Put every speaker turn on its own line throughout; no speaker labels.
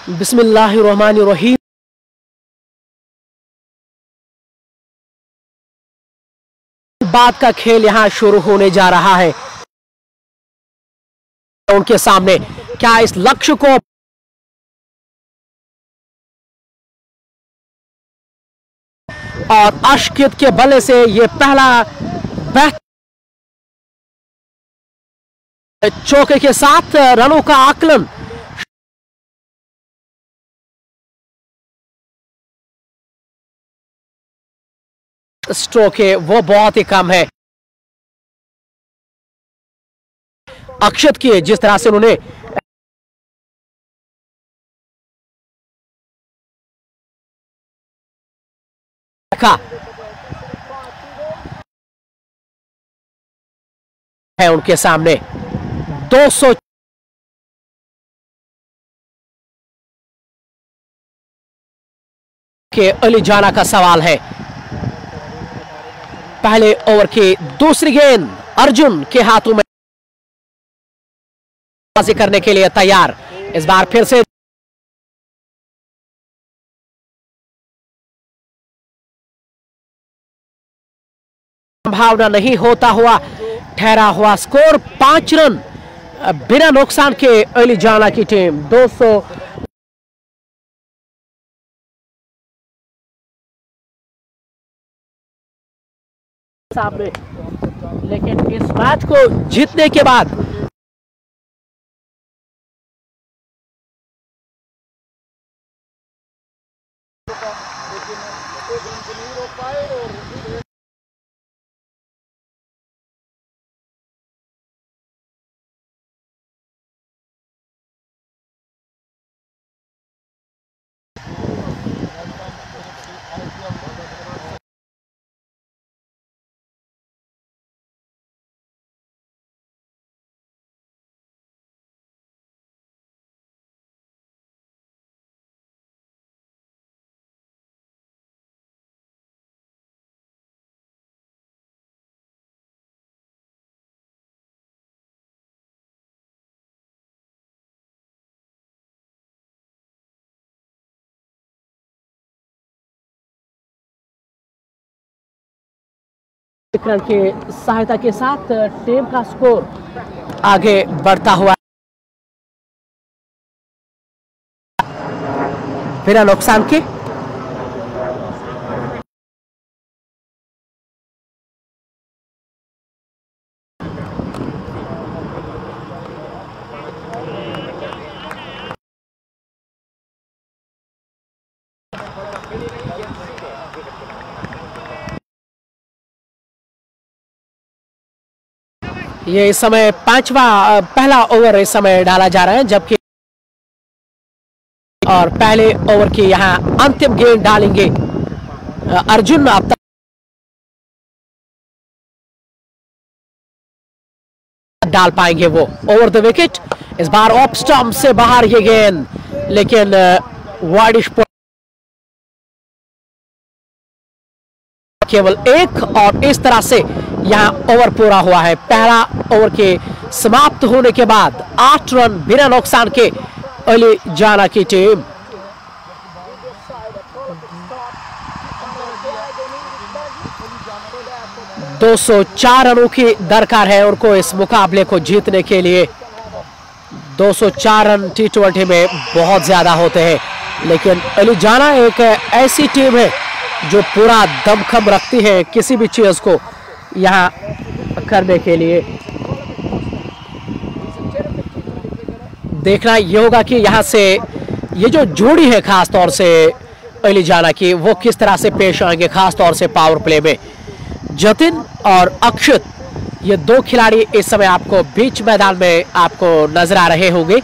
बिस्मिल्लाहिर्रहमानिर्रहीम। बाद का खेल यहां शुरू होने जा रहा है। उनके सामने क्या इस लक्ष्य को और अशकित के बल्ले से ये पहला चौके के साथ रनों का आकलन। स्ट्रोक है वो बहुत ही कम है। अक्षत की जिस तरह से उन्होंने रखा है उनके सामने 200 के अली जाना का सवाल है। पहले ओवर की दूसरी गेंद अर्जुन के हाथों में बाजी करने के लिए तैयार। इस बार फिर से संभावना नहीं होता हुआ ठहरा हुआ स्कोर 5 रन बिना नुकसान के अली जाना की टीम 200 सामने। लेकिन इस मैच को जीतने के बाद रन की सहायता के साथ टीम का स्कोर आगे बढ़ता हुआ बिना नुकसान के। ये इस समय पहला ओवर इस समय डाला जा रहा है, जबकि और पहले ओवर की यहां अंतिम गेंद डालेंगे अर्जुन। अब तक डाल पाएंगे वो ओवर द विकेट। इस बार ऑफ स्टंप से बाहर ये गेंद, लेकिन वाइडिश केवल एक, और इस तरह से यहां ओवर पूरा हुआ है। पहला ओवर के समाप्त होने के बाद 8 रन बिना नुकसान के अली जाना की टीम 204 रनों की दरकार है उनको इस मुकाबले को जीतने के लिए। 204 रन T20 में बहुत ज्यादा होते हैं, लेकिन अली जाना एक ऐसी टीम है जो पूरा दमखम रखती है किसी भी चीज को यहां करने के लिए। देखना यह होगा कि यहां से ये जो जोड़ी है खास तौर से अली जाना की, वो किस तरह से पेश आएंगे, खास तौर से पावर प्ले में। जतिन और अक्षत, ये दो खिलाड़ी इस समय आपको बीच मैदान में आपको नजर आ रहे होंगे।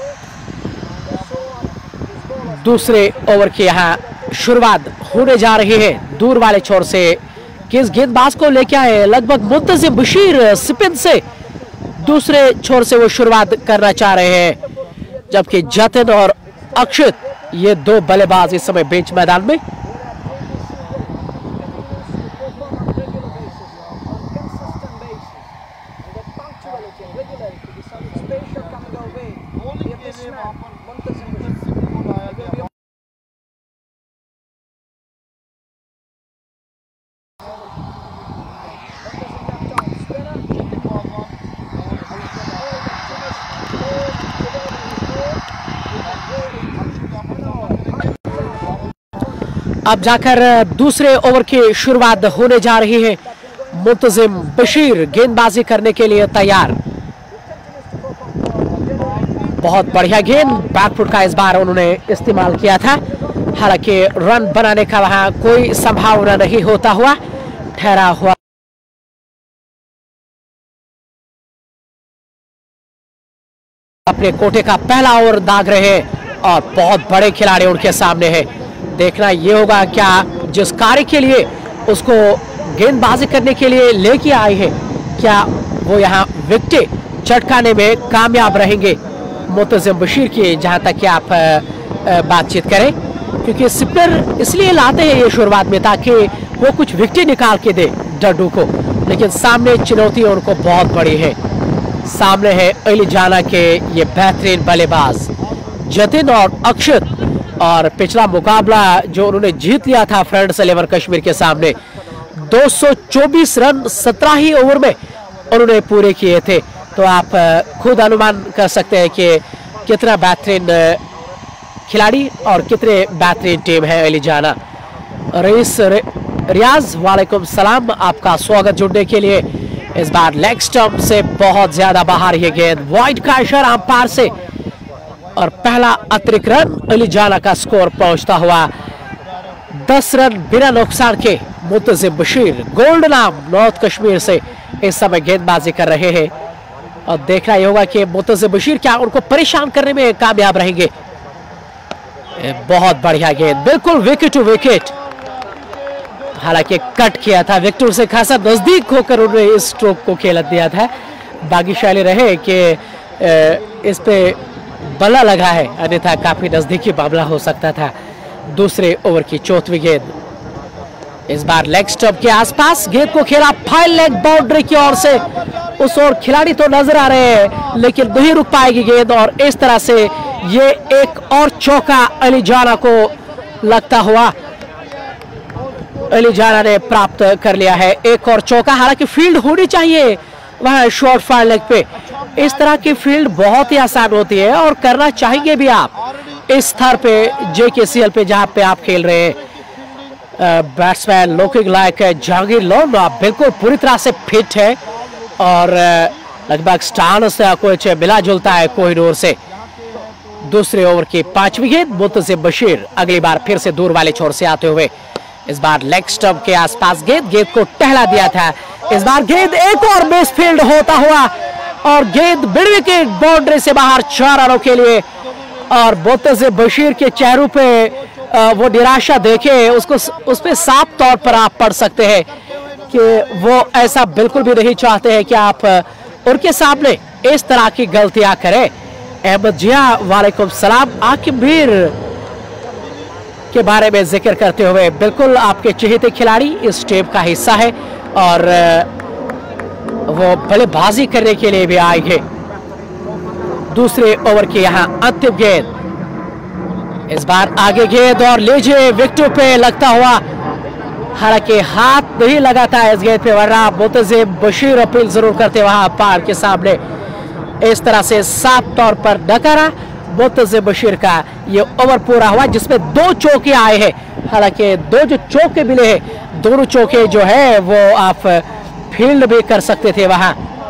दूसरे ओवर की यहां शुरुआत होने जा रही है। दूर वाले छोर से किस गेंदबाज को लेके आए, लगभग मुंतजिम बशीर स्पिन से दूसरे छोर से वो शुरुआत करना चाह रहे हैं, जबकि जतिन और अक्षत ये दो बल्लेबाज इस समय बीच मैदान में। अब जाकर दूसरे ओवर की शुरुआत होने जा रही है। मुंतजिम बशीर गेंदबाजी करने के लिए तैयार। बहुत बढ़िया गेंद, बैकफुट का इस बार उन्होंने इस्तेमाल किया था। हालांकि रन बनाने का वहां कोई संभावना नहीं होता हुआ ठहरा हुआ। अपने कोटे का पहला ओवर दाग रहे हैं और बहुत बड़े खिलाड़ी उनके सामने है। देखना यह होगा क्या जिस कार्य के लिए उसको गेंदबाजी करने के लिए लेके आए हैं, क्या वो यहाँ विकेट चटकाने में कामयाब रहेंगे मुंतजिम बशीर की, जहां तक कि आप बातचीत करें। क्योंकि स्पिनर इसलिए लाते हैं ये शुरुआत में ताकि वो कुछ विकेट निकाल के दे डड्डू को, लेकिन सामने चुनौती उनको बहुत बड़ी है। सामने है अलीजाना के ये बेहतरीन बल्लेबाज जतिन और अक्षत, और पिछला मुकाबला जो उन्होंने जीत लिया था फ्रेंड्स 11 कश्मीर के सामने 224 रन 17 ही ओवर में उन्होंने पूरे किए थे। तो आप खुद अनुमान कर सकते हैं कि कितना बेहतरीन खिलाड़ी और कितने बेहतरीन टीम है अलीजाना। रईस रियाज वालेकुम सलाम, आपका स्वागत जुड़ने के लिए। इस बार लेग स्टंप से बहुत ज्यादा बाहर ये गेंद, वाइड का इशारा अंपायर से और पहला अतिरिक्त रन अलीजाना का स्कोर पहुंचता हुआ 10 रन बिना नुकसान के। मुंतजिम बशीर गोल्ड नाम नॉर्थ कश्मीर से इस समय गेंदबाजी कर रहे हैं और देखना यह होगा कि मुंतजिम बशीर क्या उनको परेशान करने में कामयाब रहेंगे। बहुत बढ़िया गेंद, बिल्कुल विकेट टू विकेट। हालांकि कट किया था, विकेट से खासा नजदीक होकर उन्होंने इस स्ट्रोक को खेल दिया था। भाग्यशाली रहे कि इस पे बल्ला लगा है, अन्यथा काफी नजदीकी मामला हो सकता था। दूसरे ओवर की चौथी गेंद, इस बार लेग स्टंप के आसपास गेंद को खेला फाइल लेग बाउंड्री की ओर से। उस ओर खिलाड़ी तो नजर आ रहे हैं लेकिन नहीं रुक पाएगी गेंद और इस तरह से ये एक और चौका अलीजाना को लगता हुआ अलीजाना ने प्राप्त कर लिया है। एक और चौका, हालांकि फील्ड होनी चाहिए वहां शॉर्ट फायर लेग पे। इस तरह की फील्ड बहुत ही आसान होती है और करना चाहेंगे भी आप इस स्तर पे JKCL पे जहां पे आप खेल रहे हैं। Batsman looking like Jahangir Lone बिल्कुल पूरी तरह से फिट है और लगभग स्टार से कुछ मिला जुलता है कोहिनूर से। दूसरे ओवर की पांचवी गेंद, मुंतजिम बशीर अगली बार फिर से दूर वाले छोर से आते हुए। इस बार लेग स्टंप के आसपास गेंद को टहला दिया था। इस बार गेंद एक और मिस फील्ड होता हुआ और गेंद मिड विकेट बाउंड्री से बाहर 4 रनों के लिए। और मुंतजिम बशीर के चेहरों पे वो निराशा देखे उसको, उस पे साफ तौर पर आप पढ़ सकते हैं कि वो ऐसा बिल्कुल भी नहीं चाहते हैं कि आप उनके सामने इस तरह की गलतियां करें। अहमद जिया वालेकुम सलाम, आकिब मीर के बारे में जिक्र करते हुए, बिल्कुल आपके चहेते खिलाड़ी इस टीम का हिस्सा है और वो बल्लेबाजी करने के लिए भी आए हैं। दूसरे ओवर की यहाँ अंतिम गेंद, इस बार आगे गेंद और लीजिए विकेटों पे लगता हुआ। हालांकि हाथ नहीं लगा था इस गेंद पे, वरना मुंतजिम बशीर अपील जरूर करते वहां अंपायर के सामने। इस तरह से साफ तौर पर नकारा मुंतजिम बशीर का ये ओवर पूरा हुआ जिसमें 2 चौके आए हैं। हालांकि 2 जो चौके मिले हैं, दोनों चौके जो है वो आप फील्ड भी कर सकते थे वहां।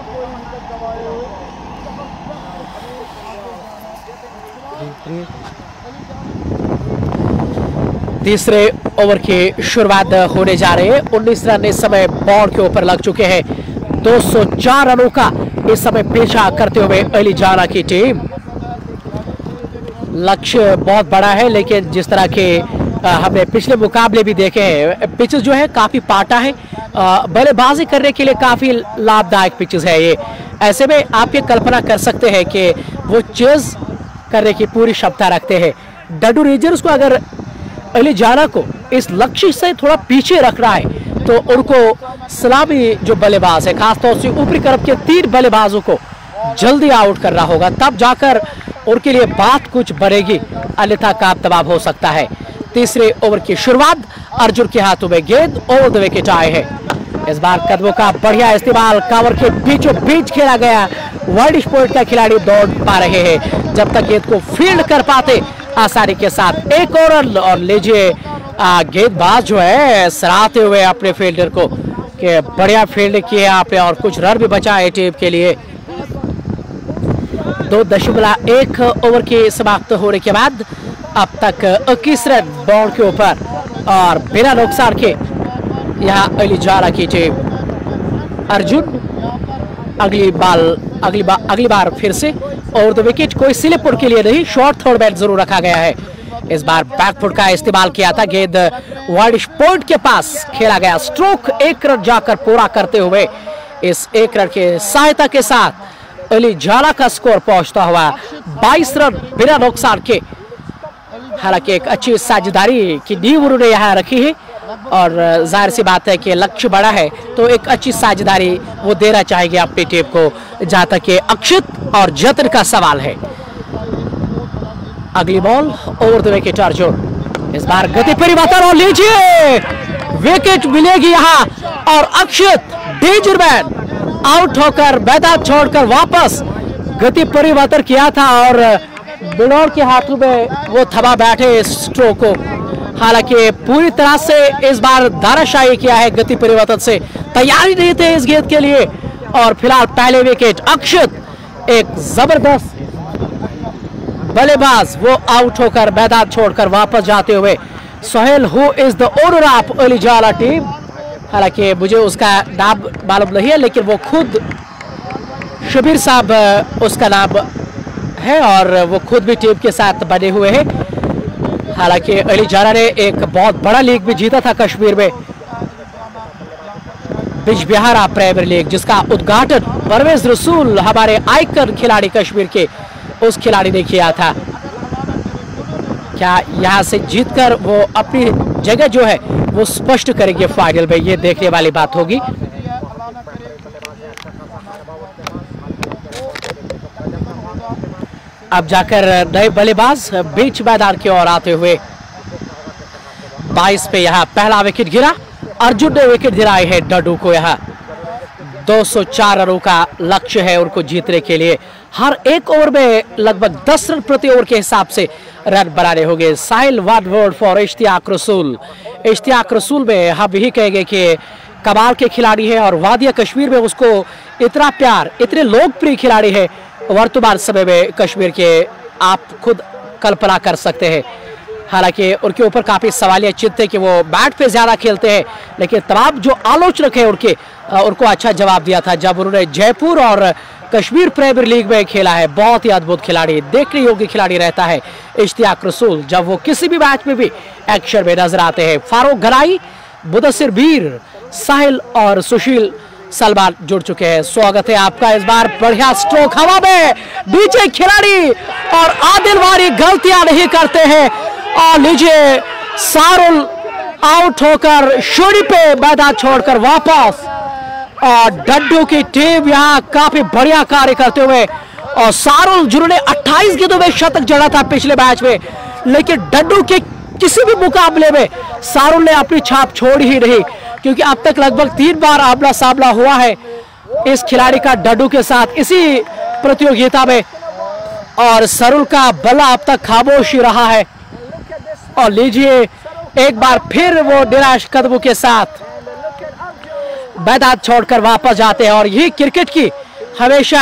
तीसरे ओवर की शुरुआत होने जा रहे हैं। 19 रन इस समय बॉल के ऊपर लग चुके हैं। 204 रनों का इस समय पीछा करते हुए अलीजाना की टीम। लक्ष्य बहुत बड़ा है लेकिन जिस तरह के हमने पिछले मुकाबले भी देखे हैं, पिचेस जो है काफी पाटा है, बल्लेबाजी करने के लिए काफी लाभदायक पिचेस है ये। ऐसे में आप ये कल्पना कर सकते हैं कि वो चेज करने की पूरी क्षमता रखते हैं। डड्डू रेंजर्स को अगर अलीजाना को इस लक्ष्य से थोड़ा पीछे रख रहा है तो उनको सलामी जो बल्लेबाज है, खासतौर से ऊपरी तरफ के 3 बल्लेबाजों को जल्दी आउट करना होगा, तब जाकर उनके लिए बात कुछ बढ़ेगी, अन्यथा काम तबाह हो सकता है। तीसरे ओवर की शुरुआत, अर्जुन के हाथों में गेंद ओवर द विकेट आए हैं। इस बार कदमों का बढ़िया इस्तेमाल, कवर के बीचों बीच खेला गया। वाइड पॉइंट का खिलाड़ी दौड़ पा रहे हैं, जब तक गेंद को फील्ड कर पाते आसानी के साथ। एक और रन और लीजिए गेंदबाज जो है सराहते हुए अपने फील्डर को कि बढ़िया फील्ड किया आपने और कुछ रन भी बचा है टीम के लिए। 2.1 ओवर के समाप्त होने के बाद अब तक 21 रन बॉल के ऊपर और बिना नुकसान के यहाँ अली जाला की टीम। अर्जुन अगली बार फिर से और 2 विकेट, कोई स्लिप के लिए नहीं, शॉर्ट थर्ड बैट जरूर रखा गया है। इस बार बैकफुट का इस्तेमाल किया था, गेंद वाइड पॉइंट के पास खेला गया, स्ट्रोक 1 रन जाकर पूरा करते हुए इस 1 रन के सहायता के साथ अली जाला का स्कोर पहुंचता हुआ 22 रन बिना नुकसान के। हालांकि एक अच्छी साझेदारी की नींव उन्होंने यहाँ रखी है और जाहिर सी बात है कि लक्ष्य बड़ा है तो एक अच्छी साझेदारी वो देना चाहेंगे अपनी टीम को, जहां तक कि अक्षित और जतन का सवाल है। अगली ball over the wicket Arjun, इस बार गति परिवर्तन और लीजिए विकेट मिलेगी यहाँ और अक्षित डेंजर मैन आउट होकर मैदान छोड़कर वापस गति परिवर्तन किया था और बिनोर के हाथों में वो थमा बैठे स्ट्रोक को। हालांकि पूरी तरह से इस बार धाराशाही किया है, गति परिवर्तन से तैयारी नहीं थे इस गेंद के लिए और फिलहाल पहले विकेट अक्षित एक जबरदस्त बल्लेबाज वो आउट होकर मैदान छोड़कर वापस जाते हुए। Sohail who is the owner of Ali Jala team, हालांकि मुझे उसका नाम मालूम नहीं है लेकिन वो खुद शबीर साहब उसका नाम है और वो खुद भी टीम के साथ बने हुए हैं। हालांकि अली जाला ने एक बहुत बड़ा लीग भी जीता था कश्मीर में, बिजबिहारा प्रीमियर लीग, जिसका उद्घाटन परवेज रसूल हमारे आइकन खिलाड़ी कश्मीर के उस खिलाड़ी ने किया था। क्या यहां से जीतकर वो अपनी जगह जो है वो स्पष्ट करेंगे फाइनल में, ये देखने वाली बात होगी। अब जाकर नए बल्लेबाज बीच मैदान की ओर आते हुए 22 पे यहाँ पहला विकेट गिरा, अर्जुन ने विकेट दिलाए है डड्डू को। यहाँ 204 रनों का लक्ष्य है उनको जीतने के लिए, हर एक ओवर में लगभग 10 रन प्रति ओवर के हिसाब से रन बनाने होंगे। Sahil one word for Ishtiyaq Rasool. Ishtiyaq रसूल में हम यही कहेंगे कि कमाल के खिलाड़ी है और वादिया कश्मीर में उसको इतना प्यार, इतने लोकप्रिय खिलाड़ी है वर्तमान समय में कश्मीर के, आप खुद कल्पना कर सकते हैं। हालांकि उनके ऊपर काफी सवालिया चिन्ह थे कि वो बैट पे ज्यादा खेलते हैं, लेकिन तमाम जो आलोचक है उनको अच्छा जवाब दिया था जब उन्होंने जयपुर और कश्मीर प्रीमियर लीग में खेला है। बहुत ही अद्भुत खिलाड़ी, देखने योग्य खिलाड़ी रहता है इश्तियाक रसूल जब वो किसी भी मैच में भी एक्शन में नजर आते हैं। फारूक गनाई, मुदस्सिर बीर, साहिल और सुशील सलमान जुड़ चुके हैं। स्वागत है आपका। इस बार बढ़िया स्ट्रोक हवा में, नीचे खिलाड़ी और आदिल वारी गलतियां नहीं करते हैं और लीजिए सारुल आउट होकर शोरी पे मैदान छोड़कर वापस और डड्डू की टीम यहाँ काफी बढ़िया कार्य करते हुए और सारुल जिन्होंने 28 गेंदों में शतक जड़ा था पिछले मैच में, लेकिन डड्डू के किसी भी मुकाबले में सारुल ने अपनी छाप छोड़ी ही नहीं, क्योंकि अब तक लगभग 3 बार आमना सामना हुआ है इस खिलाड़ी का डड्डू के साथ इसी प्रतियोगिता में और सारुल का बल्ला अब तक खामोश ही रहा है। और लीजिए एक बार फिर वो निराश कदमों के साथ मैदान छोड़कर वापस जाते हैं और यही क्रिकेट की हमेशा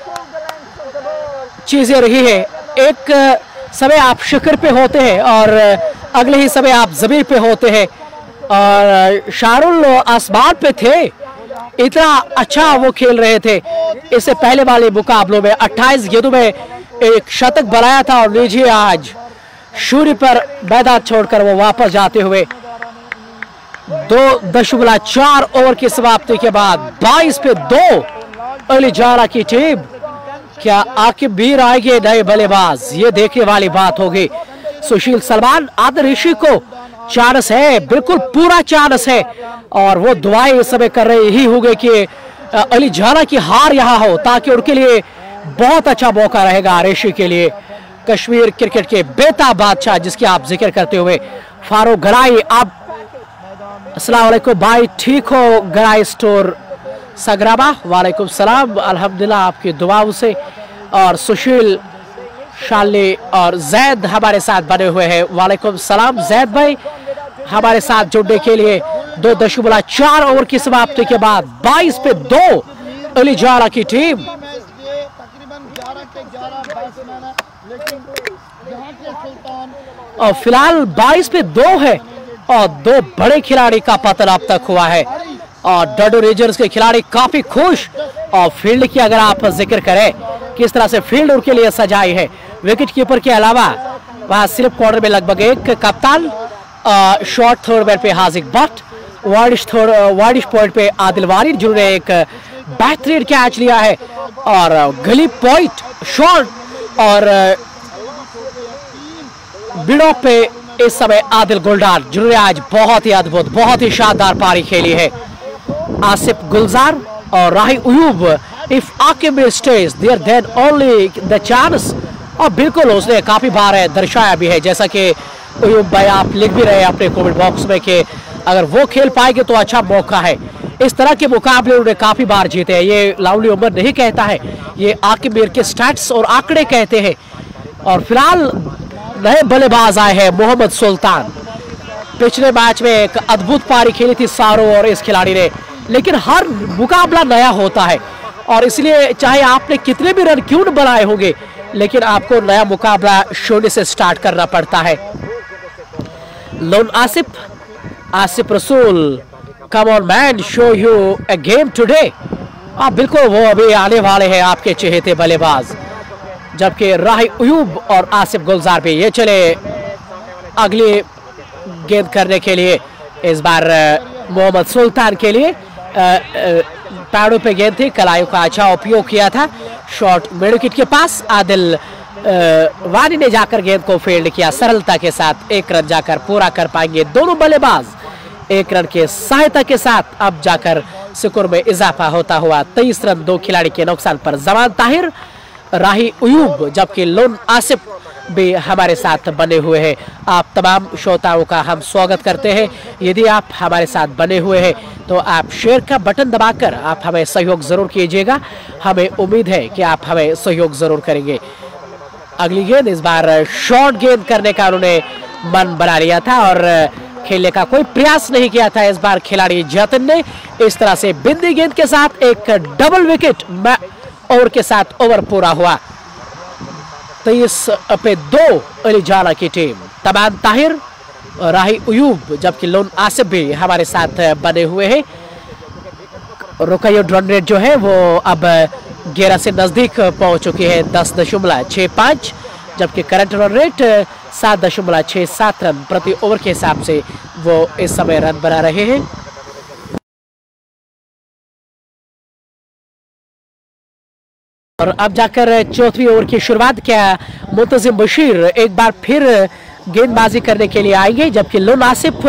चीजें रही है। एक समय आप शिखर पे होते हैं और अगले ही समय आप जमीन पे होते हैं और शारुल आसमान पे थे, इतना अच्छा वो खेल रहे थे। इससे पहले वाले मुकाबलों में 28 गेंदों में एक शतक बनाया था और लीजिए आज शून्य पर मैदान छोड़कर वो वापस जाते हुए 2.4 ओवर की समाप्ति के बाद 22 पे 2 अली जाला की टीम। क्या आकिब बीर आएंगे नए बल्लेबाज, ये देखने वाली बात होगी। सुशील सलमान आदर ऋषि को चांस है, बिल्कुल पूरा चांस है और वो दुआएं इस समय कर रहे ही होंगे कि अली जाला की हार यहाँ हो ताकि उनके लिए बहुत अच्छा मौका रहेगा ऋषि के लिए। कश्मीर क्रिकेट के बेताब बादशाह जिसकी आप जिक्र करते हुए फारूक गनाई, आप अस्सलाम वालेकुम भाई, ठीक हो गनाई स्टोर सगराबा? वालेकुम सलाम, अल्हम्दुलिल्लाह आपकी दुआओं से। और सुशील शाली और जैद हमारे साथ बने हुए हैं। वालेकुम सलाम जैद भाई, हमारे साथ जुड़ने के लिए। 2.4 ओवर की समाप्ति के बाद 22 पे 2 अली जारा की टीम। और फिलहाल 22 पे 2 है और 2 बड़े खिलाड़ी का पतन अब तक हुआ है और डडो रेंजर्स के खिलाड़ी काफी खुश। और फील्ड की अगर आप जिक्र करें किस तरह से फील्ड उनके लिए सजाई है, विकेट कीपर के अलावा वहां स्लिप कॉर्नर में लगभग एक कप्तान, शॉर्ट थर्ड मैन पे हाजिक भट्ट, वाइडिश पॉइंट पे आदिल वारिद जिन्होंने एक बेहतरीन कैच लिया है और गली पॉइंट शॉर्ट और बिडॉक पे इस समय आदिल गुलडार जिन्होंने आज बहुत ही अद्भुत बहुत ही शानदार पारी खेली है। आसिफ गुलजार और Rahi Ayub, if Aqib stays there then only the chance. और बिल्कुल उसने काफी बार दर्शाया भी है, जैसा कि उयूब भाई आप लिख भी रहे हैं अपने कमेंट बॉक्स में कि अगर वो खेल पाएंगे तो अच्छा मौका है। इस तरह के मुकाबले उन्होंने काफी बार जीते हैं। ये लावली उमर नहीं कहता है, ये आकिब मीर के स्टैट्स और आंकड़े कहते हैं। और फिलहाल नए बल्लेबाज आए हैं मोहम्मद सुल्तान। पिछले मैच में एक अद्भुत पारी खेली थी सारो और इस खिलाड़ी ने, लेकिन हर मुकाबला नया होता है और इसलिए चाहे आपने कितने भी रन क्यों न बनाए होंगे, लेकिन आपको नया मुकाबला शून्य से स्टार्ट करना पड़ता है। Lone Asif Rasool, come on man, show you a game today. बिल्कुल वो अभी आने वाले हैं आपके चहेते बल्लेबाज, जबकि राही उयूब और आसिफ गुलजार भी ये चले अगली गेंद करने के लिए। इस बार मोहम्मद सुल्तान के लिए पैरों पे गेंद थी, कलाइयों का अच्छा उपयोग किया था। शॉट मिड विकेट के पास आदिल वानी ने जाकर गेंद को फील्ड किया सरलता के साथ। 1 रन जाकर पूरा कर पाएंगे दोनों बल्लेबाज। 1 रन के सहायता के साथ अब जाकर स्कोर में इजाफा होता हुआ 23 रन 2 खिलाड़ी के नुकसान पर जमान ताहिर, राही उयूब, जबकि लोन आसिफ भी हमारे साथ बने हुए हैं। आप तमाम श्रोताओं का हम स्वागत करते हैं। यदि आप हमारे साथ बने हुए हैं तो आप शेयर का बटन दबाकर आप हमें सहयोग जरूर कीजिएगा। हमें उम्मीद है कि आप हमें सहयोग जरूर करेंगे। अगली गेंद, इस बार शॉर्ट गेंद करने का उन्होंने मन बना लिया था और खेलने का कोई प्रयास नहीं किया था। इस बार खिलाड़ी जतन ने इस तरह से बिंदी गेंद के साथ एक डबल विकेट ओवर के साथ ओवर पूरा हुआ। 23 पे 2 अली जारा की टीम। तमान ताहिर, राही उयूब, जबकि लोन आसिफ भी हमारे साथ बने हुए हैं। रुकैयो रन रेट जो है वो अब 11 से नजदीक पहुंच चुकी है, 10.65, जबकि करंट रन रेट 7.67 रन प्रति ओवर के हिसाब से वो इस समय रन बना रहे हैं। और अब जाकर 4वीं ओवर की शुरुआत क्या मुंतजिम बशीर एक बार फिर गेंदबाजी करने के लिए आएंगे, जबकि लोन आसिफ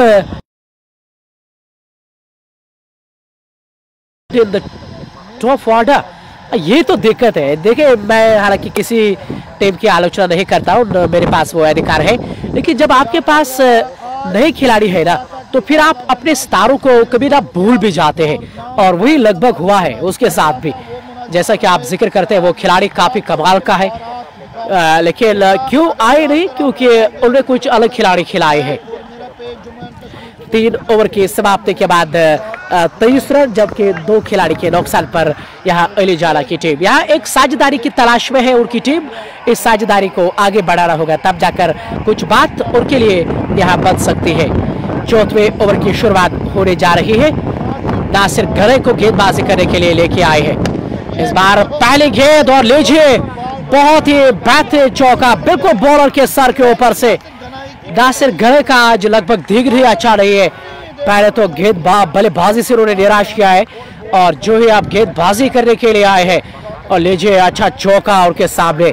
टॉप ऑर्डर। ये तो दिक्कत है। देखिए, मैं हालांकि किसी टीम की आलोचना नहीं करता हूँ, मेरे पास वो अधिकार है, लेकिन जब आपके पास नए खिलाड़ी है ना तो फिर आप अपने सितारों को कभी ना भूल भी जाते हैं और वही लगभग हुआ है उसके साथ भी। जैसा कि आप जिक्र करते हैं वो खिलाड़ी काफी कमाल का है, लेकिन क्यों आए नहीं, क्योंकि उन्होंने कुछ अलग खिलाड़ी खिलाए हैं। 3 ओवर की समाप्ति के बाद 23 रन, जबकि 2 खिलाड़ी के नुकसान पर यहाँ अली जारा की टीम यहाँ एक साझेदारी की तलाश में है। उनकी टीम इस साझेदारी को आगे बढ़ाना होगा, तब जाकर कुछ बात उनके लिए यहाँ बन सकती है। 4वें ओवर की शुरुआत होने जा रही है। नासिर घरे को गेंदबाजी करने के लिए लेके आए हैं। इस बार पहली गेंद और लीजिए बहुत ही बेहतरीन चौका, बिल्कुल बॉलर के सर के ऊपर से। नासिर घरे का आज लगभग दिख ही अच्छा नहीं है। पहले तो गेंद बल्लेबाजी से उन्होंने निराश किया है और जो ही आप गेंदबाजी करने के लिए आए हैं और लीजिए अच्छा चौका उनके सामने।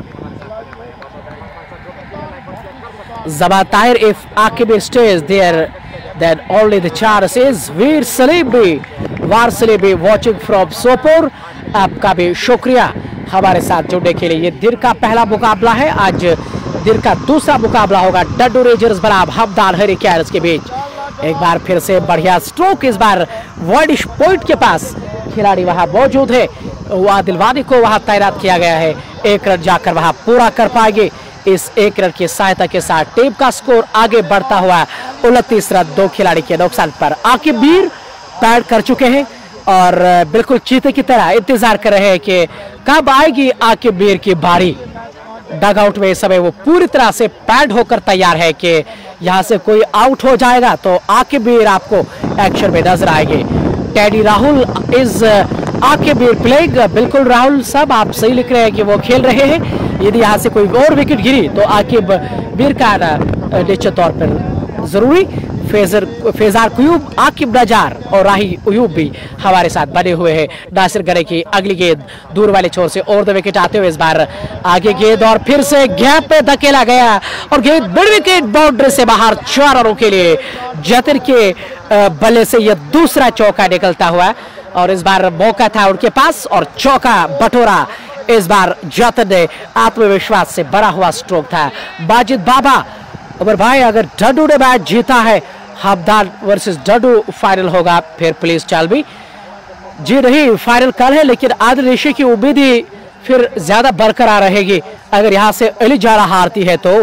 जबा Tahir, if Aqib stays there then only the chance is Veer Saleem भी watching from सोपोर। आपका भी शुक्रिया हमारे साथ जुड़ने के लिए। ये दिन का पहला मुकाबला है, आज दिन का दूसरा मुकाबला होगा डड्डू रेंजर्स बनाम हमदान हरिकेन्स के बीच। एक बार फिर से बढ़िया स्ट्रोक, इस बार वाइडिश पॉइंट के पास खिलाड़ी वहां मौजूद है, आदिल वानी को वहां तैनात किया गया है। 1 रन जाकर वहां पूरा कर पाएंगे। इस एक रन की सहायता के साथ टीम का स्कोर आगे बढ़ता हुआ 29 रन 2 खिलाड़ी के नुकसान पर। आकिब मीर पैड कर चुके हैं और बिल्कुल चीते की तरह इंतजार कर रहे हैं कि कब आएगी आकिब मीर की बारी। डगआउट में इस समय वो पूरी तरह से पैड होकर तैयार है कि यहां से कोई आउट हो जाएगा तो आकिब मीर आपको एक्शन में नजर आएंगे। Teddy Rahul is Aqib Mir playing. बिल्कुल राहुल साहब आप सही लिख रहे हैं कि वो खेल रहे हैं। यदि यहां से कोई और विकेट गिरी तो आकिब मीर का निश्चित तौर पर जरूरी। फेजार कुयूब, आकिब नजार और राही उयूब भी हमारे साथ बने हुए हैं। नासिर गरे की अगली गेंद दूर वाले छोर से ओवर द विकेट आते हुए इस बार आगे गेंद और फिर से गैप पे धकेला गया और गेंद मिड विकेट बाउंड्री से बाहर 4 रनों के लिए जतिन के बल्ले से यह दूसरा चौका निकलता हुआ और इस बार मौका था उनके पास और चौका बटोरा। इस बार जतिन ने आत्मविश्वास से भरा हुआ स्ट्रोक था। माजिद बाबा अमर भाई, अगर डडू ने मैच जीता है, हमदान वर्सेस डडू फाइनल होगा, फिर पुलिस चाल भी जी नहीं फाइनल कल है, लेकिन आदिल ऋषि की उम्मीद ही फिर ज्यादा बरकरार रहेगी अगर यहां से अली जारा हारती है तो,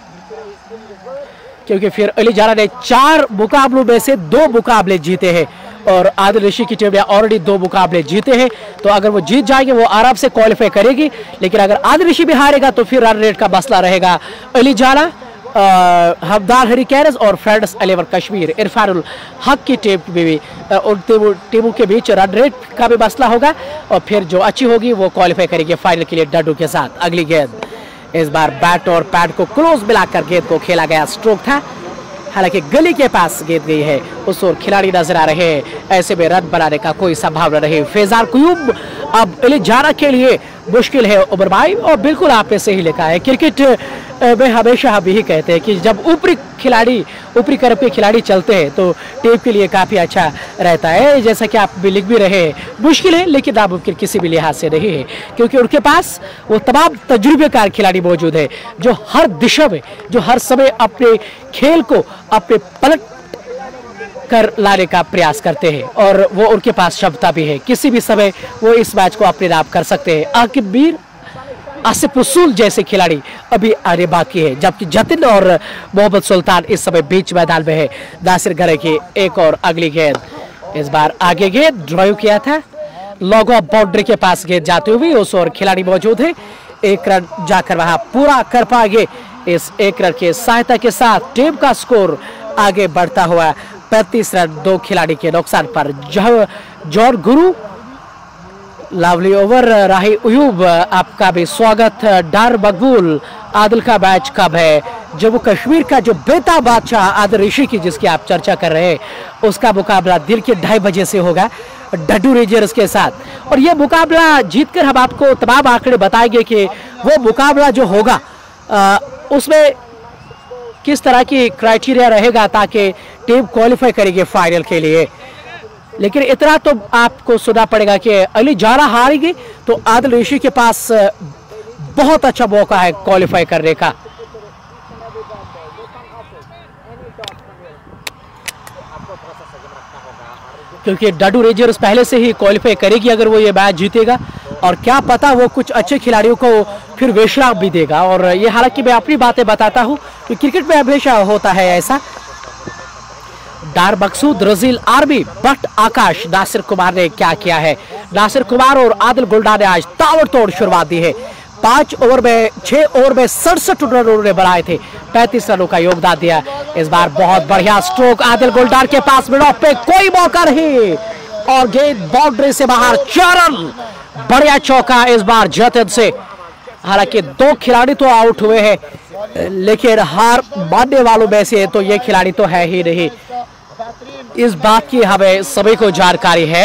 क्योंकि फिर अली जारा ने 4 मुकाबलों में से 2 मुकाबले जीते हैं और आदिल ऋषि की टीम ने ऑलरेडी 2 मुकाबले जीते हैं। तो अगर वो जीत जाएंगे वो आराम से क्वालिफाई करेगी, लेकिन अगर आदिल ऋषि भी हारेगा तो फिर रन रेट का मसला रहेगा। अली जारा, हमदान हरिकेन्स और फ्रेंड्स 11 कश्मीर इरफानुल हक की टीम में भी उन टीमों के बीच रन रेट का भी मसला होगा और फिर जो अच्छी होगी वो क्वालिफाई करेगी फाइनल के लिए डडू के साथ। अगली गेंद इस बार बैट और पैड को क्लोज मिलाकर गेंद को खेला गया स्ट्रोक था, हालांकि गली के पास गेंद गई है, उस ओर खिलाड़ी नजर आ रहे हैं, ऐसे में रन बनाने का कोई संभावना नहीं। फेजार कुयूब अब अली जारा के लिए मुश्किल है उमर भाई, और बिल्कुल आपने सही लिखा है। क्रिकेट में हमेशा हम यही कहते हैं कि जब ऊपरी करब के खिलाड़ी चलते हैं तो टीम के लिए काफी अच्छा रहता है। जैसा कि आप भी लिख भी रहे हैं, मुश्किल है लेकिन नामुमकिन किसी भी लिहाज से नहीं है, क्योंकि उनके पास वो तमाम तजुर्बेकार खिलाड़ी मौजूद है जो हर दिशा में, जो हर समय अपने खेल को अपने पलट कर लाने का प्रयास करते हैं और वो उनके पास क्षमता भी है, किसी भी समय वो इस मैच को अपने नाम कर सकते हैं। आकिब मीर, आसिफ रसूल जैसे खिलाड़ी अभी आने बाकी है, जबकि जतिन और मोहम्मद सुल्तान इस समय बीच मैदान में है। नासिर घरे की एक और अगली गेंद, इस बार आगे गेंद ड्राइव किया था, लॉग ऑफ बाउंड्री के पास गेंद जाते हुए उस और खिलाड़ी मौजूद है, 1 रन जाकर वहां पूरा कर पाएंगे। इस 1 रन की सहायता के साथ टीम का स्कोर आगे बढ़ता हुआ 35 रन 2 खिलाड़ी के नुकसान पर। जॉन गुरु, लवली ओवर राही उयूब, आपका भी स्वागत। डर मकबूल, आदिल का मैच कब है? जम्मू कश्मीर का जो बेताब बादशाह आदिल ऋषि की जिसकी आप चर्चा कर रहे हैं, उसका मुकाबला दिन के 2:30 बजे से होगा डड्डू रेंजर्स के साथ, और यह मुकाबला जीतकर हम आपको तमाम आंकड़े बताएंगे कि वो मुकाबला जो होगा उसमें किस तरह की क्राइटेरिया रहेगा ताकि टीम क्वालिफाई करेगी फाइनल के लिए। लेकिन इतना तो आपको सुनना पड़ेगा कि अली जारा हारेगी तो आदिल ऋषि के पास बहुत अच्छा मौका है क्वालिफाई करने का। क्योंकि डड्डू रेंजर्स पहले से ही क्वालिफाई करेगी अगर वो ये मैच जीतेगा, और क्या पता वो कुछ अच्छे खिलाड़ियों को फिर विश्राम भी देगा। और ये हालांकि मैं अपनी बातें बताता हूं कि क्रिकेट में हमेशा होता है ऐसा। डार मकसूद, रजील आर्मी, बट आकाश, नासिर कुमार ने क्या किया है? नासिर कुमार और आदिल गुल्डा ने आज ताबड़तोड़ शुरुआत दी है। 6 ओवर में 67 रन उन्होंने बनाए थे, 35 रनों का योगदान दिया। इस बार बहुत बढ़िया स्ट्रोक आदिल गुल्डार के पास, मिड ऑफ पे कोई मौका नहीं और गेंद बाउंड्री से बाहर, 4 रन। बढ़िया चौका इस बार जतिन से। हालांकि 2 खिलाड़ी तो आउट हुए हैं, लेकिन हार मानने वालों में से तो ये खिलाड़ी तो है ही नहीं, इस बात की हमें सभी को जानकारी है।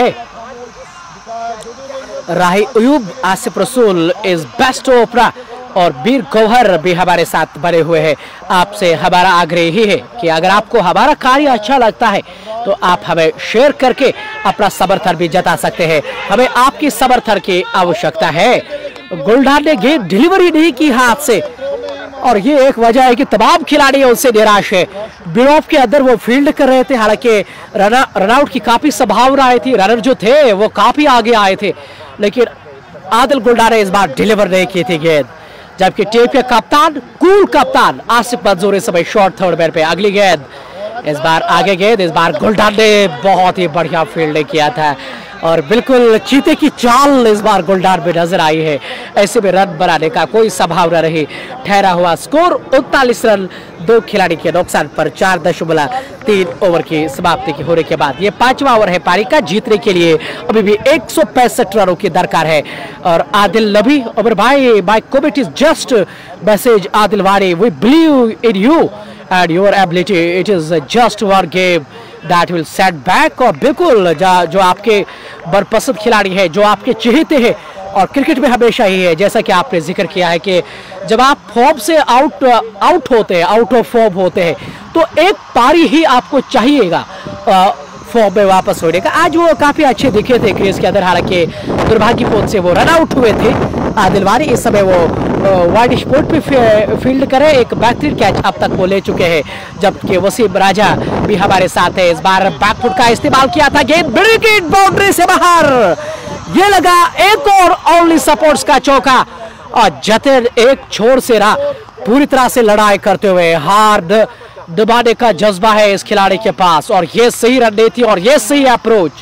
राही उयूब, आसिफ रसूल इज बेस्ट ओपनर और बीर गौहर भी हमारे साथ बने हुए हैं। आपसे हमारा आग्रह ही है कि अगर आपको हमारा कार्य अच्छा लगता है तो आप हमें शेयर करके अपना समर्थन भी जता सकते हैं। हमें आपकी समर्थन की आवश्यकता है। गुलडार ने गेंद डिलीवरी नहीं की हाथ से, और ये एक वजह है कि तमाम खिलाड़ी उनसे निराश है। मिड ऑफ के अंदर वो फील्ड कर रहे थे, हालांकि रनआउट की काफी संभावनाएं थी, रनर जो थे वो काफी आगे आए थे, लेकिन आदिल गुल्डार ने इस बार डिलीवर नहीं की थी गेंद। जबकि टीम के कप्तान कूल कप्तान आसिफ मंजूर इस समय शॉर्ट थर्ड मैन पे। अगली गेंद इस बार आगे गेंद, इस बार गुलडान ने बहुत ही बढ़िया फील्डिंग किया था और बिल्कुल चीते की चाल इस बार गुलडान में नजर आई है। ऐसे में रन बनाने का कोई संभावना नहीं। ठहरा हुआ स्कोर 39 रन 2 खिलाड़ी के नुकसान पर 4.3 ओवर की समाप्ति की होने के बाद ये 5वां ओवर है पारी का। जीतने के लिए अभी भी 165 रनों की दरकार है। और आदिल नबी अमर भाई, my comment is just message Adil Wani, we believe in you and your ability, it is just one game that will set back। और बिल्कुल जो आपके मनपसंद खिलाड़ी है, जो आपके चहेते हैं और क्रिकेट में हमेशा ही है, जैसा कि आपने जिक्र किया है कि जब आप फॉर्म से आउट होते हैं, आउट ऑफ फॉर्म होते हैं, तो एक पारी ही आपको चाहिएगा फॉर्म में वापस होने का। आज वो काफी अच्छे दिखे थे क्रीज के अंदर, हालांकि दुर्भाग्यपूर्ण से वो रन आउट हुए थे। आदिल वाणी इस समय वो वाइड स्पोर्ट पे फील्ड करे, एक बेहतरीन कैच अब तक वो ले चुके हैं, जबकि वसीम राजा भी हमारे साथ है। इस बार बैकफुट का इस्तेमाल किया था, गेंद विकेट बाउंड्री से बाहर। ये लगा एक और ओनली सपोर्ट्स का चौका और जतिन एक छोर से रहा पूरी तरह से लड़ाई करते हुए। हार दबाने का जज्बा है इस खिलाड़ी के पास और ये सही रणनीति और ये सही अप्रोच।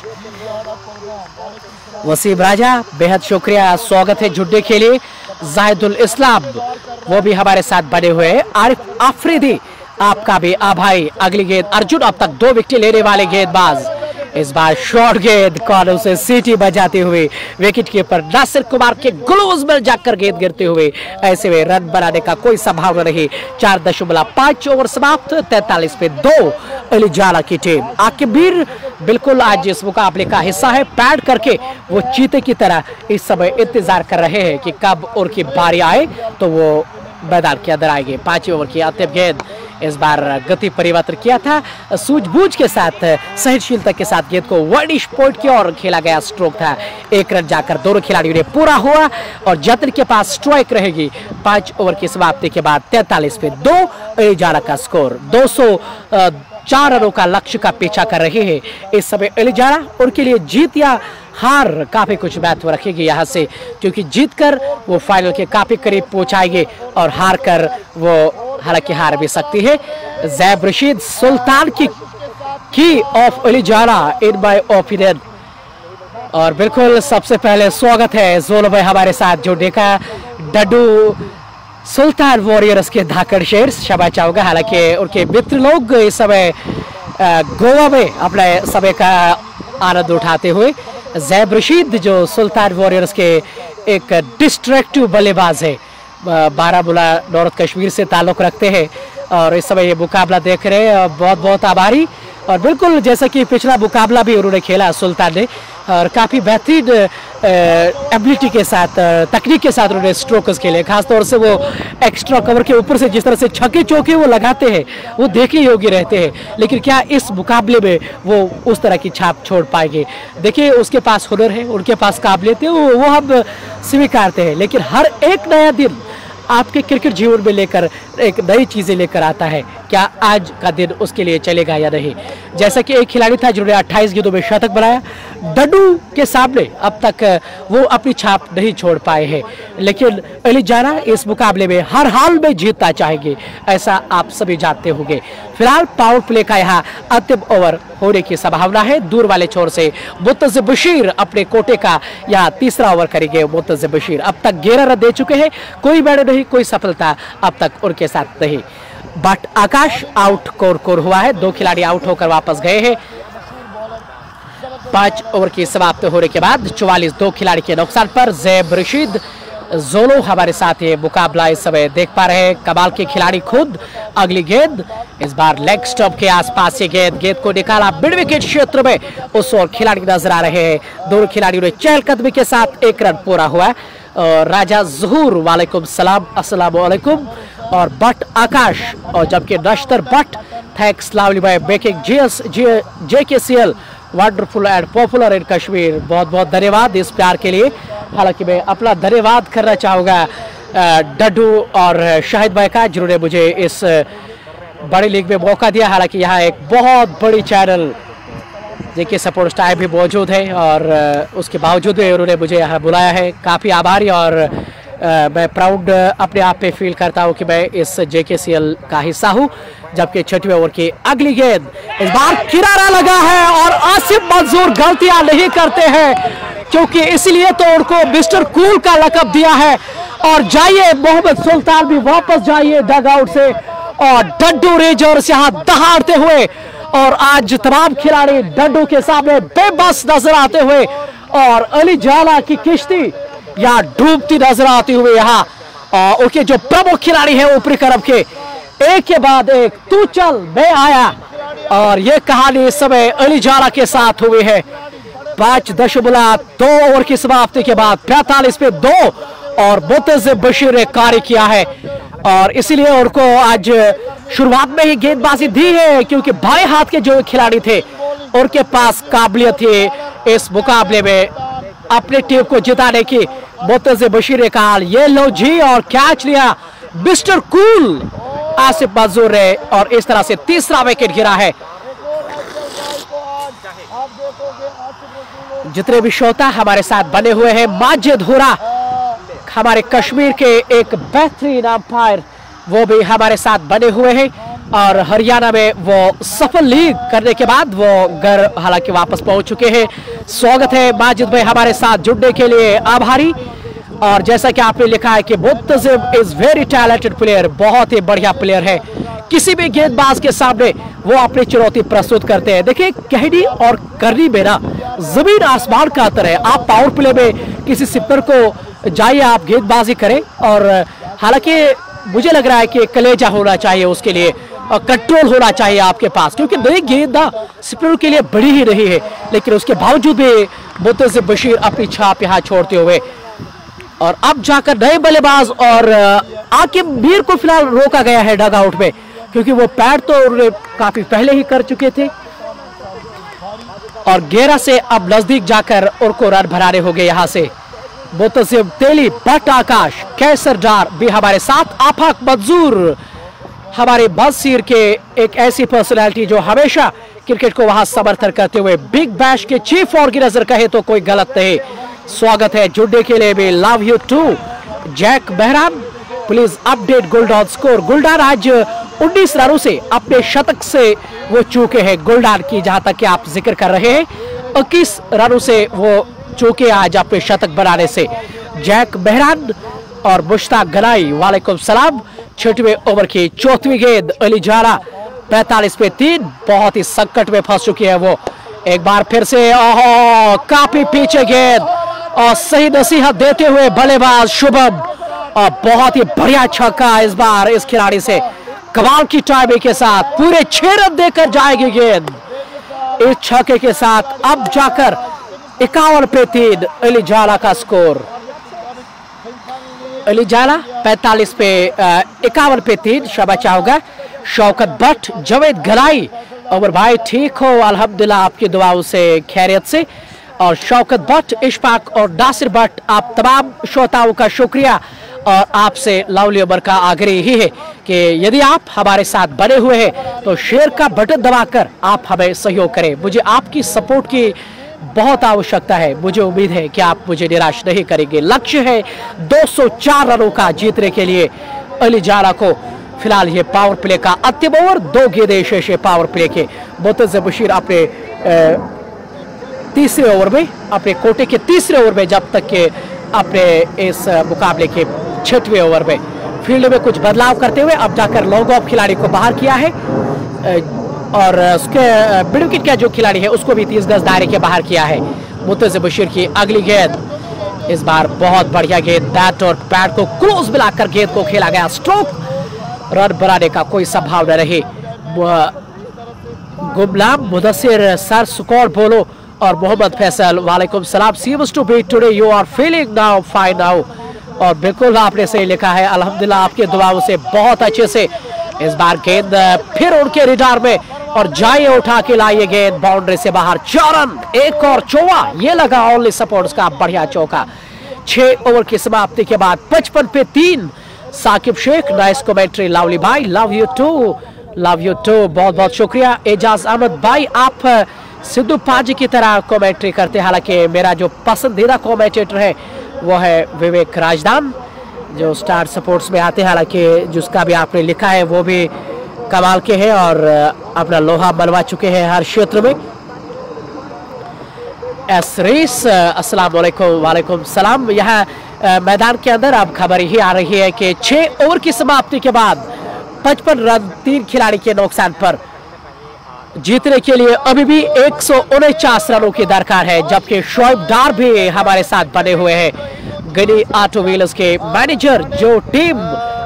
वसीम राजा बेहद शुक्रिया, स्वागत है जुड़ने के लिए। जाहिदुल इस्लाम वो भी हमारे साथ बने हुए हैं। आरिफ आफरीदी आपका भी आभारी। अगली गेंद अर्जुन अब तक 2 विकेट लेने वाले गेंदबाज। इस बार शॉर्ट गेंद कॉर्नर से सीटी बजाते हुए विकेट कीपर नासिर कुमार के ग्लोव्स में जाकर गेंद गिरते हुए। ऐसे में रन बनाने का कोई संभावना नहीं। 4.5 ओवर समाप्त, 43 पे 2 अली जाला की टीम। आकिबीर बिल्कुल आज इस मुकाबले का हिस्सा है। पैड करके वो चीते की तरह इस समय इंतजार कर रहे हैं कि कब उनकी बारी आए तो वो मैदान के अंदर आएंगे। 5 ओवर की अंतिम गेंद। इस बार गति परिवर्तन किया था सूझबूझ के साथ, सहनशीलता के साथ गेंद को वाइड पॉइंट की ओर खेला गया स्ट्रोक था। 1 रन जाकर दोनों खिलाड़ियों ने पूरा हुआ और जतिन के पास स्ट्राइक रहेगी। 5 ओवर की समाप्ति के बाद 43 पे 2 जारा का स्कोर। 204 रनों का लक्ष्य का पीछा कर रहे हैं इस समय अलीजारा। उनके लिए जीत या हार काफी कुछ महत्व रखेगी यहाँ से, क्योंकि जीतकर वो फाइनल के काफी करीब पहुंचाएंगे और हार कर वो हालांकि हार भी सकती है। जैब रशीद सुल्तान की of Alijara in my opinion. और बिल्कुल सबसे पहले स्वागत है जोलो भाई हमारे साथ जुड़ने का। डड्डू सुल्तान वॉरियर्स के धाकड़ शेर्स क्षमा चाहूंगा, हालांकि उनके मित्र लोग इस समय गोवा में अपने समय का आनंद उठाते हुए। जैब रशीद जो सुल्तान वॉरियर्स के एक डिस्ट्रैक्टिव बल्लेबाज है, बारामूला नॉर्थ कश्मीर से ताल्लुक रखते हैं और इस समय ये मुकाबला देख रहे हैं। बहुत बहुत आभारी। और बिल्कुल जैसा कि पिछला मुकाबला भी उन्होंने खेला सुल्तान ने, और काफ़ी बेहतरीन एबिलिटी के साथ, तकनीक के साथ उन्होंने स्ट्रोक्स खेले। खासतौर से वो एक्स्ट्रा कवर के ऊपर से जिस तरह से छक्के चौके वो लगाते हैं वो देखने योग्य रहते हैं। लेकिन क्या इस मुकाबले में वो उस तरह की छाप छोड़ पाएंगे? देखिए, उसके पास हुनर है, उनके पास काबिलियत है, वो हम स्वीकारते हैं। लेकिन हर एक नया दिन आपके क्रिकेट जीवन में लेकर एक नई चीजें लेकर आता है। क्या आज का दिन उसके लिए चलेगा या नहीं? जैसा कि एक खिलाड़ी था जिन्होंने 28 गेंदों में शतक बनाया, डड्डू के सामने अब तक वो अपनी छाप नहीं छोड़ पाए हैं। लेकिन अलीजारा इस मुकाबले में हर हाल में जीतना चाहेंगे, ऐसा आप सभी जानते होंगे। फिलहाल पावर प्ले का यहाँ अंतिम ओवर होने की संभावना है। दूर वाले छोर से मुतज़्ज़िब बशीर अपने कोटे का यहाँ तीसरा ओवर करेंगे। मुतज़्ज़िब बशीर अब तक 11 रन दे चुके हैं, कोई बैट नहीं, कोई सफलता अब तक उनके साथ नहीं। बट आकाश आउट कोर हुआ है, 2 खिलाड़ी आउट होकर वापस गए हैं। 5 ओवर की समाप्त होने के बाद 44 2 खिलाड़ी के नुकसान पर जैब रशीद जोलो हमारे साथ ये मुकाबला इस समय देख पा रहे हैं। कमाल के खिलाड़ी खुद। अगली गेंद इस बार लेग स्टंप के आसपास से गेंद को निकाला मिड विकेट क्षेत्र में, उस ओर खिलाड़ी नजर आ रहे हैं। दोनों खिलाड़ियों ने चहलकदमी के साथ 1 रन पूरा हुआ। राजा जहूर वालेकुम सलाम, अस्सलाम वालेकुम। और बट आकाश, और जबकि Nashtar Butt thanks lovely by making JKCL wonderful and popular in Kashmir. बहुत बहुत धन्यवाद इस प्यार के लिए। हालांकि मैं अपना धन्यवाद करना चाहूँगा डड्डू और शाहिद भाई का, जिन्होंने मुझे इस बड़ी लीग में मौका दिया। हालांकि यहाँ एक बहुत बड़ी चैनल JK स्पोर्ट्स टाइम भी मौजूद है और उसके बावजूद भी उन्होंने मुझे यहाँ बुलाया है। काफ़ी आभारी और मैं प्राउड अपने आप पे फील करता हूं कि मैं इस JKCL का हिस्सा हूं। जबकि 6वें ओवर की अगली गेंद इस बार किनारा लगा है और आसिफ मंजूर गलतियां नहीं करते हैं, क्योंकि इसलिए तो उनको मिस्टर कूल का लक़ब दिया है। और जाइए मोहम्मद सुल्तान भी वापस जाइए डग आउट से, और डड्डू रेजर्स यहां दहाड़ते हुए, और आज तमाम खिलाड़ी डड्डू के सामने बेबस नजर आते हुए, और अली जाला की किश्ती यहाँ डूबती नजर आती हुई यहाँ उनके जो प्रमुख खिलाड़ी हैं ऊपरी तरफ के एक के बाद एक तू चल मैं आया। और ये कहानी इस समय अली जाला के साथ हुई है। 5.2 ओवर की समाप्ति के बाद 45 पे 2 और मुतज़्ज़िम बशीर ने कार्य किया है, और इसीलिए उनको आज शुरुआत में ही गेंदबाजी दी है, क्योंकि बाएं हाथ के जो खिलाड़ी थे उनके पास काबिलियत थी इस मुकाबले में अपनी टीम को जिताने की। मुतज़्ज़िम बशीर ने कहा ये लो जी, और कैच लिया मिस्टर कूल आसिफ मंजूर ने, और इस तरह से तीसरा विकेट गिरा है। जितने भी श्रोता हमारे साथ बने हुए हैं, माजिद हुरा हमारे कश्मीर के एक बेहतरीन अंपायर, वो भी हमारे साथ बने हुए हैं, और हरियाणा में वो सफल लीग करने के बाद वो घर हालांकि वापस पहुंच चुके हैं। स्वागत है माजिद भाई हमारे साथ जुड़ने के लिए, आभारी। और जैसा कि आपने लिखा है कि Muntazim is very talented player, बहुत ही बढ़िया प्लेयर है, किसी भी गेंदबाज के सामने वो अपनी चुनौती प्रस्तुत करते हैं। देखिए कहनी और करनी में ना जमीन आसमान का अंतर है। आप पावर प्ले में किसी सिपर को जाइए, आप गेंदबाजी करें, और हालांकि मुझे लग रहा है कि कलेजा होना चाहिए उसके लिए, और कंट्रोल होना चाहिए आपके पास, क्योंकि नई गेंद स्पिनर के लिए बड़ी ही रही है, लेकिन उसके बावजूद भी मुतज़्ज़िम बशीर अपनी छाप यहाँ छोड़ते हुए, और अब जाकर नए बल्लेबाज और आकिब मीर को फिलहाल रोका गया है डग आउट में, क्योंकि वो पैड तो उन्होंने काफी पहले ही कर चुके थे, और 11 से अब नजदीक जाकर उनको रन भराने हो गए यहाँ से। मुतज़्ज़िम, तेली, भट्ट आकाश, कैसर डार भी हमारे साथ, आफाक मंजूर हमारे बसीर के एक ऐसी पर्सनैलिटी जो हमेशा क्रिकेट को वहां समर्थन करते हुए बिग बैश के चीफ ऑर्गेनाइजर कहे तो कोई गलत नहीं। स्वागत है जुड़ने के लिए भी, love you too. Jack Bahram, please update Guldan score. Guldan आज 19 रनों से अपने शतक से वो चूके हैं, गुलडान की जहां तक कि आप जिक्र कर रहे हैं, 21 रनों से वो चूके आज अपने शतक बनाने से। जैक बहरान और मुश्ताक गनाई, वालेकुम सलाम। 6वें ओवर की 4वीं गेंद अली जाला 45 पे 3, बहुत ही संकट में फंस चुकी है वो। एक बार फिर से ओहो काफी पीछे गेंद, और सही नसीहत देते हुए बल्लेबाज शुभम, और बहुत ही बढ़िया छक्का इस बार इस खिलाड़ी से, कमाल की टाइमिंग के साथ पूरे 6 रन देकर जाएगी गेंद। इस छक्के के साथ अब जाकर 51 पे 3 अली जाला का स्कोर। अली जाला 45 पे 51 पे 3 शबाचा होगा। शौकत भट्ट, जवेद गलाई, और भाई ठीक हो अल्हम्दुलिल्लाह आपकी दुआओं से खैरियत से। और शौकत भट्ट, इशफाक और नासिर भट्ट, आप तमाम श्रोताओं का शुक्रिया, और आपसे लाउली उमर का आग्रह ही है कि यदि आप हमारे साथ बने हुए हैं तो शेयर का बटन दबाकर आप हमें सहयोग करें। मुझे आपकी सपोर्ट की बहुत आवश्यकता है, मुझे उम्मीद है कि आप मुझे निराश नहीं करेंगे। लक्ष्य है 204 रनों का जीतने के लिए अली जाला को। फिलहाल ये पावर प्ले का अंतिम ओवर, 2 गेंदें शेष है पावर प्ले के। मुतज़्ज़िम बशीर अपने तीसरे ओवर में, अपने कोटे के तीसरे ओवर में, जब तक के अपने इस मुकाबले के 6वें ओवर में फील्ड में कुछ बदलाव करते हुए अब जाकर लॉन्ग ऑफ खिलाड़ी को बाहर किया है, और उसके मिड विकेट का जो खिलाड़ी है उसको भी 30 गज दायरे के बाहर किया है। मुतज़्ज़िम बशीर की अगली गेंद, इस बार बहुत बढ़िया गेंद, बैट और पैड को क्लोज मिलाकर गेंद को खेला गया, स्ट्रोक, रन बनाने का कोई संभावना नहीं। गुमलाम मुदस्सिर सर स्कोर बोलो, और मोहम्मद फैसल, वालेकुम सलाम। Seems to be today you are feeling now fine now, और बिल्कुल आपने सही लिखा है, अल्हम्दुलिल्लाह आपके दुआओं से बहुत अच्छे से। इस बार गेंद फिर उनके रिडार में, और जाइए उठा के लाइए गेंद बाउंड्री से बाहर। 4 रन, एक और चौवा, ये लगा ओनली सपोर्ट्स का बढ़िया चौका। 6 ओवर की समाप्ति के बाद 55 पे 3। Saqib Sheikh, nice commentary lovely भाई, love you too, love you too, बहुत बहुत शुक्रिया। एजाज अहमद भाई, आप सिद्धू पाजी की तरह कमेंट्री करते हैं, हालांकि मेरा जो पसंदीदा कमेंटेटर है वो है विवेक राजदान। जो स्टार सपोर्ट्स में आते हैं, हालांकि जिसका भी आपने लिखा है वो भी कमाल के हैं और अपना लोहा बनवा चुके हैं हर क्षेत्र में। एस रेस, अस्सलाम वालेकुम। वालेकुम सलाम। यहाँ मैदान के अंदर अब खबर ही आ रही है कि 6 ओवर की समाप्ति के बाद 55 रन 3 खिलाड़ी के नुकसान पर जीतने के लिए अभी भी 149 रनों की दरकार है, जबकि शोएब डार भी हमारे साथ बने हुए हैं। गनी ऑटो व्हीलर्स के मैनेजर जो टीम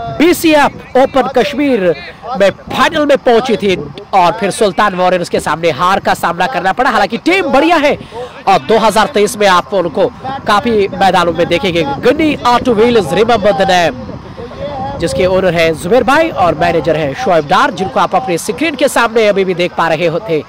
BCF ओपन कश्मीर में फाइनल में पहुंची थी और फिर सुल्तान वॉरियर्स के सामने हार का सामना करना पड़ा। हालांकि टीम बढ़िया है और 2023 में आप उनको काफी मैदानों में देखेंगे। Ghani auto wheelers, remember the name, जिसके ओनर है जुबैर भाई और मैनेजर है शोएब डार, जिनको आप अपने स्क्रीन के सामने अभी भी देख पा रहे होते।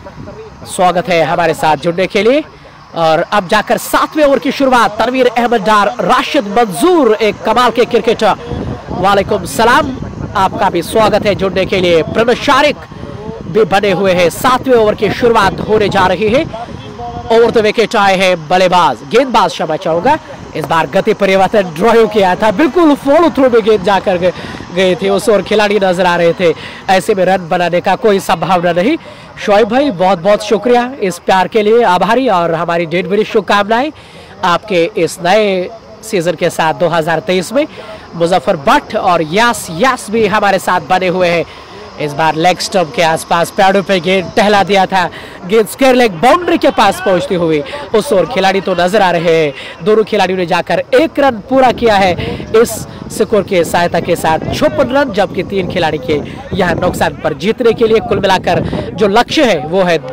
स्वागत है हमारे साथ जुड़ने के लिए। और अब जाकर 7वें ओवर की शुरुआत। तनवीर अहमद डार, राशिद मंजूर, एक कमाल के क्रिकेटर, वालेकुम सलाम, आपका भी स्वागत है जुड़ने के लिए। प्रणव शारिक भी बने हुए हैं। 7वें ओवर की शुरुआत होने जा रही है। ओवर द विकेट आए हैं बल्लेबाज, गेंदबाज क्षमा चाहूंगा। इस बार गति परिवर्तन ड्राइव किया था, बिल्कुल फॉलो थ्रू में गेंद जाकर गए थे उस ओर खिलाड़ी नजर आ रहे थे। ऐसे में रन बनाने का कोई संभावना नहीं। शोएब भाई बहुत बहुत शुक्रिया इस प्यार के लिए, आभारी, और हमारी ढेर बड़ी शुभकामनाएं आपके इस नए सीजन के साथ 2023 में। मुजफ्फर भट्ट और यास भी हमारे साथ बने हुए हैं। इस बार लेग स्टंप के आसपास पैडों पे गेंद टहला दिया था, गेंद स्क्वायर लेग बाउंड्री के पास पहुंचती हुई उस ओर खिलाड़ी तो नजर आ रहे हैं। दोनों खिलाड़ियों ने जाकर 1 रन पूरा किया है इस स्कोर के सहायता के साथ, 56 रन, जबकि 3 खिलाड़ी के यहाँ नुकसान पर जीतने के लिए कुल मिलाकर जो लक्ष्य है वो है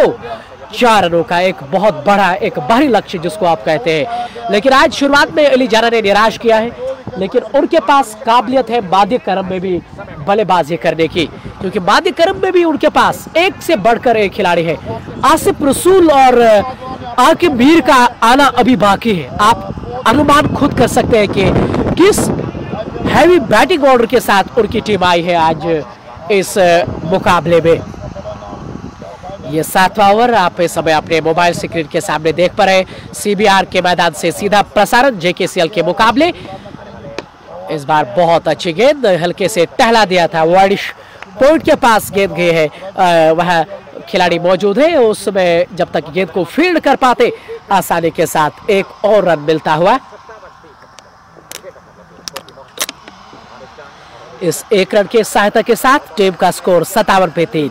204 रनों का, एक बहुत बड़ा, एक भारी लक्ष्य जिसको आप कहते हैं। लेकिन आज शुरुआत में अली जाना ने निराश किया है, लेकिन उनके पास काबिलियत है मादी करम में भी बल्लेबाजी करने की, क्योंकि मादी करम में भी उनके पास एक से बढ़कर एक खिलाड़ी है। आसिफ रसूल और आकिब मीर का आना अभी बाकी है। आप अनुमान खुद कर सकते हैं कि किस हैवी बैटिंग ऑर्डर के साथ उनकी टीम आई है आज इस मुकाबले में। ये 7वां ओवर आप इस समय अपने मोबाइल स्क्रीन के सामने देख पा रहे। CBR के मैदान से सीधा प्रसारण JKCL के मुकाबले। इस बार बहुत अच्छी गेंद, हल्के से टहला दिया था, वाइडिश पॉइंट के पास गेंद गई है। वह खिलाड़ी मौजूद है, उस समय जब तक गेंद को फील्ड कर पाते आसानी के साथ एक और रन मिलता हुआ। इस 1 रन के सहायता के साथ टीम का स्कोर 57 पे 3।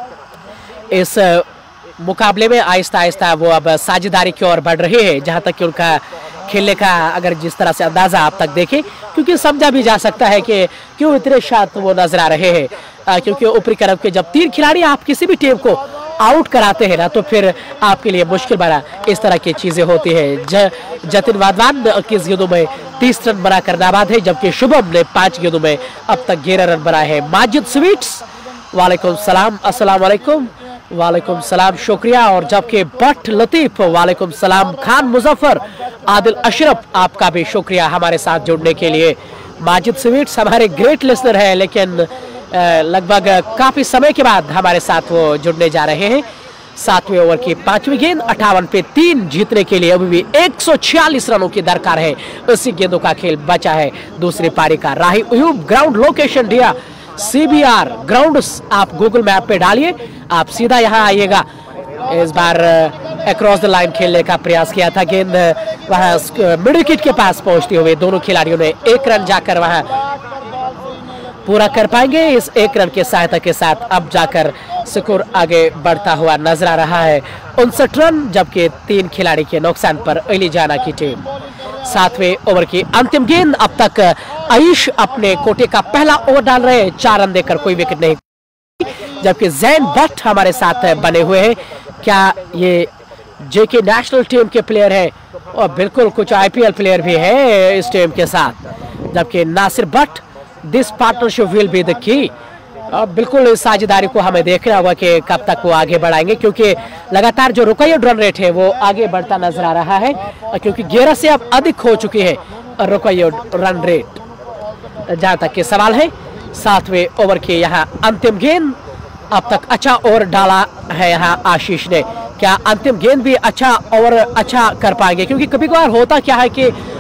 इस मुकाबले में आहिस्ता आहिस्ता वो अब साझेदारी की ओर बढ़ रहे हैं, जहां तक कि उनका खेलने का अगर जिस तरह से अंदाजा आप तक देखें, क्योंकि समझा भी जा सकता है कि क्यों इतने शांत वो नजर आ रहे हैं, क्योंकि ऊपरी तरफ के जब 3 खिलाड़ी आप किसी भी टीम को आउट कराते हैं ना, तो फिर आपके लिए मुश्किल बना इस तरह की चीजें होती है। जतिन वाधवान 21 गेंदों में 30 रन बनाकर नाबाद है, जबकि शुभम ने 5 गेंदों में अब तक 11 रन बनाए हैं। माजिद स्वीट्स, वालेकुम सलाम, अस्सलाम वालेकुम। वालेकुम सलाम, शुक्रिया। और जबकि भट्ट लतीफ, वालेकुम सलाम। खान मुजफ्फर, आदिल अशरफ, आपका भी शुक्रिया हमारे साथ जुड़ने के लिए। माजिद स्वीट्स हमारे ग्रेट लिसनर है, लेकिन लगभग काफी समय के बाद हमारे साथ वो जुड़ने जा रहे हैं। 7वें ओवर की 5वीं गेंद, 58 पे 3 जीतने के लिए अभी भी 146 रनों की दरकार है। उसी गेंदों का खेल बचा है दूसरी पारी का। राही अयूब, ग्राउंड लोकेशन दिया CBR ग्राउंड, आप गूगल मैप पे डालिए, आप सीधा यहाँ आइएगा। इस बार अक्रॉस द लाइन खेलने का प्रयास किया था, गेंद वहाँ मिड विकेट के पास पहुंचते हुए दोनों खिलाड़ियों ने 1 रन जाकर वहाँ पूरा कर पाएंगे। इस 1 रन के सहायता के साथ अब जाकर स्कोर आगे बढ़ता हुआ नजर आ रहा है 59 रन, जबकि 3 खिलाड़ी के नुकसान पर अली जाना की टीम। 7वें ओवर की अंतिम गेंद, अब तक आयुष अपने कोटे का पहला ओवर डाल रहे हैं, 4 रन देकर कोई विकेट नहीं, जबकि जैन भट्ट हमारे साथ बने हुए हैं। क्या ये JK नेशनल टीम के प्लेयर है? और बिल्कुल कुछ IPL प्लेयर भी है इस टीम के साथ। जबकि Nasir Bhatt, this partnership will be the key. बिल्कुल इस साझेदारी को हमें देखना होगा कि कब तक वो आगे बढ़ाएंगे, क्योंकि लगातार जो रुकैयत रन रेट है वो आगे बढ़ता नजर आ रहा है, क्योंकि 11 से अब अधिक हो चुकी है रुकैयत रन रेट। जहां तक के सवाल है 7वें ओवर के यहाँ अंतिम गेंद, अब तक अच्छा ओवर डाला है यहाँ आशीष ने। क्या अंतिम गेंद भी अच्छा ओवर अच्छा कर पाएंगे? क्योंकि कभी कभार होता क्या है कि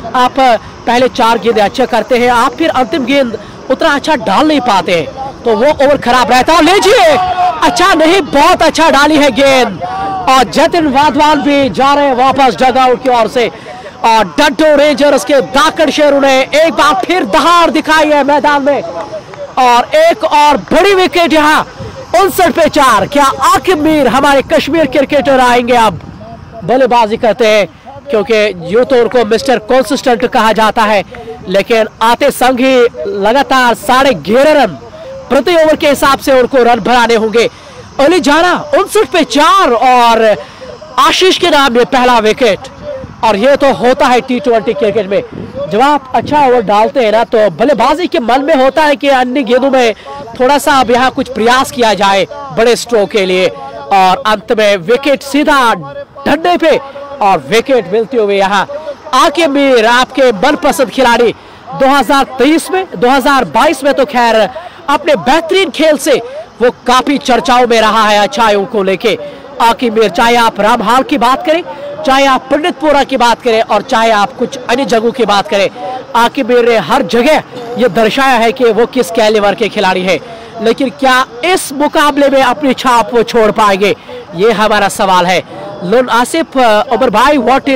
आप पहले 4 गेंद अच्छे करते हैं, आप फिर अंतिम गेंद उतना अच्छा डाल नहीं पाते हैं तो वो ओवर खराब रहता है। लीजिए, अच्छा नहीं, बहुत अच्छा डाली है गेंद और जतिन वाधवान भी जा रहे हैं वापस डगआउट की ओर से और डड्डो रेंजर्स के दाकड़ शेरू ने एक बार फिर दहाड़ दिखाई है मैदान में और एक और बड़ी विकेट यहाँ 59 पे 4। क्या आकिब मीर हमारे कश्मीर क्रिकेटर आएंगे अब बल्लेबाजी करते हैं, क्योंकि यूं तो उनको मिस्टर कंसिस्टेंट कहा जाता है लेकिन आते संग ही लगातार 11.5 रन प्रति ओवर के हिसाब से उनको रन बनाने होंगे। अली जाना 59 पे 4 और आशीष के नाम ये पहला विकेट। और ये तो होता है T20 क्रिकेट में, जब आप अच्छा ओवर डालते हैं ना तो बल्लेबाजी के मन में होता है कि अन्य गेंदों में थोड़ा सा अब यहाँ कुछ प्रयास किया जाए बड़े स्ट्रोक के लिए और अंत में विकेट सीधा डंडे पे और विकेट मिलते हुए यहाँ आकिब मीर आपके मनपसंद खिलाड़ी 2023 में 2022 में तो खैर अपने बेहतरीन खेल से वो काफी चर्चाओं में रहा है अच्छाइयों को लेके। आकिब मीर, चाहे आप रामहाल की बात करें, चाहे आप पंडितपुरा की बात करें और चाहे आप कुछ अन्य जगहों की बात करें, आकिब मीर ने हर जगह ये दर्शाया है कि वो किस कैलिबर के खिलाड़ी है। लेकिन क्या इस मुकाबले में अपनी छाप वो छोड़ पाएंगे, ये हमारा सवाल है। लोन आसिफ उमर भाई, what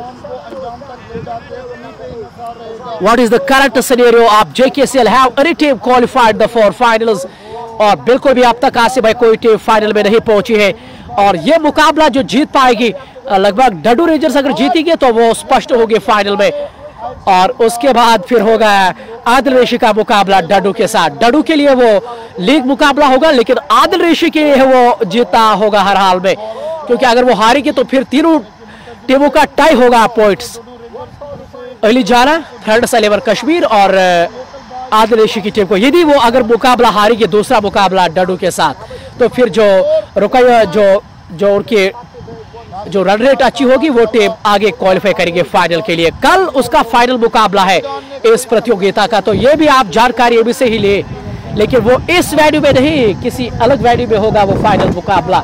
is the current scenario of JKCL? Have any team qualified the for finals? और बिल्कुल भी अब तक आसिफ भाई कोई टीम फाइनल में नहीं पहुंची है और ये मुकाबला जो जीत पाएगी, लगभग डड्डू रेंजर्स अगर जीतेगी तो वो स्पष्ट होगी फाइनल में और उसके बाद फिर होगा आदिल रेशी का मुकाबला डड्डू के साथ। डड्डू के लिए वो लीग मुकाबला होगा लेकिन आदिल रेशी के लिए वो जीता होगा हर हाल में, क्योंकि अगर वो हारेगी तो फिर तीनों टीमों का टाई होगा पॉइंट्स। अली जाना, थर्ड एलेवन कश्मीर और आदिल रेशी की टीम को, यदि वो अगर मुकाबला हारेगी दूसरा मुकाबला डड्डू के साथ तो फिर जो रुकया जो उनकी जो रन रेट अच्छी होगी वो टीम आगे क्वालिफाई करेंगे फाइनल के लिए। कल उसका फाइनल मुकाबला है इस प्रतियोगिता का, तो ये भी आप जानकारी अभी से ही ले, लेकिन वो इस वेन्यू में नहीं किसी अलग वेन्यू में होगा वो फाइनल मुकाबला।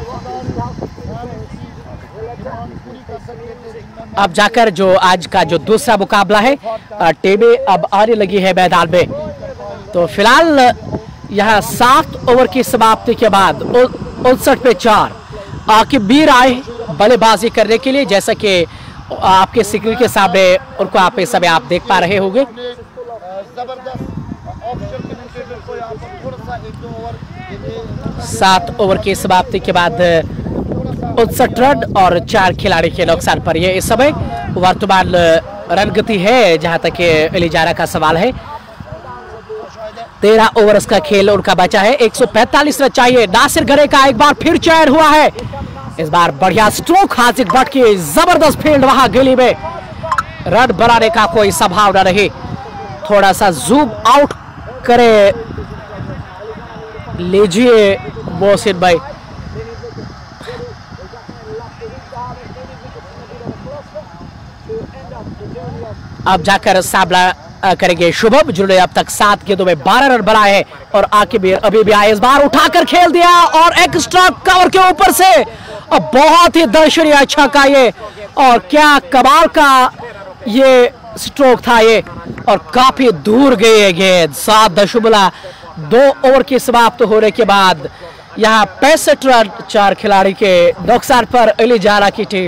अब जाकर जो आज का जो दूसरा मुकाबला है टीमें अब आने लगी है मैदान में। तो फिलहाल यहाँ 7 ओवर की समाप्ति के बाद 59 पे 4 आकिब मीर आए बल्लेबाजी करने के लिए, जैसा कि आपके स्क्रीन के सामने उनको आप इस समय आप देख पा रहे होंगे। 7 ओवर की समाप्ति के बाद 59 रन और 4 खिलाड़ी के नुकसान पर ये इस समय वर्तमान रन गति है जहां तक एलिजारा का सवाल है। 13 ओवर्स का खेल उनका बचा है, 145 रन चाहिए। नासिर घरे का एक बार फिर चयन हुआ है, इस बार बढ़िया स्ट्रोक हाजिर भट्ट की जबरदस्त फील्ड वहां गली में, रन बनाने का कोई संभावना नहीं। थोड़ा सा जूम आउट करे लीजिए मोहसिन भाई। अब जाकर सामना करेंगे शुभम, जिन्होंने अब तक 7 गेंदों में 12 रन बनाए हैं और आकिब मीर अभी भी आए, इस बार उठाकर खेल दिया और एक्स्ट्रा कवर के ऊपर से अब बहुत ही दर्शनीय अच्छा का ये और क्या कमाल का ये स्ट्रोक था ये और काफी दूर गई है गेंद। 7.2 ओवर की समाप्त होने के बाद यहाँ 65 रन 4 खिलाड़ी के नुकसान पर एलिजारा की टीम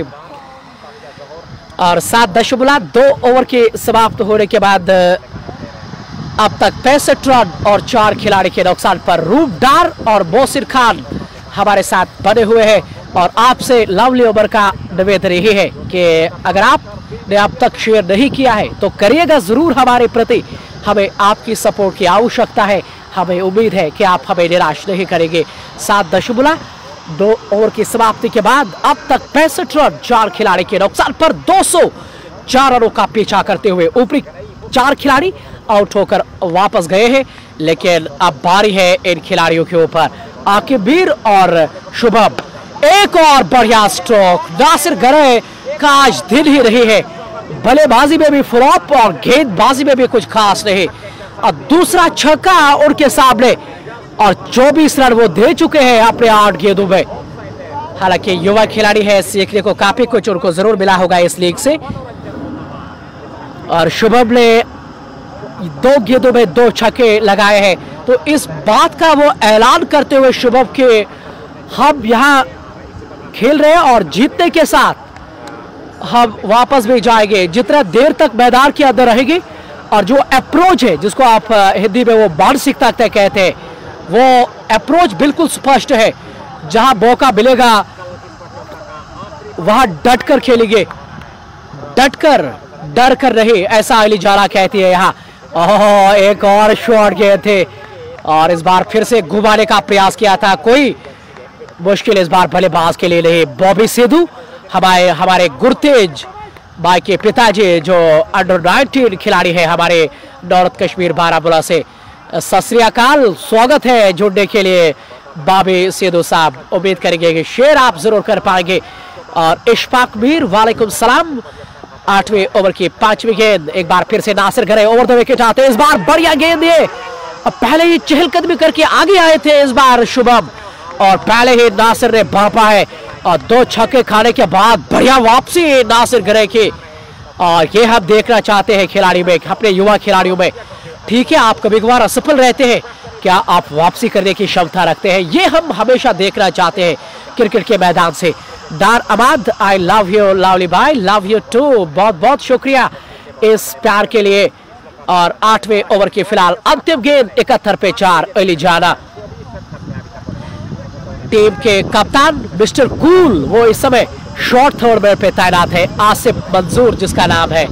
और 7.2 ओवर की समाप्त होने के बाद अब तक 65 रन और 4 खिलाड़ी के नुकसान पर रूपडार और मोहसिन खान हमारे साथ बने हुए हैं और आपसे लवली ओवर का निवेदन यही है कि अगर आपने अब तक शेयर नहीं किया है तो करिएगा जरूर हमारे प्रति, हमें आपकी सपोर्ट की आवश्यकता है। हमें उम्मीद है कि आप हमें निराश नहीं करेंगे। 7.2 ओवर की समाप्ति के बाद अब तक 65 रन 4 खिलाड़ी के नुकसान पर 204 रनों का पीछा करते हुए ऊपरी 4 खिलाड़ी आउट होकर वापस गए हैं, लेकिन अब बारी है इन खिलाड़ियों के ऊपर। आकिब मीर और शुभम, एक और बढ़िया स्ट्रोक। नासिर घरे का आज दिन ही नहीं है, बल्लेबाजी में भी फ्लॉप और गेंदबाजी में भी कुछ खास नहीं और दूसरा छक्का उनके सामने और 24 रन वो दे चुके हैं अपने 8 गेंदों में। हालांकि युवा खिलाड़ी है, सीखने को काफी कुछ उनको जरूर मिला होगा इस लीग से। और शुभम ने 2 गेंदों में 2 छक्के लगाए हैं। तो इस बात का वो ऐलान करते हुए शुभम के हम यहाँ खेल रहे हैं और जीतने के साथ हम वापस भी जाएंगे, जितना देर तक मैदान के अंदर रहेंगे। और जो अप्रोच है जिसको आप हिंदी में वो मानसिकता कहते हैं, वो अप्रोच बिल्कुल स्पष्ट है। जहां मौका मिलेगा वहां डटकर खेलेंगे, डटकर डर कर रहे, ऐसा अली जाला कहती है यहाँ। ओह, एक और शॉट गए थे और इस बार फिर से घुमाने का प्रयास किया था। कोई मुश्किल इस बार बल्लेबाज के लिए नहीं। बॉबी सिद्धू हमारे गुरतेज भाई के पिताजी जो अंडर 19 खिलाड़ी है हमारे नॉर्थ कश्मीर बारामूला से। सत श्री अकाल, स्वागत है जुड़ने के लिए बॉबी सिद्धू साहब। उम्मीद करेंगे कि शेयर आप जरूर कर पाएंगे। और इशफाक मीर, वालेकुम सलाम। 8वें ओवर की 5वीं गेंद, एक बार फिर से नासिर घरे ओवर द विकेट आते। इस बार बढ़िया गेंद है, पहले ही चहलकदमी करके आगे आए थे इस बार शुभम, और पहले ही नासिर ने भापा है और 2 छक्के खाने के बाद बढ़िया वापसी नासिर घरे की। और ये हम देखना चाहते हैं खिलाड़ी में, अपने युवा खिलाड़ियों में। ठीक है, आप कभी कभार असफल रहते हैं, क्या आप वापसी करने की क्षमता रखते हैं? ये हम हमेशा देखना चाहते हैं क्रिकेट के मैदान से। Dar Amad, I love you lovely भाई, लव यू टू। बहुत बहुत शुक्रिया इस प्यार के लिए। और 8वें ओवर की फिलहाल अंतिम गेंद, 71 पे 4 अली जाना। टीम के कप्तान मिस्टर कूल वो इस समय शॉर्ट थर्ड मैन पे तैनात है, आसिफ मंजूर जिसका नाम है।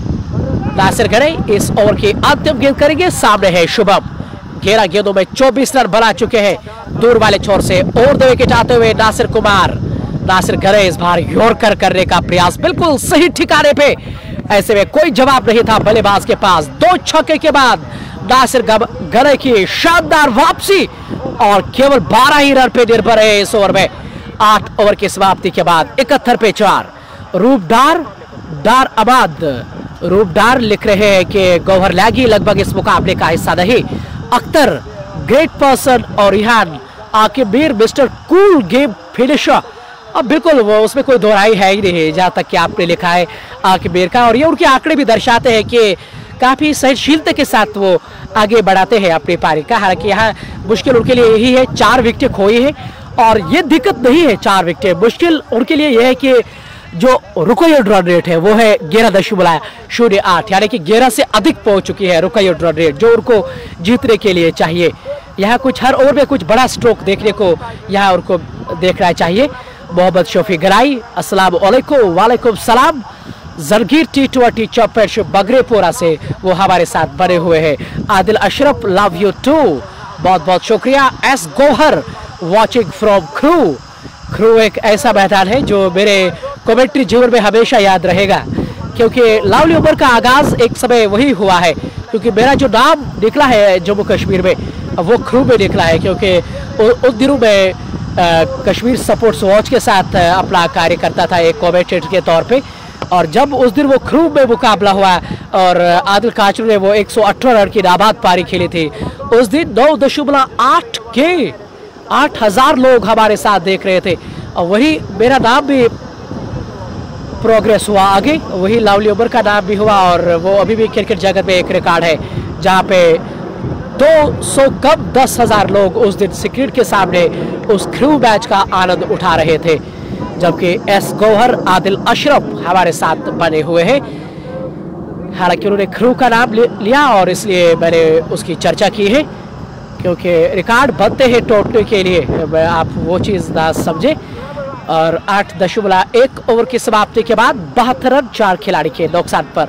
नासिर घरे इस ओवर की अंतिम गेंद करेंगे, सामने है शुभम। 11 गेंदों में 24 रन बना चुके हैं दूर वाले छोर से। ओवर द विकेट आते हुए नासिर कुमार। नासिर घरे इस बार यॉर्कर करने का प्रयास, बिल्कुल सही ठिकाने पे। ऐसे में कोई जवाब नहीं था बल्लेबाज के पास। 2 छक्के के बाद नासिर घरे की शानदार वापसी और केवल 12 ही रन पे निर्भर है इस ओवर में। 8 ओवर की समाप्ति के बाद 71 पे 4। रूपडार डार आबाद रूपडार लिख रहे हैं कि गौहर लैगी लगभग इस मुकाबले का हिस्सा नहीं। अख्तर ग्रेट पर्सन और Rihan Aqib Mir mister cool game finisher. अब बिल्कुल वो उसमें कोई दोहराई है ही नहीं जहां तक कि आपने लिखा है आकिब मीर का। और ये उनके आंकड़े भी दर्शाते हैं कि काफी सहनशीलता के साथ वो आगे बढ़ाते हैं अपनी पारी का। हालांकि यहाँ मुश्किल उनके लिए यही है, 4 विकेटें खोई है और ये दिक्कत नहीं है 4 विकेटें। मुश्किल उनके लिए यह है कि जो रिक्वायर्ड रन रेट है वो है 11.08, यानी कि 11 से अधिक पहुंच चुकी है रिक्वायर्ड रन रेट, जो उनको जीतने के लिए चाहिए। यहाँ कुछ हर ओवर में कुछ बड़ा स्ट्रोक देखने को यहाँ उनको देखना चाहिए। मोहम्मद शफी गराई, अस्सलाम वालेकुम। वालेकुम सलाम। जरगीर T20 चैंपियनशिप बगरेपुरा से वो हमारे साथ बने हुए हैं। Adil Ashraf, love you too, बहुत बहुत शुक्रिया। S Gauhar watching from Khrew. Khrew एक ऐसा मैदान है जो मेरे कमेंट्री जीवन में हमेशा याद रहेगा, क्योंकि लवली ओवर का आगाज एक समय वही हुआ है। क्योंकि मेरा जो नाम निकला है जम्मू कश्मीर में वो क्रू में निकला है, क्योंकि उन दिनों में कश्मीर सपोर्ट्स वॉच के साथ अपना कार्य करता था एक कमेंटेटर के तौर पे। और जब उस दिन वो क्रू में मुकाबला हुआ और आदिल काचरू ने वो 118 रन की नाबाद पारी खेली थी, उस दिन 9.8 के 8000 लोग हमारे साथ देख रहे थे। और वही मेरा नाम भी प्रोग्रेस हुआ आगे, वही लवली ओवर का नाम भी हुआ। और वो अभी भी क्रिकेट जगत में एक रिकॉर्ड है जहाँ पे 200 कम 10,000 लोग उस दिन स्क्रीन के सामने उस क्रू मैच का आनंद उठा रहे थे। जबकि एस गौहर, आदिल अशरफ हमारे साथ बने हुए हैं। हालांकि उन्होंने क्रू का नाम लिया और इसलिए मैंने उसकी चर्चा की है, क्योंकि रिकॉर्ड बनते हैं टोटने के लिए, आप वो चीज़ ना समझे। और 8.1 ओवर की समाप्ति के बाद 72 रन 4 खिलाड़ी के नुकसान पर।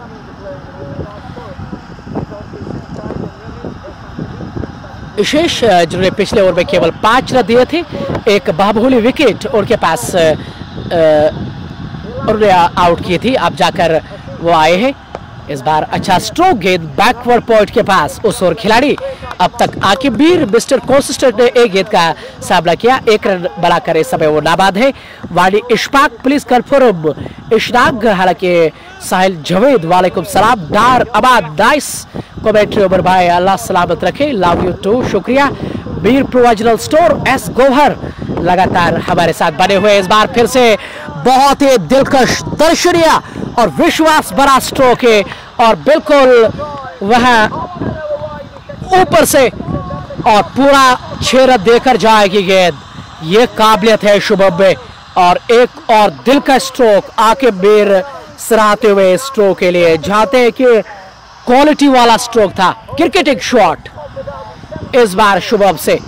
विशेष जिन्होंने पिछले ओवर में केवल 5 रन दिए थे, एक बाहुबली विकेट उनके पास उन्होंने आउट की थी, अब जाकर वो आए हैं। इस बार अच्छा स्ट्रोक गेंद बैकवर्ड पॉइंट के पास उस ओवर खिलाड़ी। अब तक आकिब मीर मिस्टर कंसिस्टेंट ने एक गेंद का सामना किया, 1 रन बनाकर इस समय वो नाबाद है। वाडी इशफाक प्लीज कन्फर्म इशराक, हालांकि साहिल जवेद, वालेकुम सलाम। डार आबाद, नाइस कमेंट्री ओवर भाई, अल्लाह सलामत रखे, लव यू टू, शुक्रिया। Mir provisional store, S Gauhar लगातार हमारे साथ बने हुए। इस बार फिर से बहुत ही दिलकश, दर्शनीय और विश्वास बड़ा स्ट्रोक है और बिल्कुल वह ऊपर से और पूरा 6 रन देकर जाएगी गेंद। ये काबिलियत है शुभम में और एक और दिल का स्ट्रोक आकिब मीर सराहते हुए स्ट्रोक के लिए जाते हैं कि क्वालिटी वाला स्ट्रोक था, क्रिकेटिंग शॉट इस बार शुभम से।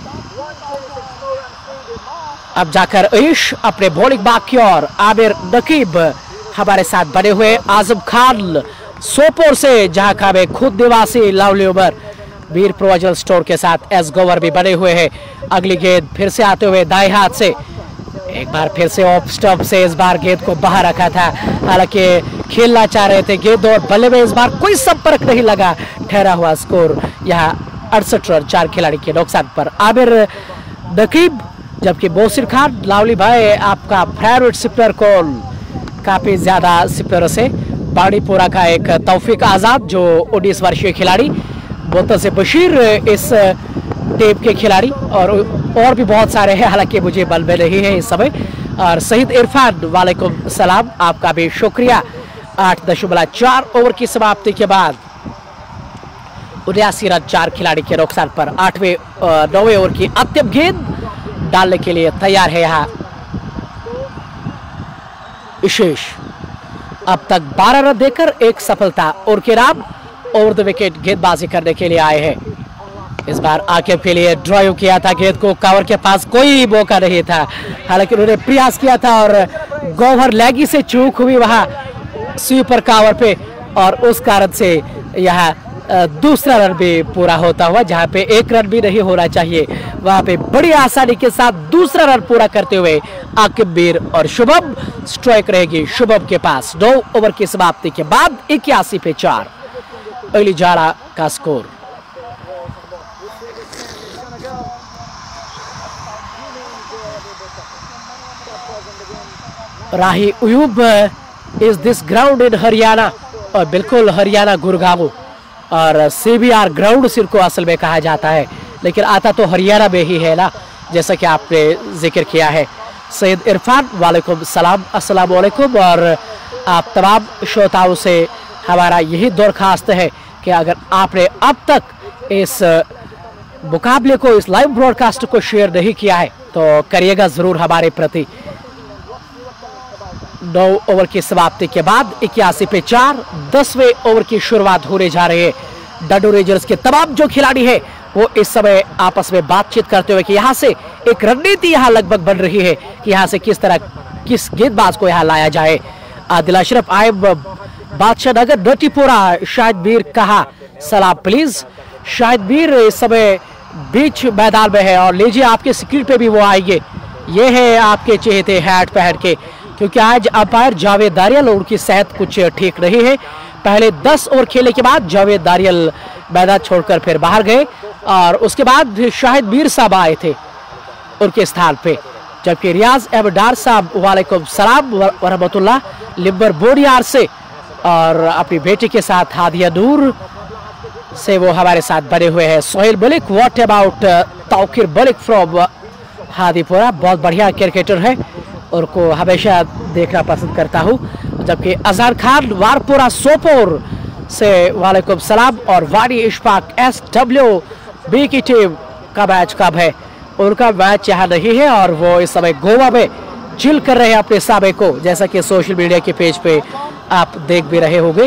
अब जाकर ईश अपने बॉलिंग बाग की ओर, आमिर नकीब हमारे साथ बने हुए, आजम खान सोपोर से जहां का में खुद निवासी lovely Umar Veer provisional store के साथ एस गोवर भी बने हुए हैं। अगली गेंद फिर से आते हुए दाएं हाथ से, एक बार फिर से ऑफ स्टंप से इस बार गेंद को बाहर रखा था, हालांकि खेलना चाह रहे थे गेंद और बल्ले में इस बार कोई संपर्क नहीं लगा। ठहरा हुआ स्कोर यहाँ 68 रन 4 खिलाड़ी के नुकसान पर। आमिर नकीब जबकि मोहसिन खान, लावली भाई आपका फेवरेट स्पिनर कौन? काफी ज्यादा स्पिनरों से बाड़ीपुरा का एक तौफीक आजाद जो 19 वर्षीय खिलाड़ी, मुतसिब बशीर इस टीम के खिलाड़ी और भी बहुत सारे हैं, हालांकि मुझे बल में नहीं है इस समय। और शहीद इरफान, वालेकुम सलाम, आपका भी शुक्रिया। 8.4 ओवर की समाप्ति के बाद 79 रन 4 खिलाड़ी के नुकसान पर 9वें ओवर की अंतिम गेंद डालने के लिए तैयार है यहाँ विशेष। अब तक 12 रन देकर एक सफलता और के नाम ओवर द विकेट गेंदबाजी करने के लिए आए हैं। इस बार आकिब के लिए ड्राइव किया था, गेंद को कवर के पास कोई मौका नहीं था, हालांकि उन्होंने प्रयास किया था और गोवर लेगी से चूक हुई वहां स्वीपर कवर पे और उस कारण से यहाँ दूसरा रन भी पूरा होता हुआ, जहां पे एक रन भी नहीं होना चाहिए वहां पे बड़ी आसानी के साथ दूसरा रन पूरा करते हुए आकिब मीर और शुभम। स्ट्राइक रहेगी शुभम के पास 9 ओवर की समाप्ति के बाद 81 पे 4 अगली जाड़ा का score. Rahi Ayub is this ground in Haryana, और बिल्कुल हरियाणा गुड़गांव और CBR ग्राउंड सिर को असल में कहा जाता है, लेकिन आता तो हरियाणा में ही है ना, जैसा कि आपने जिक्र किया है। सैयद इरफान, वालेकुम सलाम, अस्सलाम वालेकुम। और आप तमाम श्रोताओं से हमारा यही दरख्वास्त है कि अगर आपने अब तक इस मुकाबले को, इस लाइव ब्रॉडकास्ट को शेयर नहीं किया है तो करिएगा जरूर हमारे प्रति। 9 ओवर की समाप्ति के बाद 81 पे 4 10वें ओवर की शुरुआत होने जा रही है। डडू रेंजर्स के तमाम जो खिलाड़ी हैं वो इस समय आपस में बातचीत करते हुए कि यहाँ से एक रणनीति यहाँ लगभग बन रही है कि यहाँ से किस तरह किस गेंदबाज को यहाँ लाया जाए। आदिल अशरफ आए बादशाह नगर नटीपुरा, शाहिद मीर कहा सलाम प्लीज। शाहिद मीर इस समय बीच मैदान में है और लीजिए आपके स्क्रीन पे भी वो आएंगे, ये है आपके चहेते हैट पहन के, क्योंकि आज अंपायर जावेद दारियल और उनकी सेहत कुछ ठीक नहीं है। पहले 10 ओवर खेलने के बाद जावेद दारियल मैदान छोड़कर फिर बाहर गए और उसके बाद शाहिद मीर साहब आए थे उनके स्थान पे, जबकि रियाज एबडार साहब, वालेकुम सलाम वरहमतुल्लाह, लिबर बोडियार से और अपनी बेटी के साथ हादिया नूर से वो हमारे साथ बने हुए हैं। Sohail Malik, what about Tauqeer Malik from Hadipura, बहुत बढ़िया क्रिकेटर है, उनको हमेशा देखना पसंद करता हूँ। जबकि अजहर खान वारपुरा सोपोर से वालेकुम सलाम और वाडी इशफाक SWB की टीम का मैच कब है? उनका मैच यहाँ नहीं है और वो इस समय गोवा में चिल कर रहे हैं अपने साबे को, जैसा कि सोशल मीडिया के पेज पे आप देख भी रहे होंगे।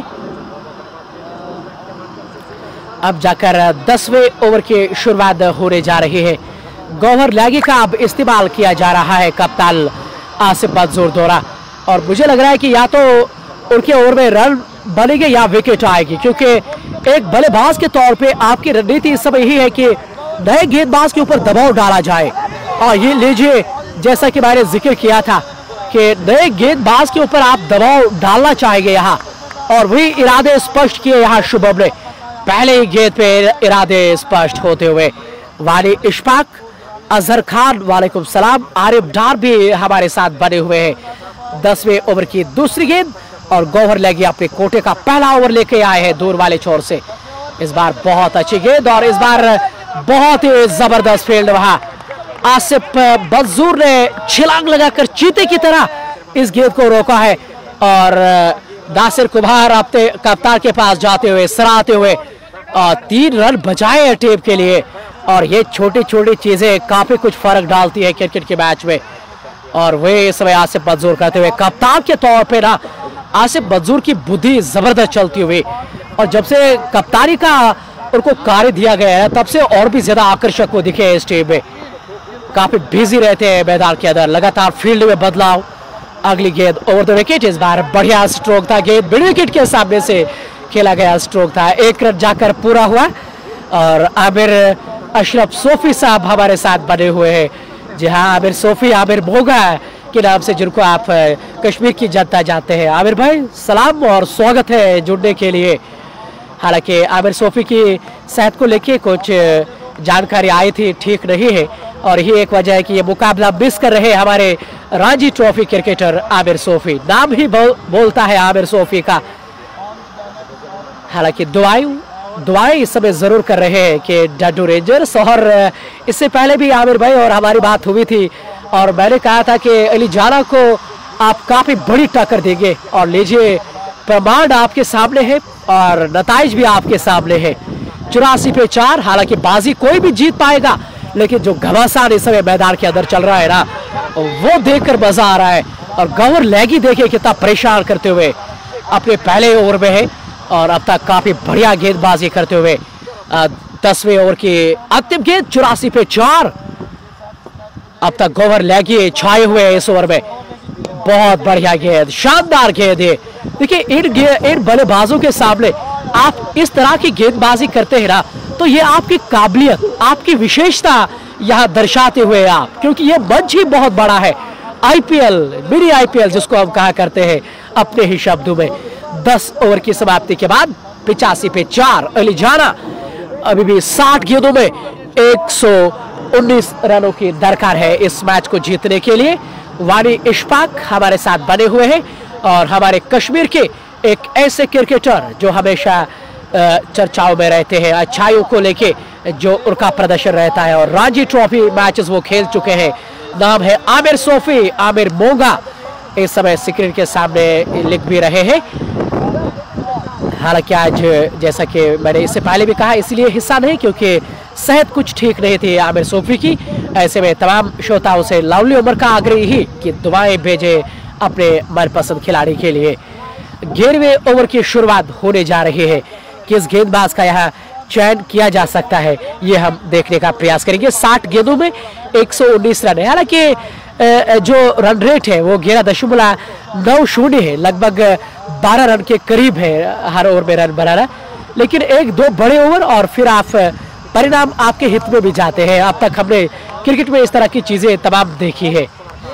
अब जाकर 10वें ओवर की शुरुआत होने जा रही है। गौहर लैगी का अब इस्तेमाल किया जा रहा है कप्तान आसिफ मंजूर द्वारा, और मुझे लग रहा है कि या तो उनके ओवर में रन बनेंगे या विकेट आएगी, क्योंकि एक बल्लेबाज के तौर पे आपकी रणनीति इस समय ही है कि नए गेंदबाज के ऊपर दबाव डाला जाए। और ये लीजिए, जैसा कि मैंने जिक्र किया था कि नए गेंदबाज के ऊपर आप दबाव डालना चाहेंगे यहाँ, और वही इरादे स्पष्ट किए यहाँ शुभम ने। पहले ही गेंद पे इरादे स्पष्ट होते हुए वाली इशफाक, अजहर खान, वालेकुम सलाम, आरिफ डार भी हमारे साथ बने हुए हैं। 10वें ओवर की दूसरी गेंद और गौहर लैगी अपने कोटे का पहला ओवर लेके आए हैं दूर वाले छोर से। इस बार बहुत अच्छी गेंद और इस बार बहुत ही जबरदस्त फील्ड, वहां आसिफ मंजूर ने छलांग लगाकर चीते की तरह इस गेंद को रोका है और नासिर कुमार अपने कप्तान के पास जाते हुए सराहते हुए 3 रन बचाए टीम के लिए। और ये छोटी छोटी चीजें काफी कुछ फर्क डालती है क्रिकेट के मैच में। और वे इस समय आसिफ मंजूर करते हुए कप्तान के तौर पे ना आसिफ मंजूर की बुद्धि जबरदस्त चलती हुई, और जब से कप्तानी का उनको कार्य दिया गया है तब से और भी ज्यादा आकर्षक वो दिखे इस टीम में। काफी बिजी रहते हैं मैदान के अंदर, लगातार फील्ड में बदलाव। अगली गेंद ओवर द विकेट, इस बार बढ़िया स्ट्रोक था, गेंद मिड विकेट के सामने से खेला गया स्ट्रोक था, 1 रन जाकर पूरा हुआ। और आमिर अशरफ सोफी साहब हमारे साथ बने हुए हैं। जी हाँ, आमिर सोफी, आमिर मोगा के नाम से जिनको आप कश्मीर की जनता जानते हैं। आमिर भाई सलाम और स्वागत है जुड़ने के लिए। हालांकि आमिर सोफी की सेहत को लेके कुछ जानकारी आई थी, ठीक नहीं है, और यही एक वजह है कि ये मुकाबला मिस कर रहे हमारे रणजी ट्रॉफी क्रिकेटर आमिर सोफी। नाम ही बोलता है आमिर सोफी का। हालांकि दुआएं इस समय जरूर कर रहे हैं कि डड्डू रेंजर्स, और इससे पहले भी आमिर भाई और हमारी बात हुई थी और मैंने कहा था कि अली जाना को आप काफी बड़ी टक्कर देंगे, और लीजिए प्रमाण आपके सामने है और नताइज भी आपके सामने है। 84 पे 4। हालांकि बाजी कोई भी जीत पाएगा, लेकिन जो घमासान इस समय मैदान के अंदर चल रहा है ना, वो देखकर मजा आ रहा है। और गौर लैगी देखिए कितना परेशान करते हुए अपने पहले ओवर में है, और अब तक काफी बढ़िया गेंदबाजी करते हुए 10वें ओवर की अंतिम गेंद 84 पे 4। अब तक गौर लैगी छाए हुए इस ओवर में। बहुत बढ़िया गेंद, शानदार गेंद है। देखिए इन बल्लेबाजों के सामने आप इस तरह की गेंदबाजी करते हैं ना, तो ये आपकी काबिलियत, आपकी विशेषता यहाँ दर्शाते हुए आप, क्योंकि ये मंच ही बहुत बड़ा है। आईपीएल, मिनी आईपीएल जिसको हम कहा करते हैं अपने ही शब्दों में। 10 ओवर की समाप्ति के बाद 85 पे 4। अली जाना अभी भी 60 गेंदों में 119 रनों की दरकार है इस मैच को जीतने के लिए। वानी इशफाक हमारे साथ बने हुए हैं, और हमारे कश्मीर के एक ऐसे क्रिकेटर जो हमेशा चर्चाओं में रहते हैं, अच्छाइयों को लेके जो उनका प्रदर्शन रहता है, और रणजी ट्रॉफी मैचेस वो खेल चुके हैं। नाम है आमिर सोफी, आमिर मोगा इस समय स्क्रीन के सामने लिख भी रहे हैं। हालांकि आज जैसा कि मैंने इससे पहले भी कहा, इसलिए हिस्सा नहीं क्योंकि सेहत कुछ ठीक नहीं थी आमिर सोफी की। ऐसे में तमाम श्रोताओं से लवली उमर का आग्रह ही कि दुआएं भेजे अपने मनपसंद खिलाड़ी के लिए। 11वें ओवर की शुरुआत होने जा रही है। किस गेंदबाज का यहाँ चयन किया जा सकता है, ये हम देखने का प्रयास करेंगे। 60 गेंदों में 119 रन है। हालांकि जो रन रेट है वो 11.90 है, लगभग 12 रन के करीब है हर ओवर में रन बनाना। लेकिन 1-2 बड़े ओवर और फिर आप परिणाम आपके हित में भी जाते हैं। अब तक हमने क्रिकेट में इस तरह की चीजें तमाम देखी है।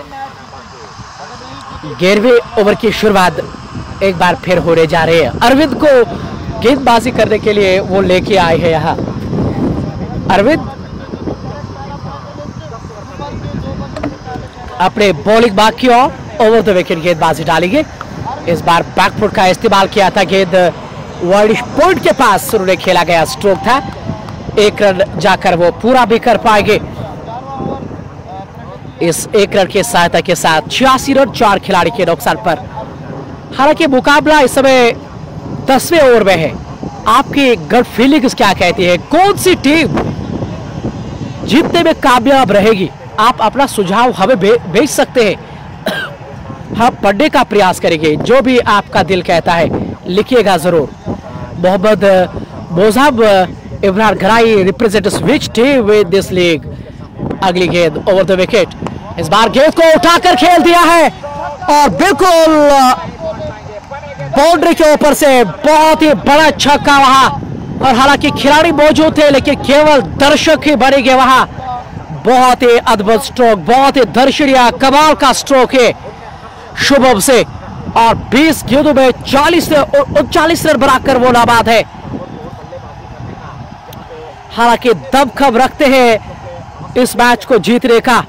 11वें ओवर की शुरुआत एक बार फिर होने जा रही है। अरविंद को गेंदबाजी करने के लिए वो लेके आए हैं यहाँ। अरविंद अपने बॉलिंग बाग की ओर ओवर द विकेट गेंदबाजी डालेंगे। इस बार बैकफुट का इस्तेमाल किया था, गेंद वाइड पॉइंट के पास उन्होंने खेला गया स्ट्रोक था। 1 रन जाकर वो पूरा भी कर पाएंगे। इस 1 रन की सहायता के साथ 86 रन 4 खिलाड़ी के नुकसान पर। हालांकि मुकाबला इस समय 10वें ओवर में है। आपकी गट फीलिंग्स क्या कहती है, कौन सी टीम जीतने में कामयाब रहेगी? आप अपना सुझाव हमें भेज सकते हैं, हम पढ़ने का प्रयास करेंगे। जो भी आपका दिल कहता है लिखिएगा जरूर। Mohammad Mozab Imran Gharai represents which team with this league. अगली गेंद ओवर द विकेट। इस बार गेंद को उठाकर खेल दिया है और बिल्कुल बाउंड्री के ऊपर से बहुत ही बड़ा छक्का वहां। और हालांकि खिलाड़ी मौजूद थे लेकिन केवल दर्शक ही बनेंगे वहां। बहुत ही अद्भुत स्ट्रोक, बहुत ही दर्शनीय कमाल का स्ट्रोक है शुभम से। और 20 गेंदों में 39 रन बनाकर वो नाबाद है। हालांकि दमखम रखते हैं इस मैच को जीतने का।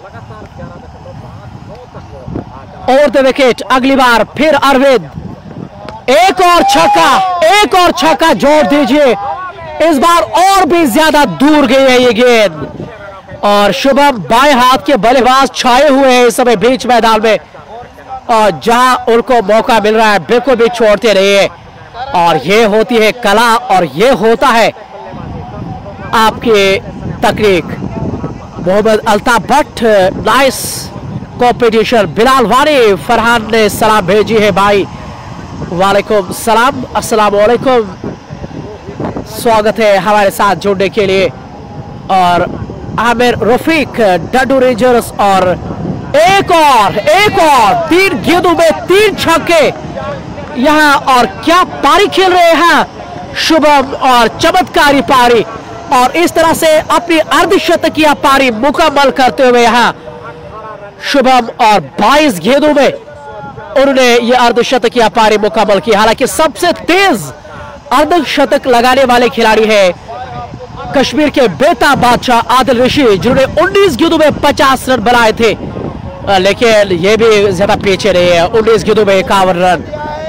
ओवर द विकेट अगली बार फिर अरविंद। एक और छक्का जोड़ दीजिए। इस बार और भी ज्यादा दूर गई है ये गेंद। और शुभम बाएं हाथ के बल्लेबाज छाए हुए हैं इस समय बीच मैदान में। और जहां उनको मौका मिल रहा है बिल्कुल भी छोड़ते नहीं है। और ये होती है कला और ये होता है आपके तकनीक। Mohammad Altaf Bhatt, nice competition. बिलाल वानी फरहान ने सलाम भेजी है भाई, वालेकुम सलाम, अस्सलाम वालेकुम, स्वागत है हमारे साथ जुड़ने के लिए। और आमिर रफीक, डड्डू रेंजर्स, और एक और 3 गेंदों में 3 छक्के यहाँ। और क्या पारी खेल रहे हैं शुभम, और चमत्कारी पारी, और इस तरह से अपनी अर्धशतकीय पारी मुकम्मल करते हुए यहाँ शुभम, और 22 गेंदों में उन्होंने ये अर्धशतकीय पारी मुकम्मल की। हालांकि सबसे तेज अर्धशतक लगाने वाले खिलाड़ी है कश्मीर के बेताब बादशाह आदिल रशीद, जिन्होंने 19 गेंदों में 50 रन बनाए थे, लेकिन ये भी ज्यादा पीछे नहीं है। 19 गेंदों में 51 रन,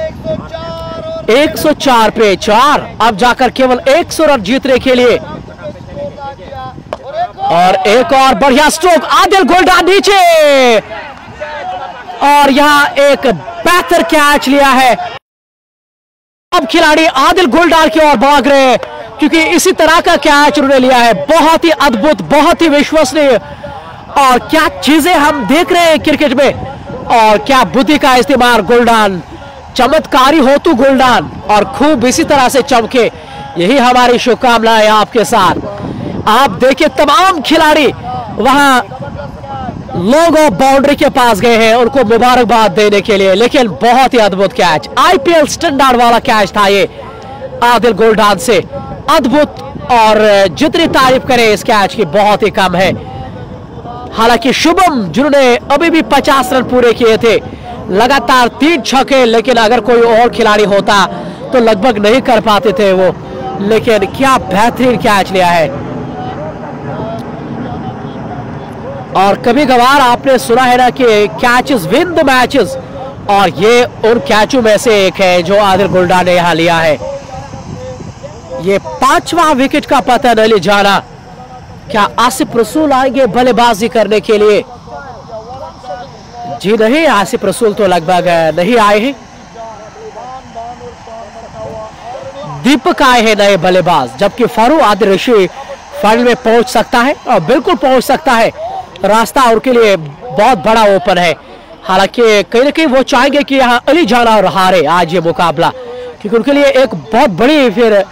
104 पे 4, अब जाकर केवल 100 रन जीतने के लिए। और एक और बढ़िया स्ट्रोक, आदिल गोल्डान नीचे, और यहां एक बेहतर कैच लिया है। अब खिलाड़ी आदिल गोल्डान की ओर भाग रहे हैं, क्योंकि इसी तरह का कैच उन्होंने लिया है। बहुत ही अद्भुत, बहुत ही विश्वसनीय, और क्या चीजें हम देख रहे हैं क्रिकेट में, और क्या बुद्धि का इस्तेमाल। गोल्डान चमत्कारी हो तू गोल्डान, और खूब इसी तरह से चमके, यही हमारी शुभकामनाएं आपके साथ। आप देखिए तमाम खिलाड़ी वहां लोग बाउंड्री के पास गए हैं उनको मुबारकबाद देने के लिए, लेकिन बहुत ही अद्भुत कैच, आईपीएल स्टैंडर्ड वाला कैच था ये आदिल गोल्डान से, अद्भुत। और जितनी तारीफ करें इस कैच की बहुत ही कम है। हालांकि शुभम, जिन्होंने अभी भी 50 रन पूरे किए थे, लगातार 3 छक्के, लेकिन अगर कोई और खिलाड़ी होता तो लगभग नहीं कर पाते थे वो, लेकिन क्या बेहतरीन कैच लिया है। और कभी कभार आपने सुना है ना कि कैचेस विन द मैचेस, और ये उन कैचों में से एक है जो आदिल गोल्डान ने यहां लिया है। ये 5वां विकेट का पता नहीं जाना। क्या आसिफ रसूल आएंगे बल्लेबाजी करने के लिए? जी नहीं, आसिफ रसूल तो लगभग नहीं आए हैं। दीपक आए हैं नए बल्लेबाज, जबकि फारूक आदिल रशीद फाइनल में पहुंच सकता है, और बिल्कुल पहुंच सकता है। रास्ता उनके लिए बहुत बड़ा ओपन है। हालांकि कहीं ना कहीं वो चाहेंगे कि यहाँ अली जाना और हारे आज ये मुकाबला, क्योंकि उनके लिए एक बहुत बड़ी फिर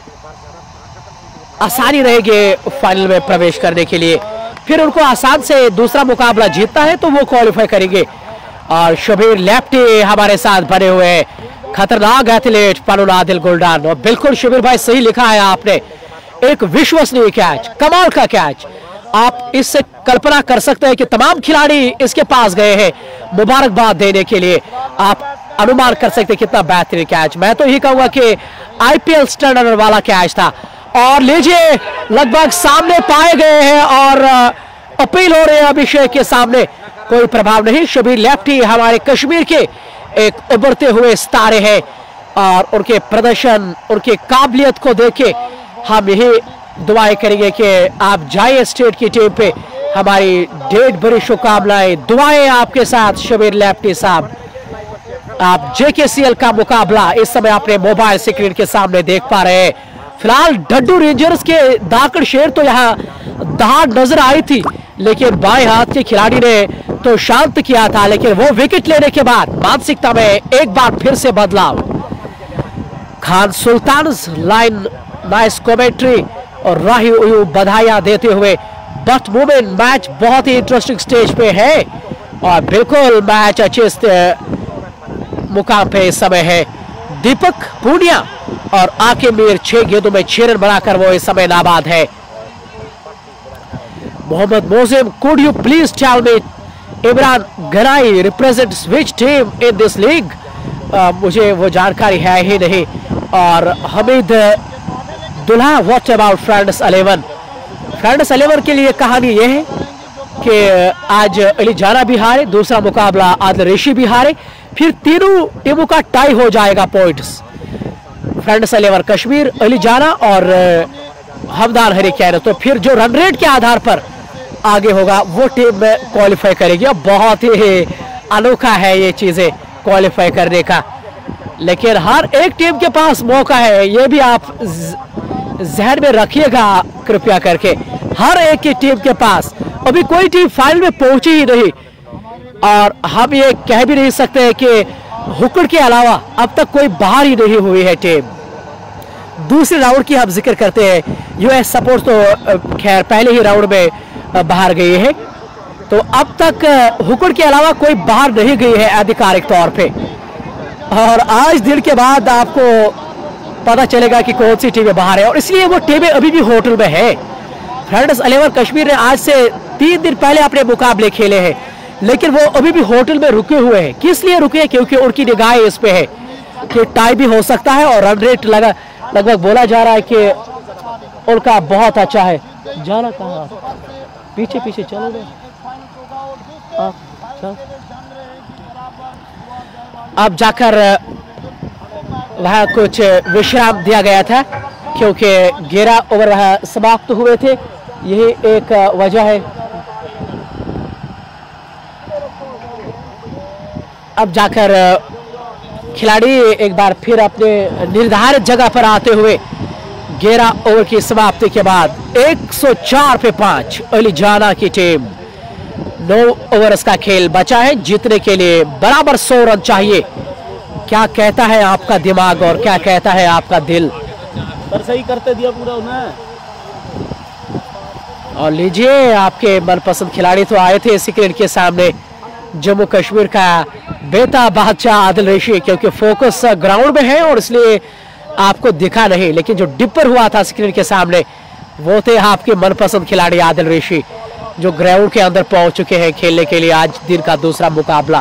आसानी रहेगी फाइनल में प्रवेश करने के लिए। फिर उनको आसान से दूसरा मुकाबला जीतता है तो वो क्वालिफाई करेंगे। और शबीर लेफ्टी हमारे साथ बने हुए हैं, खतरनाक एथलीट पनुल आदिल गोल्डान। और बिल्कुल शबीर भाई सही लिखा है आपने, एक विश्वसनीय कैच, कमाल का कैच। आप इससे कल्पना कर सकते हैं कि तमाम खिलाड़ी इसके पास गए हैं मुबारकबाद देने के लिए। आप अनुमान कर सकते हैं कितना बेहतरीन कैच। मैं तो यही कहूंगा कि आईपीएल स्टैंडर्ड वाला कैच था। और लीजिए, लगभग सामने पाए गए हैं, और अपील हो रहे हैं अभिषेक के सामने, कोई प्रभाव नहीं। शबीर लेफ्टी हमारे कश्मीर के एक उभरते हुए सितारे हैं, और उनके प्रदर्शन, उनके काबिलियत को देखे हम यही दुआएं करेंगे कि आप जाइए स्टेट की टीम पे। हमारी ढेर बड़ी शुभकामनाएं, दुआएं आपके साथ शबीर लेफ्टी साहब। आप जेकेसीएल का मुकाबला इस समय अपने मोबाइल स्क्रीन के सामने देख पा रहे हैं। फिलहाल डड्डू रेंजर्स के दाकड़ शेर तो यहाँ दहाड़ नजर आई थी, लेकिन बाएं हाथ के खिलाड़ी ने तो शांत किया था, लेकिन वो विकेट लेने के बाद मानसिकता में एक बार फिर से बदलाव। खान सुल्तान लाइन, नाइस कमेंट्री, और राही बधाइयां देते हुए। बट मोमेंट मैच बहुत ही इंटरेस्टिंग स्टेज पे है, और बिल्कुल मैच अच्छे मुकाम पे इस समय है। दीपक पूनिया और आके मीर 6 गेंदों में 6 रन बनाकर वो इस समय नाबाद है। Mohammad Mozim, could you please tell me Imran Ganai represents which team in this league? मुझे वो जानकारी है ही नहीं। और हमीद दुल्हा, व्हाट अबाउट फ्रेंड्स 11? फ्रेंड्स 11 के लिए कहानी यह है कि आज अली जाना भी हारे, दूसरा मुकाबला आदिल रशीद भी हारे, फिर तीनों टीमों का टाई हो जाएगा पॉइंट्स। फ्रेंड्स 11 कश्मीर, अली जाना और हमदान हरियाणा। तो फिर जो रन रेट के आधार पर आगे होगा वो टीम में क्वालिफाई करेगी। बहुत ही अनोखा है ये चीजें क्वालिफाई करने का, लेकिन हर एक टीम के पास मौका है, ये भी आप जहन में रखिएगा कृपया करके। हर एक की टीम के पास, अभी कोई टीम फाइनल में पहुंची ही नहीं, और हम ये कह भी नहीं सकते कि हुक्कड़ के अलावा अब तक कोई बाहर ही नहीं हुई है टीम। दूसरे राउंड की हम जिक्र करते हैं, यूएस सपोर्ट तो खैर पहले ही राउंड में बाहर गई है, तो अब तक हुक्कड़ के अलावा कोई बाहर नहीं गई है आधिकारिक तौर पे। और आज दिन के बाद आपको पता चलेगा कि कौन सी टीमें बाहर है, और इसलिए वो टीमें अभी भी होटल में है। फ्रेंड्स 11 कश्मीर ने आज से 3 दिन पहले अपने मुकाबले खेले हैं, लेकिन वो अभी भी होटल में रुके हुए हैं। किस लिए रुके हैं? क्योंकि उनकी निगाहें इस पे है कि टाई भी हो सकता है, और रन रेट लगभग बोला जा रहा है कि उनका बहुत अच्छा है। जाना कहाँ? पीछे पीछे चलो ना, अब जाकर वहाँ कुछ विश्राम दिया गया था, क्योंकि 11 ओवर वहाँ समाप्त हुए थे, यही एक वजह है। अब जाकर खिलाड़ी एक बार फिर अपने निर्धारित जगह पर आते हुए 11 ओवर की समाप्ति के बाद 104 पे 5 अली जाना की टीम। 9 ओवर्स का खेल बचा है, जीतने के लिए बराबर 100 रन चाहिए। क्या कहता है आपका दिमाग और क्या कहता है आपका दिल?
पर सही करते दिया पूरा उन्हें।
और लीजिए, आपके मनपसंद खिलाड़ी तो आए थे स्क्रीन के सामने, जम्मू कश्मीर का बेता बादशाह आदिल रशीद, क्योंकि फोकस ग्राउंड में है और इसलिए आपको दिखा नहीं, लेकिन जो डिपर हुआ था स्क्रीन के सामने वो थे आपके मनपसंद खिलाड़ी आदिल रशीद, जो ग्राउंड के अंदर पहुंच चुके हैं खेलने के लिए आज दिन का दूसरा मुकाबला।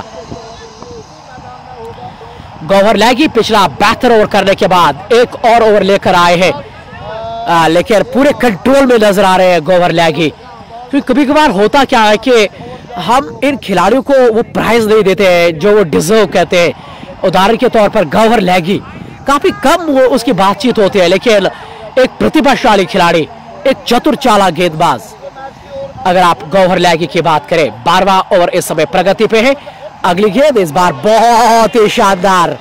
गौहर लैगी पिछला 72 ओवर करने के बाद एक और ओवर लेकर आए हैं, लेकिन पूरे कंट्रोल में नजर आ रहे हैं गौहर लैगी। क्योंकि कभी कभार होता क्या है कि हम इन खिलाड़ियों को वो प्राइज नहीं देते हैं जो वो डिजर्व कहते हैं। उदाहरण के तौर पर गौहर लैगी काफी कम वो उसकी बातचीत होती है, लेकिन एक प्रतिभाशाली खिलाड़ी, एक चतुर चालाक गेंदबाज, अगर आप गौहर लैगी की बात करें। 12वां ओवर इस समय प्रगति पे है। अगली गेंद इस बार बहुत ही शानदार,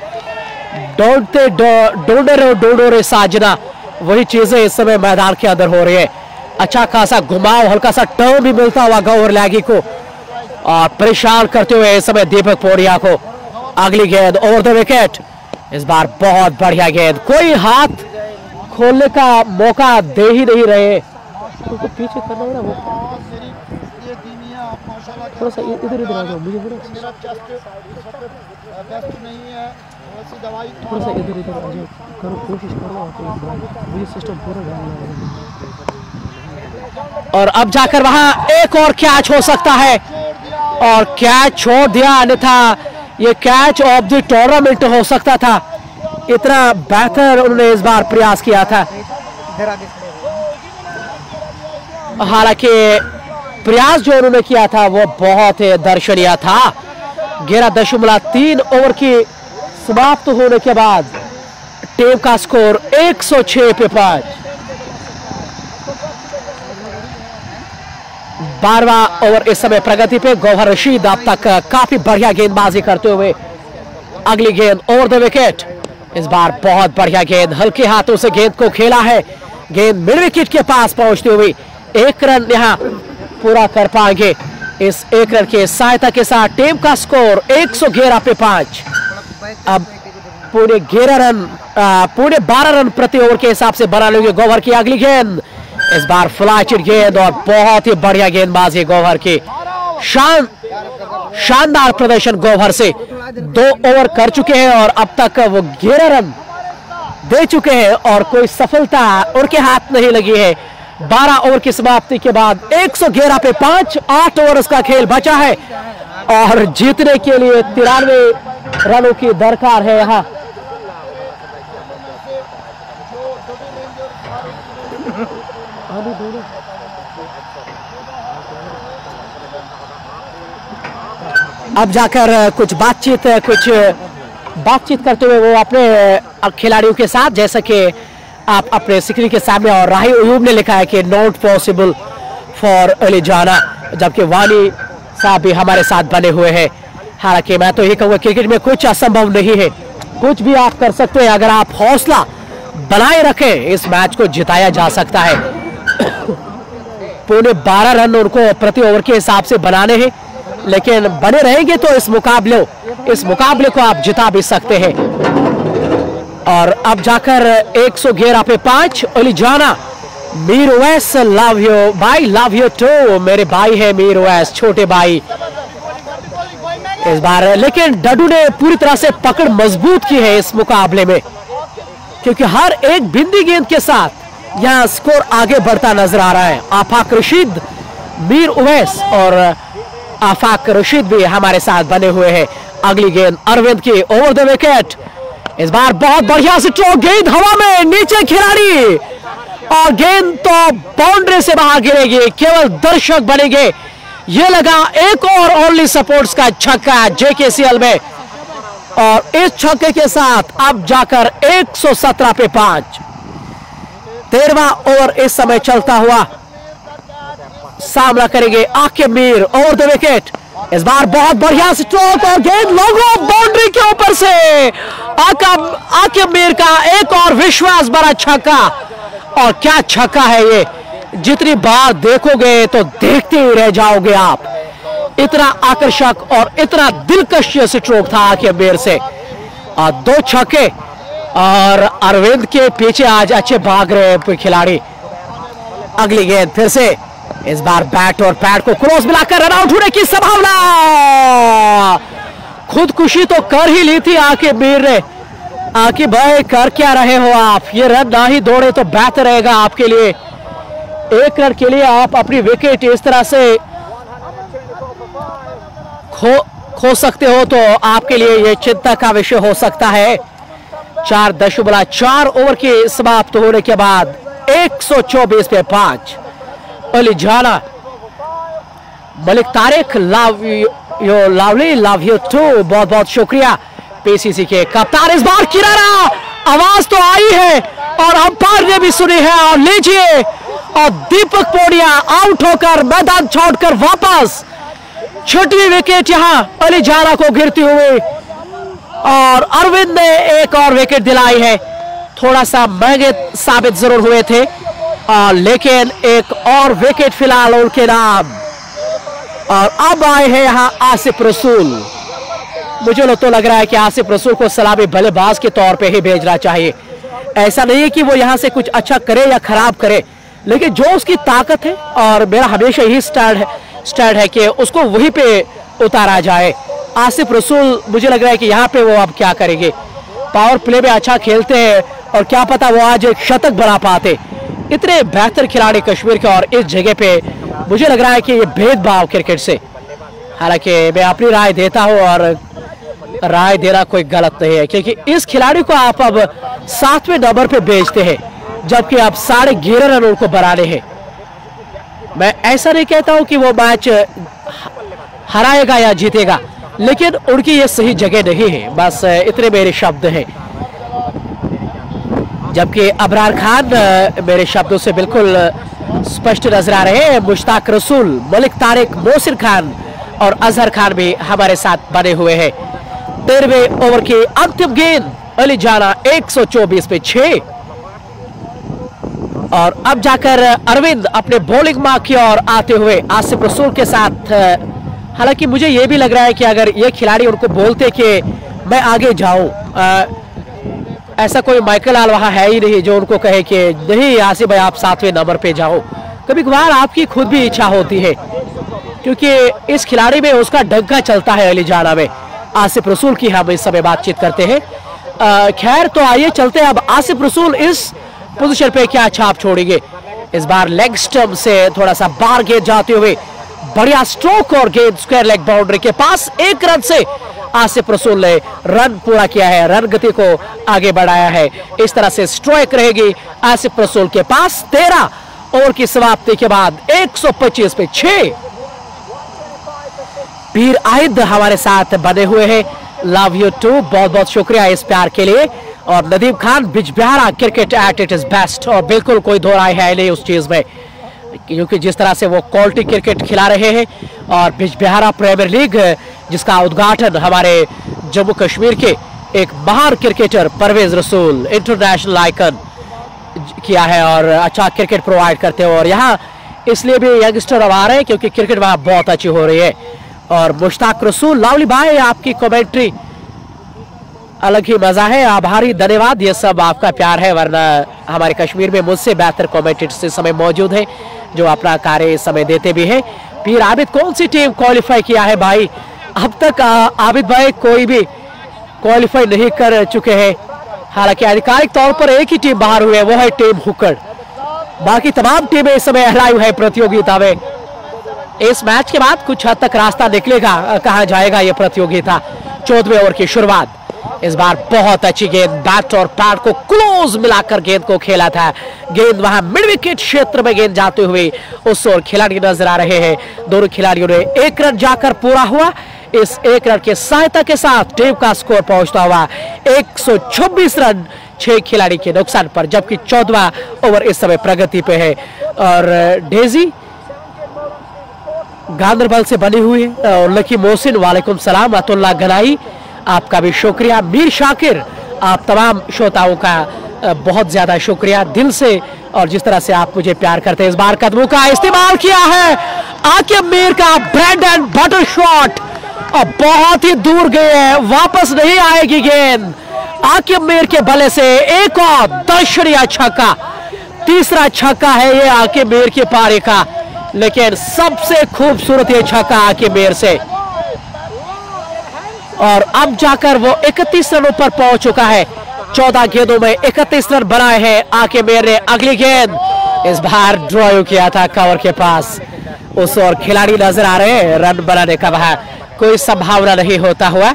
ढूंढो रे साजना, वही चीजें इस समय मैदान के अंदर हो रही है। अच्छा खासा घुमाव, हल्का सा टर्न भी मिलता हुआ गौहर लैगी को, और परेशान करते हुए इस समय दीपक पोरिया को। अगली गेंद ओवर द विकेट, इस बार बहुत बढ़िया गेंद, कोई हाथ खोलने का मौका दे ही नहीं रहे। तो पीछे करना है ना, वो थोड़ा सा इधर इधर आ जाओ, मुझे थोड़ा सा इधर इधर आ जाओ, करो कोशिश करो, मुझे सिस्टम पूरा डालना। और अब जाकर वहां एक और कैच हो सकता है, और कैच छोड़ दिया, अन्यथा ये कैच ऑफ द टूर्नामेंट हो सकता था। इतना बेहतर उन्होंने इस बार प्रयास किया था, हालांकि प्रयास जो उन्होंने किया था वो बहुत ही दर्शनीय था। 11.3 ओवर की समाप्त होने के बाद टीम का स्कोर 106 पे 5। 12वां ओवर इस समय प्रगति पे। गौहर रशीद अब तक काफी बढ़िया गेंदबाजी करते हुए। अगली गेंद ओवर द विकेट, इस बार बहुत बढ़िया गेंद, हल्के हाथों से गेंद को खेला है, गेंद मिड विकेट के पास पहुंचते हुए 1 रन यहां पूरा कर पाएंगे। इस 1 रन की सहायता के साथ टीम का स्कोर 111 पे 5। अब पूरे 12 रन प्रति ओवर के हिसाब से बना लेंगे गौहर की। अगली गेंद इस बार फ्लैचिट गेंद, और बहुत ही बढ़िया गेंदबाजी गौहर की। शानदार प्रदर्शन गौहर से। 2 ओवर कर चुके हैं और अब तक वो 11 रन दे चुके हैं और कोई सफलता उनके हाथ नहीं लगी है। 12 ओवर की समाप्ति के बाद 111 पे 5। 8 ओवर उसका खेल बचा है और जीतने के लिए 93 रनों की दरकार है यहां। अब जाकर कुछ बातचीत करते हुए वो अपने खिलाड़ियों के साथ, जैसा कि आप अपने स्क्रीन के सामने, और राही अयूब ने लिखा है कि नॉट पॉसिबल फॉर अली जाना, जबकि वाली साहब भी हमारे साथ बने हुए हैं। हालांकि मैं तो ये कहूँगा क्रिकेट में कुछ असंभव नहीं है, कुछ भी आप कर सकते हैं। अगर आप हौसला बनाए रखें इस मैच को जिताया जा सकता है। पूरे 12 रन उनको प्रति ओवर के हिसाब से बनाने हैं, लेकिन बने रहेंगे तो इस मुकाबले को आप जिता भी सकते हैं। और अब जाकर 111 पे 5 अली जाना। मीर उवैस लव यू भाई, लव यू टू। मेरे भाई है मीर उवैस, छोटे भाई इस बार। लेकिन डडू ने पूरी तरह से पकड़ मजबूत की है इस मुकाबले में, क्योंकि हर एक बिंदी गेंद के साथ यहां स्कोर आगे बढ़ता नजर आ रहा है। आफाक रशीद, मीर उवैस और आफाक रशीद भी हमारे साथ बने हुए हैं। अगली गेंद अरविंद की ओवर द विकेट। इस बार बहुत बढ़िया से स्ट्रोक, गेंद हवा में, नीचे खिलाड़ी और गेंद तो बाउंड्री से बाहर गिरेगी। केवल दर्शक बनेंगे। ये लगा एक और ओनली सपोर्ट्स का छक्का जेकेसीएल में, और इस छक्के के साथ अब जाकर 117 पे 5। 13वां ओवर इस समय चलता हुआ सामना करेंगे Aqib Mir over the wicket. इस बार बहुत बढ़िया स्ट्रोक और गेंद लोगों बाउंड्री के ऊपर से। आकिब मीर का एक और विश्वास भरा छक्का, और क्या छक्का है ये, जितनी बार देखोगे तो देखते ही रह जाओगे आप। इतना आकर्षक और इतना दिलकश स्ट्रोक था आकिब मीर से। और 2 छक्के, और अरविंद के पीछे आज अच्छे भाग रहे खिलाड़ी। अगली गेंद फिर से, इस बार बैट और पैड को क्रॉस मिलाकर रन आउट होने की संभावना। खुदकुशी तो कर ही ली थी आकिब मीर ने। आकिब भाई कर क्या रहे हो आप, ये रन ना ही दौड़े तो बेहतर रहेगा आपके लिए। 1 रन के लिए आप अपनी विकेट इस तरह से खो सकते हो तो आपके लिए यह चिंता का विषय हो सकता है। 4.4 ओवर के समाप्त होने के बाद 124 पे 5। Ali Jana, Malik Tariq love you lovely, love you too. बहुत बहुत शुक्रिया पीसीसी के कप्तान। इस बार किनारा, आवाज तो आई है और अंपायर ने भी सुनी है। और लीजिए, और दीपक पोडिया आउट होकर मैदान छोड़कर वापस। 6वीं विकेट यहां अली जाना को गिरती हुई, और अरविंद ने एक और विकेट दिलाई है। थोड़ा सा महंगे साबित जरूर हुए थे, लेकिन एक और विकेट फिलहाल उनके नाम। और अब आए हैं यहां आसिफ रसूल। मुझे तो लग रहा है कि आसिफ रसूल को सलामी बल्लेबाज के तौर पे ही भेजना चाहिए। ऐसा नहीं है कि वो यहां से कुछ अच्छा करे या खराब करे, लेकिन जो उसकी ताकत है, और मेरा हमेशा यही स्टैंड है कि उसको वहीं पे उतारा जाए। आसिफ रसूल मुझे लग रहा है कि यहाँ पे वो अब क्या करेंगे। पावर प्ले में अच्छा खेलते हैं, और क्या पता वो आज एक शतक बना पाते। इतने बेहतर खिलाड़ी कश्मीर के, और इस जगह पे मुझे लग रहा है कि ये भेदभाव क्रिकेट से। हालांकि मैं अपनी राय देता हूं, और राय देना कोई गलत नहीं है, क्योंकि इस खिलाड़ी को आप अब 7वें नंबर पे भेजते हैं, जबकि आप 11.5 रन उनको बनाने हैं। मैं ऐसा नहीं कहता हूं कि वो मैच हराएगा या जीतेगा, लेकिन उनकी ये सही जगह नहीं है। बस इतने मेरे शब्द हैं। जबकि अबरार खान मेरे शब्दों से बिल्कुल स्पष्ट नजर आ रहे हैं। मुश्ताक रसूल, मलिक तारिक, मोसिर खान और अजहर खान भी हमारे साथ बने हुए हैं। 13वें ओवर की अंतिम गेंद, अली जाना 124 पे 6। और अब जाकर अरविंद अपने बॉलिंग मार्क की ओर आते हुए आसिफ रसूल के साथ। हालांकि मुझे यह भी लग रहा है कि अगर ये खिलाड़ी उनको बोलते कि मैं आगे जाऊं, ऐसा कोई माइकल आल वहां है ही नहीं जो उनको कहे कि नहीं आसिफ भाई आप 7वें नंबर पे जाओ। कभी कभार आपकी खुद भी इच्छा होती है, क्योंकि इस खिलाड़ी में उसका डंका चलता है। अली जाना में आसिफ रसूल की हम इस समय बातचीत करते हैं। खैर, तो आइए चलते हैं। अब आसिफ रसूल इस पोजीशन पे क्या छाप छोड़ेंगे। इस बार लेग स्टंप से थोड़ा सा बाहर गेंद जाते हुए बढ़िया स्ट्रोक, और गेंद स्क्वायर लेग बाउंड्री के पास। 1 रन से आसिफ रसूल ने रन पूरा किया है, रन गति को आगे बढ़ाया है। इस तरह से स्ट्राइक रहेगी आसिफ रसूल के पास। 13 ओवर की समाप्ति के बाद 125 पे 6। पीर आहिद हमारे साथ बने हुए हैं, लव यू टू। बहुत बहुत शुक्रिया इस प्यार के लिए। और Nadeem Khan, Bijbehara cricket at it is best, और बिल्कुल कोई दो राय है नहीं उस चीज में, क्योंकि जिस तरह से वो क्वालिटी क्रिकेट खिला रहे हैं। और बिजबिहारा प्रीमियर लीग जिसका उद्घाटन हमारे जम्मू कश्मीर के एक महान क्रिकेटर परवेज रसूल इंटरनेशनल आइकन किया है और अच्छा क्रिकेट प्रोवाइड करते हैं। और यहाँ इसलिए भी यंगस्टर अब आ रहे हैं क्योंकि क्रिकेट वहाँ बहुत अच्छी हो रही है। और मुश्ताक रसूल, लावली भाई आपकी कमेंट्री अलग ही मजा है, आभारी, धन्यवाद। ये सब आपका प्यार है, वरना हमारे कश्मीर में मुझसे बेहतर कमेंटेटर्स इस समय मौजूद है जो अपना कार्य इस समय देते भी है। पीर आबिद, कौन सी टीम क्वालिफाई किया है भाई? अब तक आबिद भाई कोई भी क्वालिफाई नहीं कर चुके हैं। हालांकि आधिकारिक तौर पर एक ही टीम बाहर हुई है, वो है टीम हुक्कड़। बाकी तमाम टीमें इस समय लाइव है प्रतियोगिता में। इस मैच के बाद कुछ हद तक रास्ता निकलेगा, कहा जाएगा ये प्रतियोगिता। 14वें ओवर की शुरुआत। इस बार बहुत अच्छी गेंद, बैट और पैड को क्लोज मिलाकर गेंद को खेला था। गेंद वहां मिड विकेट क्षेत्र में गेंद जाते हुए उस ओर खिलाड़ी नजर आ रहे हैं। दोनों खिलाड़ियों ने 1 रन जाकर पूरा हुआ। इस 1 रन की सहायता के साथ टीम का स्कोर पहुंचता हुआ 126 रन 6 खिलाड़ी के नुकसान पर, जबकि 14वां ओवर इस समय प्रगति पे है। और डेजी गांधरबल से बनी हुई है। और लकी मोहसिन, वालेकुम सलाम। अतुल्ला गनाई, आपका भी शुक्रिया। मीर शाकिर, आप तमाम श्रोताओं का बहुत ज्यादा शुक्रिया दिल से, और जिस तरह से आप मुझे प्यार करते हैं। इस बार कदमों का इस्तेमाल किया है आकिब मीर का, ब्रेड एंड बटर शॉट, और बहुत ही दूर गए हैं, वापस नहीं आएगी गेंद। आकिब मीर के बल्ले से एक और दर्शनीय छक्का, तीसरा छक्का है ये आकिब मीर के पारी का, लेकिन सबसे खूबसूरत ये छक्का आकिब मीर से। और अब जाकर वो 31 रनों पर पहुंच चुका है। 14 गेंदों में 31 रन बनाए हैं आकिब मीर ने। अगली गेंद इस बार ड्रॉ किया था कवर के पास, उस और खिलाड़ी नजर आ रहे हैं। रन बनाने का वहां कोई संभावना नहीं होता हुआ।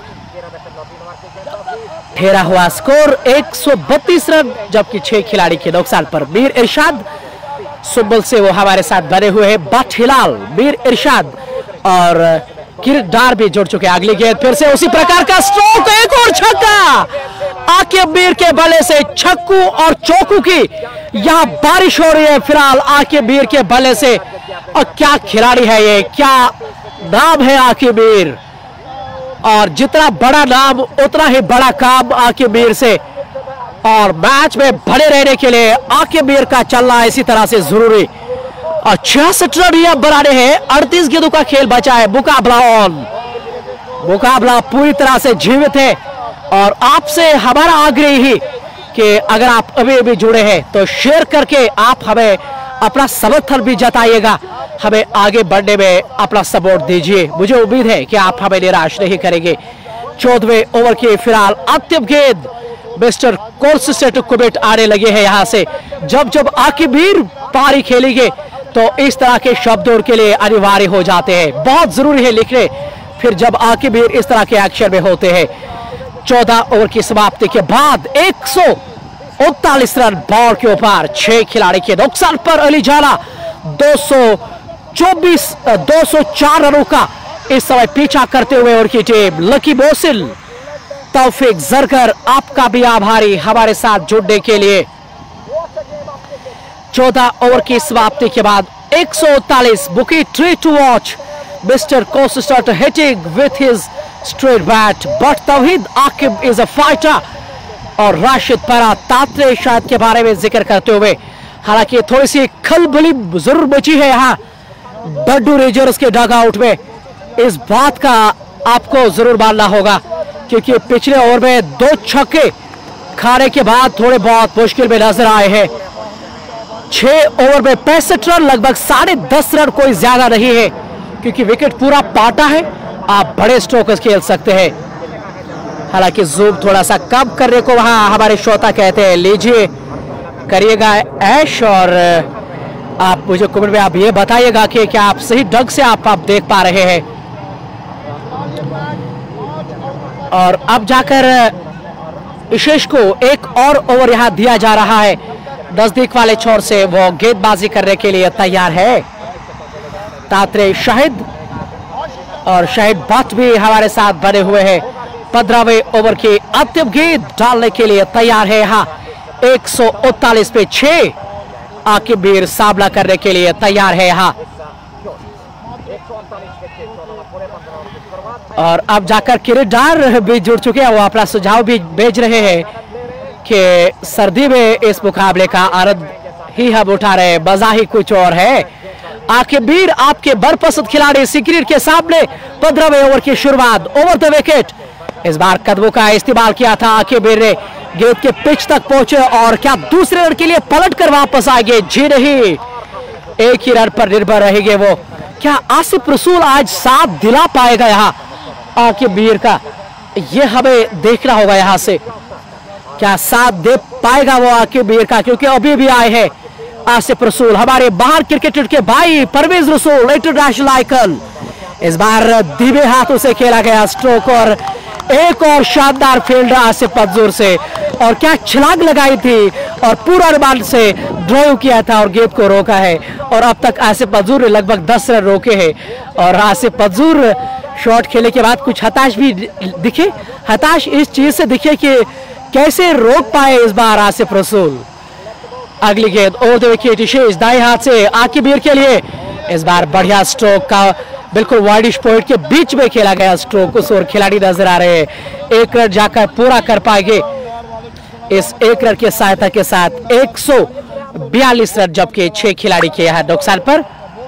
ठहरा हुआ स्कोर 132 रन, जबकि 6 खिलाड़ी के नुकसान पर। मीर इरशाद सुंबल से वो हमारे साथ बने हुए हैं। बट हिलाल, मीर इरशाद और किरदार भी जुड़ चुके हैं। अगली गेंद फिर से उसी प्रकार का स्ट्रोक, एक और छक्का आकिब मीर के बल्ले से। छक्कू और चौकू की यहां बारिश हो रही है फिलहाल आकिब मीर के बल्ले से। और क्या खिलाड़ी है ये, क्या नाम है आकिब मीर, और जितना बड़ा नाम उतना ही बड़ा काम आकिब मीर से। और मैच में बने रहने के लिए आकिब मीर का चलना इसी तरह से जरूरी। और 66 रन यह बनाने हैं। 38 गेंदों का खेल बचा है। मुकाबला ऑन, मुकाबला पूरी तरह से जीवित है। और आपसे हमारा आग्रह ही कि अगर आप अभी जुड़े हैं तो शेयर करके आप हमें अपना समर्थन भी जताइएगा, हमें आगे बढ़ने में अपना सपोर्ट दीजिए। मुझे उम्मीद है कि आप हमें निराश नहीं करेंगे। 14वें ओवर की फिलहाल अंतिम गेंद, मिस्टर कंसिस्टेंट कुबेट आने लगे हैं यहां से। जब जब आकिब मीर पारी खेलेंगे तो इस तरह के शब्द उनके लिए अनिवार्य हो जाते हैं, बहुत जरूरी है लिखने। फिर जब आकिब मीर इस तरह के एक्शन में होते हैं। 14 ओवर की समाप्ति के बाद 139 रन बॉल के ऊपर, 6 खिलाड़ी के नुकसान पर अली जाला 204 रनों का इस समय पीछा करते हुए उनकी टीम। लकी मोहसिन, तौफीक जरगर, आपका भी आभारी हमारे साथ जुड़ने के लिए। 14 ओवर की समाप्ति के बाद 139 बुकी treat to watch. Mister consistent hitting with his straight bat, but Tauheed Aqib is a fighter. और राशिद परा तात्रे शायद के बारे में जिक्र करते हुए, हालांकि थोड़ी सी खलबली जरूर बची है यहाँ बड्डू रेंजर्स के डग आउट में। इस बात का आपको जरूर मानना होगा क्योंकि पिछले ओवर में 2 छक्के खाने के बाद थोड़े बहुत मुश्किल में नजर आए हैं। 6 ओवर में 65 रन, लगभग 10.5 रन कोई ज्यादा नहीं है क्योंकि विकेट पूरा पाटा है। आप बड़े स्ट्रोक्स खेल सकते हैं। हालांकि जूम थोड़ा सा कम करने को वहां हमारे श्रोता कहते हैं, लीजिए करिएगा ऐश। और आप मुझे कमेंट में आप ये बताइएगा कि क्या आप सही ढंग से आप देख पा रहे हैं। और अब जाकर इशेश को एक और ओवर यहां दिया जा रहा है। नजदीक वाले छोर से वो गेंदबाजी करने के लिए तैयार है। तात्रे शाहिद और शाहिद भट्ट भी हमारे साथ बने हुए हैं। 15वें ओवर की अंतिम गेंद डालने के लिए तैयार है यहाँ। 139 पे 6 आकिब मीर सामना करने के लिए तैयार है यहाँ। और अब जाकर किरदार भी जुड़ चुके हैं, वो अपना सुझाव भी भेज रहे हैं कि सर्दी में इस मुकाबले का आनंद ही हम उठा रहे हैं, मजा ही कुछ और है। आखिर आपके बरपसंद खिलाड़ी सिक्रीट के सामने 15वें ओवर की शुरुआत, ओवर द विकेट। इस बार कदमों का इस्तेमाल किया था आखिर ने, गेंद के पिच तक पहुंचे और क्या दूसरे रन के लिए पलट कर वापस आएंगे? जी नहीं, एक ही रन पर निर्भर रहेंगे वो। क्या आसिफ रसूल आज साथ दिला पाएगा यहाँ आकिब का? ये हमें देखना होगा यहाँ से, क्या साथ दे पाएगा वो आकिब का, क्योंकि अभी भी आए हैं आसिफ रसूल, हमारे बाहर क्रिकेट के भाई परवेज रसूल इंटरनेशनल आइकन। इस बार धीमे हाथों से खेला गया स्ट्रोक और एक और शानदार फील्ड आसिफ मंजूर से, और क्या छलांग लगाई थी और पूरा रिबाउंड से ड्राइव किया था और गेंद को रोका है। और अब तक आसिफ मंजूर ने लगभग 10 रन रोके हैं। और आसिफ मंजूर शॉट खेलने के बाद कुछ हताश भी दिखे, हताश इस चीज से दिखे कि कैसे रोक पाए इस बार आसिफ रसूल। अगली गेंद ओवर द विकेट शेष दाएं हाथ से आकिब के लिए। इस बार बढ़िया स्ट्रोक का बिल्कुल वाइडिश पॉइंट के बीच में खेला गया स्ट्रोक, उस और खिलाड़ी नजर आ रहे हैं। एक रन जाकर पूरा कर पाएंगे इस एक रन की सहायता के साथ 142 रन, जबकि 6 खिलाड़ी के यहाँ नुकसान पर।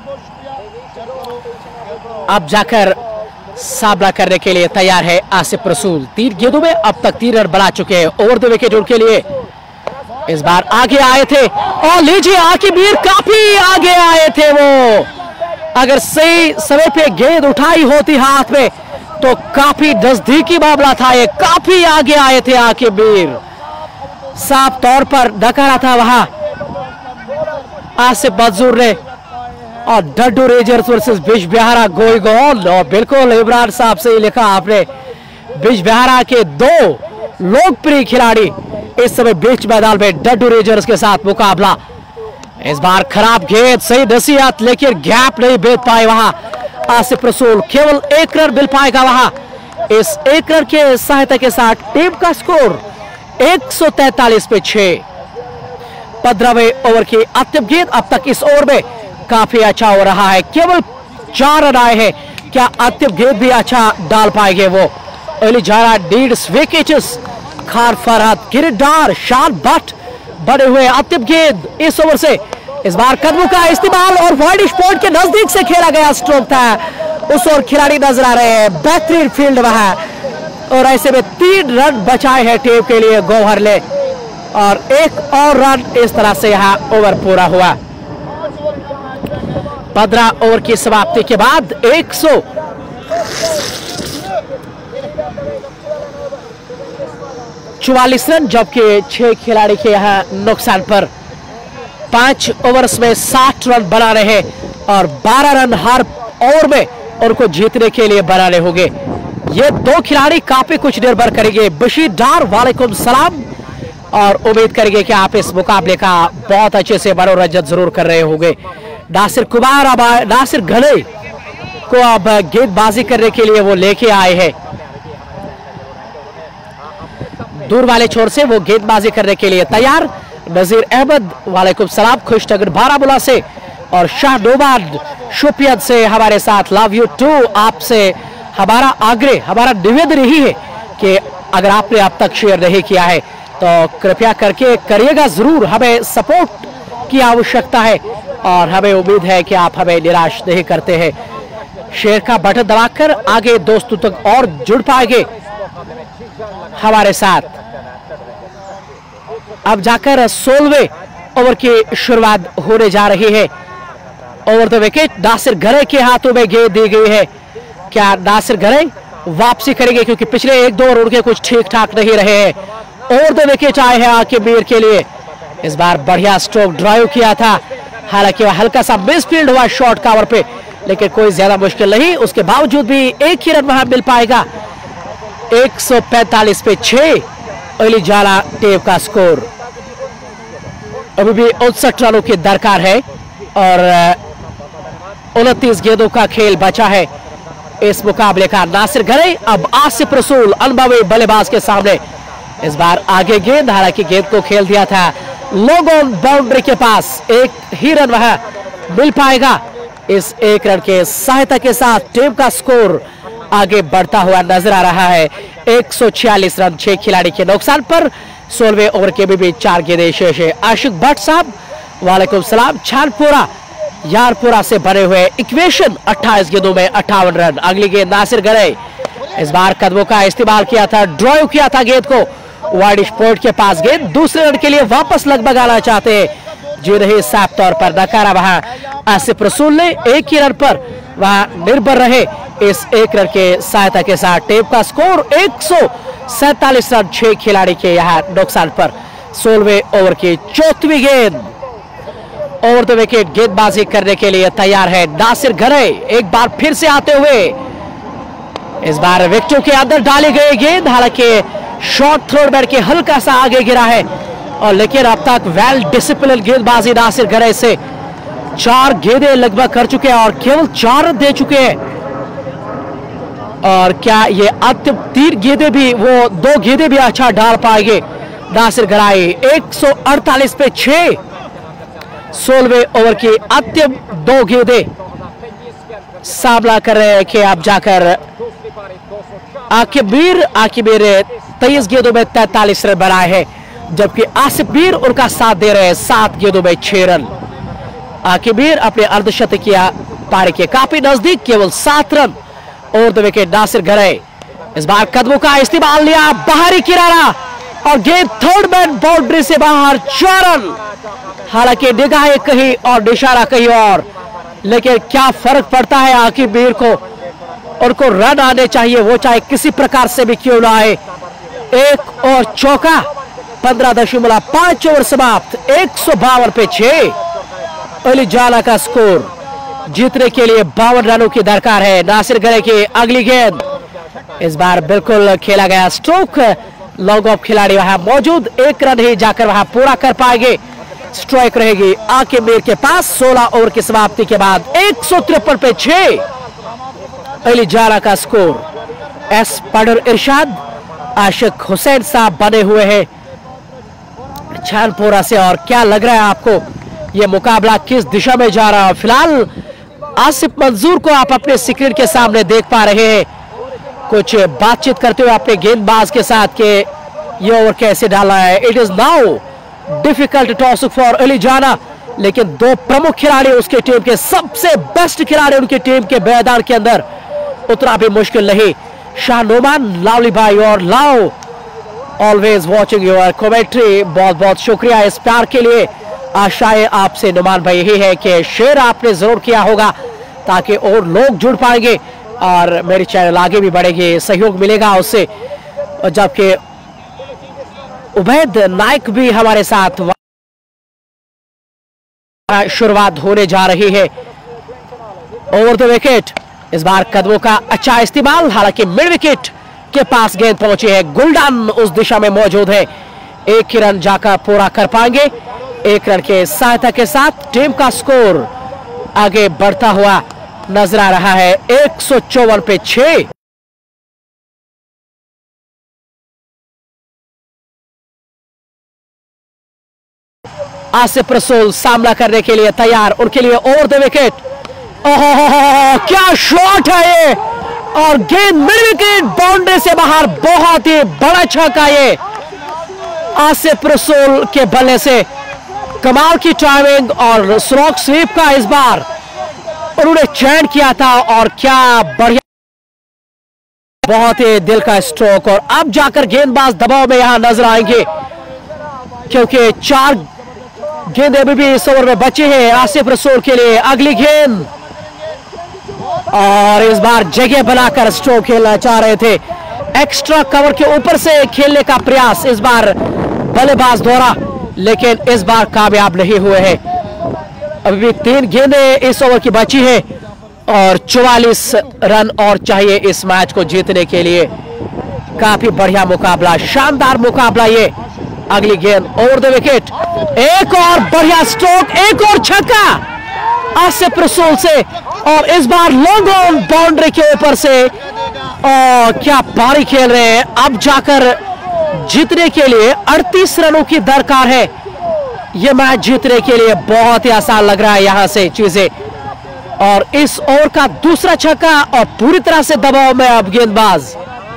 अब जाकर सामना करने के लिए तैयार है आसिफ रसूल। 3 गेंदों में अब तक 3 रन बना चुके हैं ओवर द विकेट उनके लिए। इस बार आगे आए थे और लीजिए आकिब काफी आगे आए थे वो। अगर सही समय पे गेंद उठाई होती हाथ में तो काफी नजदीकी मामला था ये, काफी आगे आए थे आकिब, साफ तौर पर नकारा था वहां आसिफ मंजूर ने। और Daddu rangers versus Bijbehara going on, और बिल्कुल इमरान साहब से ही लिखा आपने। बिजबिहारा के 2 लोकप्रिय खिलाड़ी इस समय बीच मैदान में डड्डू रेंजर्स के साथ मुकाबला। इस बार खराब गेंद, सही नसीहत, लेकिन गैप नहीं भेद पाए वहां आसिफ रसूल। केवल 1 रन मिल पाएगा वहां। इस 1 रन के सहायता के साथ टीम का स्कोर 143 पे 6। 15वें ओवर की अंतिम गेंद। अब तक इस ओवर में काफी अच्छा हो रहा है, केवल 4 रन आए हैं। क्या अंतिम गेंद भी अच्छा डाल पाएंगे वो? एलिजारा नीड्स विकेट्स, खान फरहत, किरदार, शान भट्ट बड़े हुए अंतिम गेंद इस ओवर से। इस बार कदमों का इस्तेमाल और वाइडिश पॉइंट के नजदीक से खेला गया स्ट्रोक था, उस और खिलाड़ी नजर आ रहे हैं। बेहतरीन फील्ड वहां, और ऐसे में 3 रन बचाए हैं टीम के लिए गौहर ले, और 1 और रन। इस तरह से यहां ओवर पूरा हुआ। 15 ओवर की समाप्ति के बाद 144 रन, जबकि 6 खिलाड़ी के यहाँ नुकसान पर। 5 ओवर्स में 60 रन बनाने हैं और 12 रन हर ओवर में उनको जीतने के लिए बनाने होंगे। ये 2 खिलाड़ी काफी कुछ निर्भर करेंगे। बशीर डार, वालेकुम सलाम, और उम्मीद करेंगे कि आप इस मुकाबले का बहुत अच्छे से मनोरंजन जरूर कर रहे होंगे। नासिर कुमार अब नासिर घने को अब गेंदबाजी करने के लिए वो लेके आए हैं। दूर वाले छोर से वो गेंदबाजी करने के लिए तैयार। नजीर अहमद, वालेकुम सलाम, खुशनगर बारामूला से, और शाह नोमान शोपियन से हमारे साथ। Love you too. आपसे हमारा आग्रह, हमारा निवेदन यही है कि अगर आपने अब तक शेयर नहीं किया है तो कृपया करके करिएगा जरूर। हमें सपोर्ट की आवश्यकता है और हमें उम्मीद है कि आप हमें निराश नहीं करते हैं। शेयर का बटन दबाकर आगे दोस्तों तक और जुड़ पाएंगे हमारे साथ। अब जाकर 16वें ओवर की शुरुआत होने जा रही है। ओवर द विकेट नासिर घरे के हाथों में गेंद दी गई है। क्या नासिर घरे वापसी करेंगे, क्योंकि पिछले 1-2 ओवर उनके कुछ ठीक ठाक नहीं रहे हैं। ओवर द विकेट आए हैं आकिब मीर के लिए। इस बार बढ़िया स्ट्रोक ड्राइव किया था, हालांकि वह हल्का सा मिसफील्ड हुआ शॉर्ट कवर पे, लेकिन कोई ज्यादा मुश्किल नहीं। उसके बावजूद भी 1 ही रन वहां मिल पाएगा। 145 पे 6 एलिजारा टीम का स्कोर। अभी भी 59 रनों की दरकार है और 29 गेंदों का खेल बचा है इस मुकाबले का। नासिर घरे अब आसिफ रसूल अनुभवी बल्लेबाज के सामने। इस बार आगे गेंद, हालांकि गेंद को खेल दिया था लॉन्ग ऑन बाउंड्री के पास। 1 ही रन वहां मिल पाएगा इस 1 रन के सहायता के साथ टीम का स्कोर आगे बढ़ता हुआ नजर आ रहा है। 146 रन 6 खिलाड़ी के नुकसान पर 16वें ओवर के भी 4 गेंदें शेष है। आशिक भट्ट साहब वालेकुम सलाम। छानपुरा यारपुरा से बने हुए इक्वेशन 28 गेंदों में 58 रन। अगली गेंद नासिर गरे, इस बार कदमों का इस्तेमाल किया था, ड्राइव किया था गेंद को वाइड स्पॉट के पास। गेंद दूसरे रन के लिए वापस लगभग आना चाहते हैं, जी रही साफ तौर पर नकारा वहां आसिफ रसूल ने। 1 ही रन पर वहां निर्भर रहे। इस 1 रन के सहायता के साथ टीम का स्कोर 147 रन 6 खिलाड़ी के यहां नुकसान पर। 16वें ओवर की 4वीं गेंद ओवर द विकेट गेंदबाजी करने के लिए तैयार है नासिर गरे। एक बार फिर से आते हुए इस बार विकेटों के अंदर डाली गई गेंद, हालांकि शॉर्ट थर्ड बैट के हल्का सा आगे गिरा है, और लेकिन अब तक वेल डिसिप्लिन गेंदबाजी नासिर गरे से 4 गेंदें लगभग कर चुके हैं और केवल 4 रन दे चुके हैं। और क्या ये अंतिम 3 गेंदें भी, वो 2 गेंदें भी अच्छा डाल पाएंगे नासिर गराई। 148 पे 6। 16वें ओवर की अंतिम 2 गेंदें सामना कर रहे हैं कि अब जाकर आकिबीर 23 गेंदों में 43 रन बनाए हैं, जबकि आसिफ मीर उनका साथ दे रहे हैं 7 गेंदों में 6 रन। आकिबीर अपने अर्धशतकीय पारी के काफी नजदीक, केवल 7 रन। और द विकेट नासिर गरे, इस बार कदमों का इस्तेमाल लिया, बाहरी किनारा और गेंद थर्ड मैन बाउंड्री से बाहर। 4 रन। हालांकि निगाहें कहीं और निशाना कहीं और, लेकिन क्या फर्क पड़ता है आकिब मीर को, उनको रन आने चाहिए, वो चाहे किसी प्रकार से भी क्यों ना आए। 1 और चौका। 15.5 ओवर समाप्त। 152 पे 6। अली जाला का स्कोर जीतने के लिए 52 रनों की दरकार है। नासिर गरे की अगली गेंद, इस बार बिल्कुल खेला गया स्ट्रोक, लॉन्ग ऑफ खिलाड़ी वहां मौजूद, 1 रन ही जाकर वहां पूरा कर पाएंगे। स्ट्राइक रहेगी आकिब मीर के पास। 16 ओवर की समाप्ति के बाद 153 पे 6 अली जाला का स्कोर। एस पडर इरशाद आशिक हुसैन साहब बने हुए हैं छानपुरा से। और क्या लग रहा है आपको यह मुकाबला किस दिशा में जा रहा है? फिलहाल आसिफ मंजूर को आप अपने स्क्रीन के सामने देख पा रहे हैं, कुछ बातचीत करते हुए अपने गेंदबाज के साथ के ये ओवर कैसे डाला है। It is now difficult toss for Ali Jana, लेकिन 2 प्रमुख खिलाड़ी उसके टीम के, सबसे बेस्ट खिलाड़ी उनकी टीम के मैदान के अंदर, उतना भी मुश्किल नहीं। शाह नोमान, लावली भाई और लाओ, ऑलवेज वॉचिंग योर कमेंट्री। बहुत बहुत शुक्रिया इस प्यार के लिए। आशाएं आपसे नुमान भाई यही है कि शेयर आपने जरूर किया होगा ताकि और लोग जुड़ पाएंगे और मेरी चैनल आगे भी बढ़ेगी, सहयोग मिलेगा उससे। जबकि उबैद नाइक भी हमारे साथ शुरुआत होने जा रही है। ओवर द विकेट, इस बार कदमों का अच्छा इस्तेमाल, हालांकि मिड विकेट के पास गेंद पहुंची है। गुलडान उस दिशा में मौजूद है। 1 ही रन जाकर पूरा कर पाएंगे। 1 रन के सहायता के साथ टीम का स्कोर आगे बढ़ता हुआ नजर आ रहा है। 154 पे 6। आसिफ रसूल सामना करने के लिए तैयार, उनके लिए ओवर द विकेट। ओहो क्या शॉट है ये, और गेंद मिड विकेट बाउंड्री से बाहर। बहुत ही बड़ा छक्का ये आसिफ रसूल के बल्ले से। कमाल की टाइमिंग और स्ट्रोक स्वीप का इस बार उन्होंने चयन किया था, और क्या बढ़िया, बहुत ही दिल का स्ट्रोक। और अब जाकर गेंदबाज दबाव में यहां नजर आएंगे, क्योंकि 4 गेंदें अभी भी इस ओवर में बची है आसिफ रसूल के लिए। अगली गेंद, और इस बार जगह बनाकर स्ट्रोक खेलना चाह रहे थे, एक्स्ट्रा कवर के ऊपर से खेलने का प्रयास इस बार बल्लेबाज द्वारा, लेकिन इस बार कामयाब नहीं हुए हैं। अभी भी 3 गेंदें इस ओवर की बची है और 44 रन और चाहिए इस मैच को जीतने के लिए। काफी बढ़िया मुकाबला, शानदार मुकाबला ये। अगली गेंद ओवर द विकेट, एक और बढ़िया स्ट्रोक, एक और छक्का आसिफ रसूल से, और इस बार लॉन्ग ऑन बाउंड्री के ऊपर से। और क्या पारी खेल रहे हैं। अब जाकर जीतने के लिए 38 रनों की दरकार है। यह मैच जीतने के लिए बहुत ही आसान लग रहा है यहां से चीजें। और इस ओवर का दूसरा छक्का और पूरी तरह से दबाव में अब गेंदबाज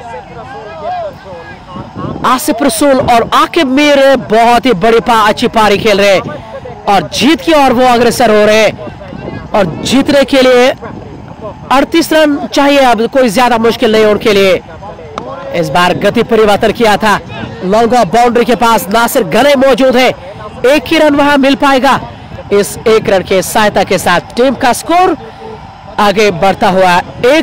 आसिफ रसूल और आकिब मीर बहुत ही बड़ी अच्छी पारी खेल रहे हैं और जीत की ओर वो अग्रसर हो रहे हैं और जीतने के लिए 38 रन चाहिए। अब कोई ज्यादा मुश्किल नहीं उनके लिए। इस बार गति परिवर्तन किया था। लॉन्ग ऑफ बाउंड्री के पास नासिर गने मौजूद है। एक ही रन वहां मिल पाएगा। इस एक रन के सहायता के साथ टीम का स्कोर आगे बढ़ता हुआ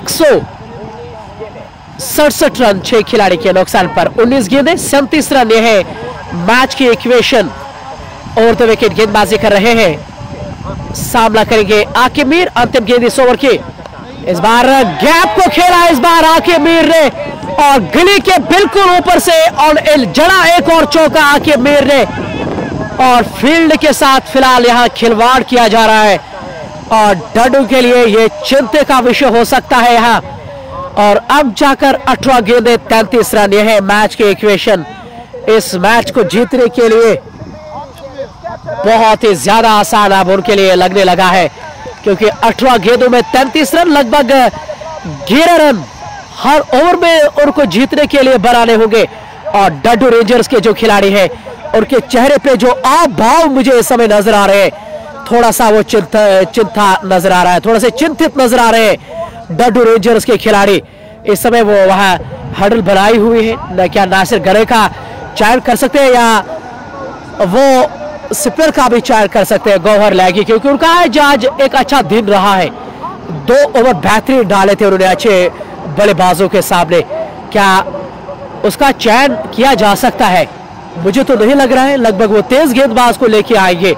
167 रन 6 खिलाड़ी के नुकसान पर 19 गेंदें 37 रन। यह है मैच की इक्वेशन। ओवर द विकेट गेंदबाजी कर रहे हैं। सामना करेंगे आकिब मीर। अंतिम गेंद इस ओवर की। इस बार गैप को खेला इस बार आकिब मीर ने और गली के बिल्कुल ऊपर से और जड़ा एक और चौका आकिब मीर ने और फील्ड के साथ फिलहाल यहां खिलवाड़ किया जा रहा है और डड्डू के लिए यह चिंता का विषय हो सकता है यहां। और अब जाकर 18 गेंदें 33 रन। यह है मैच की इक्वेशन। इस मैच को जीतने के लिए बहुत ही ज्यादा आसान अब उनके लिए लगने लगा है क्योंकि 18 गेंदों में 33 रन लगभग 11 रन हर ओवर में उनको जीतने के लिए बनाने होंगे। और डड्डू रेंजर्स के जो खिलाड़ी हैं उनके चेहरे पे जो आव भाव मुझे इस समय नजर आ रहे हैं, थोड़ा सा वो चिंता नजर आ रहा है, थोड़ा से चिंतित नजर आ रहे हैं डड्डू रेंजर्स के खिलाड़ी। इस समय वो वहां हडल बनाई हुई है। क्या नासिर गने का चयन कर सकते हैं या वो स्पिनर का भी चयन कर सकते हैं गौहर लैगी, क्योंकि उनका आज एक अच्छा दिन रहा है। 2 ओवर बेहतरीन डाले थे उन्होंने अच्छे बल्लेबाजों के सामने। क्या उसका चयन किया जा सकता है? मुझे तो नहीं लग रहा है। लगभग वो तेज गेंदबाज को लेके आएंगे।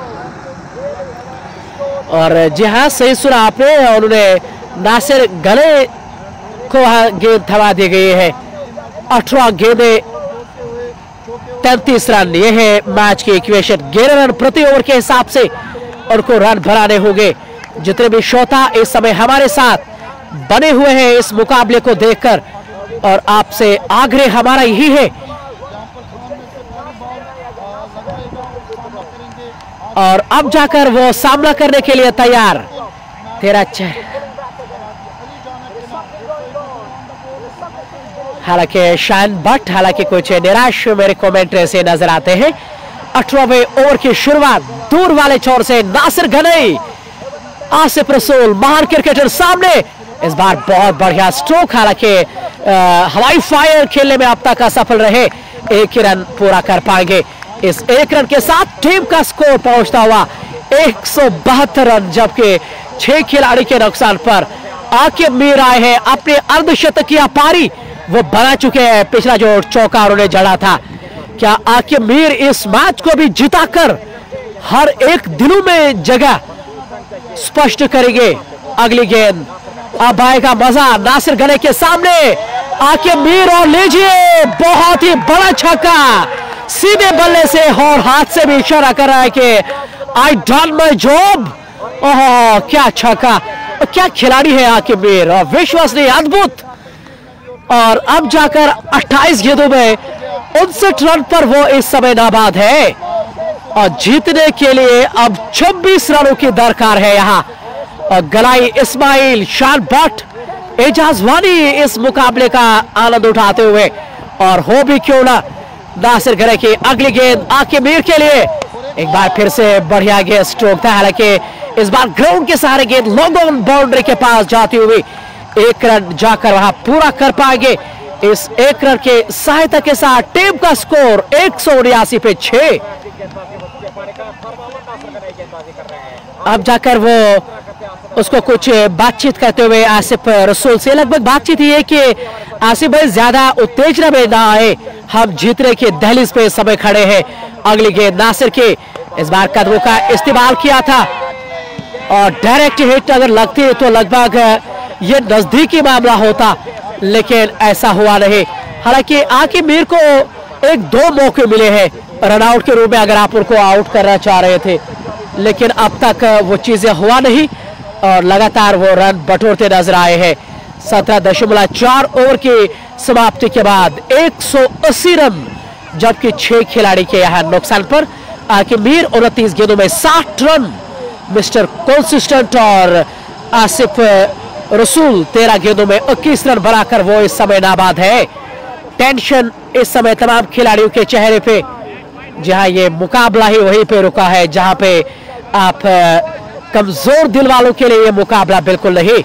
और जी हाँ, सही सुना आपने। उन्होंने नासिर गले को गेंद थमा दी गई है। 18 गेंदें 33 रन। यह है मैच की इक्वेशन। 11 रन प्रति ओवर के हिसाब से उनको रन बनाने होंगे। जितने भी श्रोता इस समय हमारे साथ बने हुए हैं इस मुकाबले को देखकर, और आपसे आग्रह हमारा यही है और अब जाकर वो सामना करने के लिए तैयार। तेरा हालांकि शान भट्ट हालांकि कुछ निराश मेरे कमेंट्री से नजर आते हैं। 18वें ओवर की शुरुआत दूर वाले छोर से नासिर गनई, आसिफ रसूल महान क्रिकेटर सामने। इस बार बहुत बढ़िया स्ट्रोक, हालांकि हवाई फायर खेलने में अब तक असफल रहे। एक ही रन पूरा कर पाएंगे। इस एक रन के साथ टीम का स्कोर पहुंचता हुआ 172 रन, जबकि 6 खिलाड़ी के नुकसान पर आकिब मीर आए हैं। अपने अर्धशतकीय पारी वो बना चुके हैं। पिछला जो चौका उन्होंने जड़ा था, क्या आकिब मीर इस मैच को भी जिताकर हर एक दिलों में जगह स्पष्ट करेंगे? अगली गेंद अब आएगा मजा। नासिर गने के सामने आकिब मीर और लीजिए बहुत ही बड़ा छक्का सीधे बल्ले से और हाथ से भी इशारा कर रहा है कि आई डन माय जॉब। ओह क्या छक्का, क्या खिलाड़ी है आकिब मीर, और विश्वसनीय, अद्भुत। और अब जाकर 28 गेंदों में 59 रन पर वो इस समय नाबाद है और जीतने के लिए अब 26 रनों की दरकार है यहां। और गलाई इस्माइल, शान भट्ट, एजाज वानी इस मुकाबले का आनंद उठाते हुए, और हो भी क्यों ना नासिर गने की अगली गेंद आकिब मीर के लिए। एक बार फिर से बढ़िया गेंद स्ट्रोक था, हालांकि इस बार ग्राउंड के सहारे गेंद लॉन्ग ऑन बाउंड्री के पास जाती हुई एक रन जाकर वहां पूरा कर पाएंगे। इस एक रन के सहायता के साथ टीम का स्कोर 179 पे 6। अब जाकर वो उसको कुछ बातचीत करते हुए आसिफ रसूल से, लगभग बातचीत ये कि आसिफ भाई ज्यादा उत्तेजना में ना आए, हम जीतने के दहलीज पे समय खड़े हैं। अगली गेंद नासिर के, इस बार कदमों का इस्तेमाल किया था और डायरेक्ट हिट अगर लगती तो लगभग ये नजदीकी मामला होता, लेकिन ऐसा हुआ नहीं। हालांकि आकिब मीर को 1-2 मौके मिले हैं रनआउट के रूप में अगर आप उनको आउट करना चाह रहे थे, लेकिन अब तक वो चीजें हुआ नहीं और लगातार वो रन बटोरते नजर आए हैं। 17.4 ओवर की समाप्ति के बाद 180 रन, जबकि 6 खिलाड़ी के यहां नुकसान पर आकिब मीर 29 गेंदों में 60 रन। मिस्टर कंसिस्टेंट और आसिफ रसूल 13 गेंदों में 21 रन बनाकर वो इस समय नाबाद है। टेंशन इस समय तमाम खिलाड़ियों के चेहरे पे, जहां ये मुकाबला ही वहीं पे रुका है जहां पे आप कमजोर दिल वालों के लिए ये मुकाबला बिल्कुल नहीं।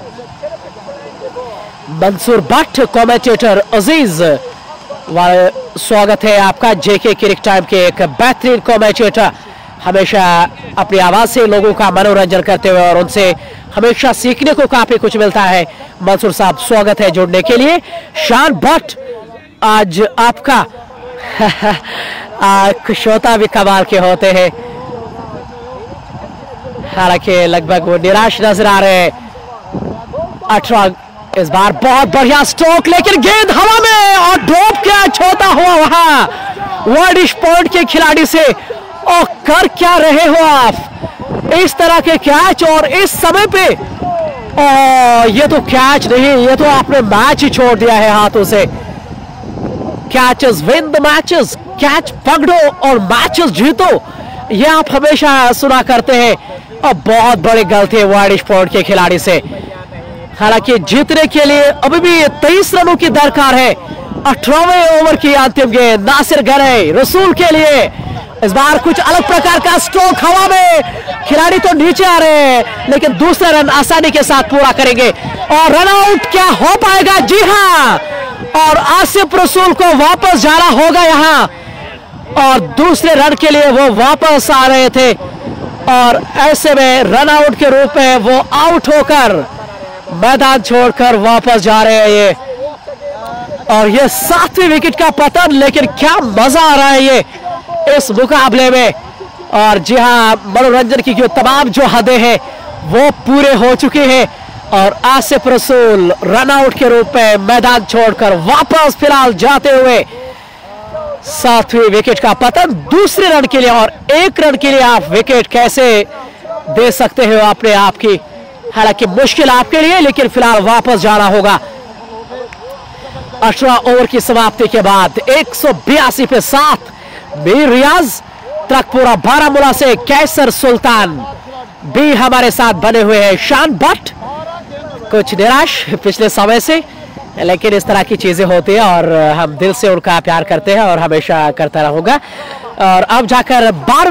मंसूर भट्ट कमेंटेटर अजीज, स्वागत है आपका जेके क्रिकेट टाइम के एक बेहतरीन कमेंटेटर, हमेशा अपनी आवाज से लोगों का मनोरंजन करते हुए और उनसे हमेशा सीखने को काफी कुछ मिलता है। मंसूर साहब स्वागत है जुड़ने के लिए। शान भट्ट, आज आपका श्रोता भी कमाल के होते हैं, हालांकि लगभग वो निराश नजर आ रहे हैं। 18 इस बार बहुत बढ़िया स्ट्रोक, लेकिन गेंद हवा में और ड्रॉप कैच होता हुआ वहां वर्डिश पॉइंट के खिलाड़ी से। और कर क्या रहे हो आप इस तरह के कैच, और इस समय पे ये तो कैच नहीं, ये तो आपने मैच ही छोड़ दिया है हाथों से। Catches win the matches, catch पकड़ो और मैचेस जीतो, ये आप हमेशा सुना करते हैं। और बहुत बड़ी गलती है वर्डिश पॉइंट के खिलाड़ी से। हालांकि जीतने के लिए अभी भी 23 रनों की दरकार है। 18वें ओवर की अंतिम गेंद नासिर गरई रसूल के लिए। इस बार कुछ अलग प्रकार का स्ट्रोक हवा में, खिलाड़ी तो नीचे आ रहे हैं लेकिन दूसरा रन आसानी के साथ पूरा करेंगे। और रन आउट क्या हो पाएगा? जी हां, और आसिफ रसूल को वापस जाना होगा यहां, और दूसरे रन के लिए वो वापस आ रहे थे और ऐसे में रन आउट के रूप में वो आउट होकर मैदान छोड़कर वापस जा रहे हैं ये। और ये 7वीं विकेट का पतन, लेकिन क्या मजा आ रहा है ये इस मुकाबले में। और जी हां, मनोरंजन की तमाम जो हदें हैं वो पूरे हो चुके हैं और आसिफ रसूल रन आउट के रूप में मैदान छोड़कर वापस फिलहाल जाते हुए 7वीं विकेट का पतन दूसरे रन के लिए। और 1 रन के लिए आप विकेट कैसे दे सकते हो अपने आप की? हालांकि मुश्किल आपके लिए, लेकिन फिलहाल वापस जाना होगा। 18 ओवर की समाप्ति के बाद 182 पे 7 मीर रियाज, तृकपुरा बारामूला से कैसर सुल्तान भी हमारे साथ बने हुए हैं। शान भट्ट कुछ निराश पिछले समय से, लेकिन इस तरह की चीजें होती है और हम दिल से उनका प्यार करते हैं और हमेशा करता रहूंगा। और अब जाकर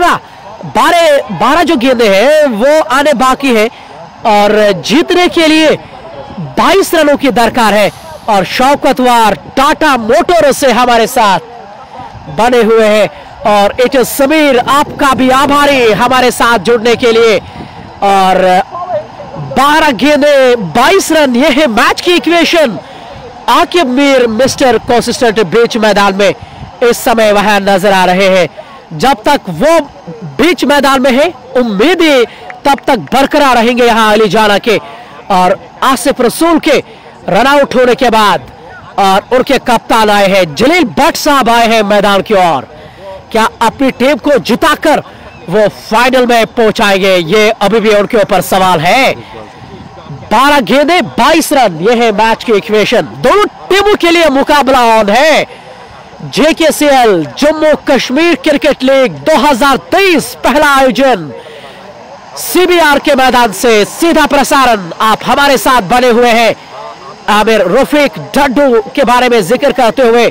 12 जो गेंदें हैं वो आने बाकी है और जीतने के लिए 22 रनों की दरकार है। और शौकतवार टाटा मोटर्स से हमारे साथ बने हुए हैं और इट समीर, आपका भी आभारी हमारे साथ जुड़ने के लिए। और 12 गेंदें 22 रन, यह है मैच की equation. Aqib Mir mister consistent बीच मैदान में इस समय वहां नजर आ रहे हैं। जब तक वो बीच मैदान में है उम्मीदें तब तक बरकरार रहेंगे यहां अली जाना के। और आसिफ रसूल के रन आउट होने के बाद और उनके कप्तान आए हैं जलील भट्ट साहब आए हैं मैदान की ओर। क्या अपनी टीम को जिताकर वो फाइनल में पहुंचाएंगे? ये अभी भी उनके ऊपर सवाल है। 12 गेंदें 22 रन, यह है मैच की इक्वेशन। दोनों टीमों के लिए मुकाबला ऑन है। JKCL Jammu Kashmir cricket league 2023 पहला आयोजन सीबीआर के मैदान से सीधा प्रसारण। आप हमारे साथ बने हुए हैं। आमिर रफीक डड्डू के बारे में जिक्र करते हुए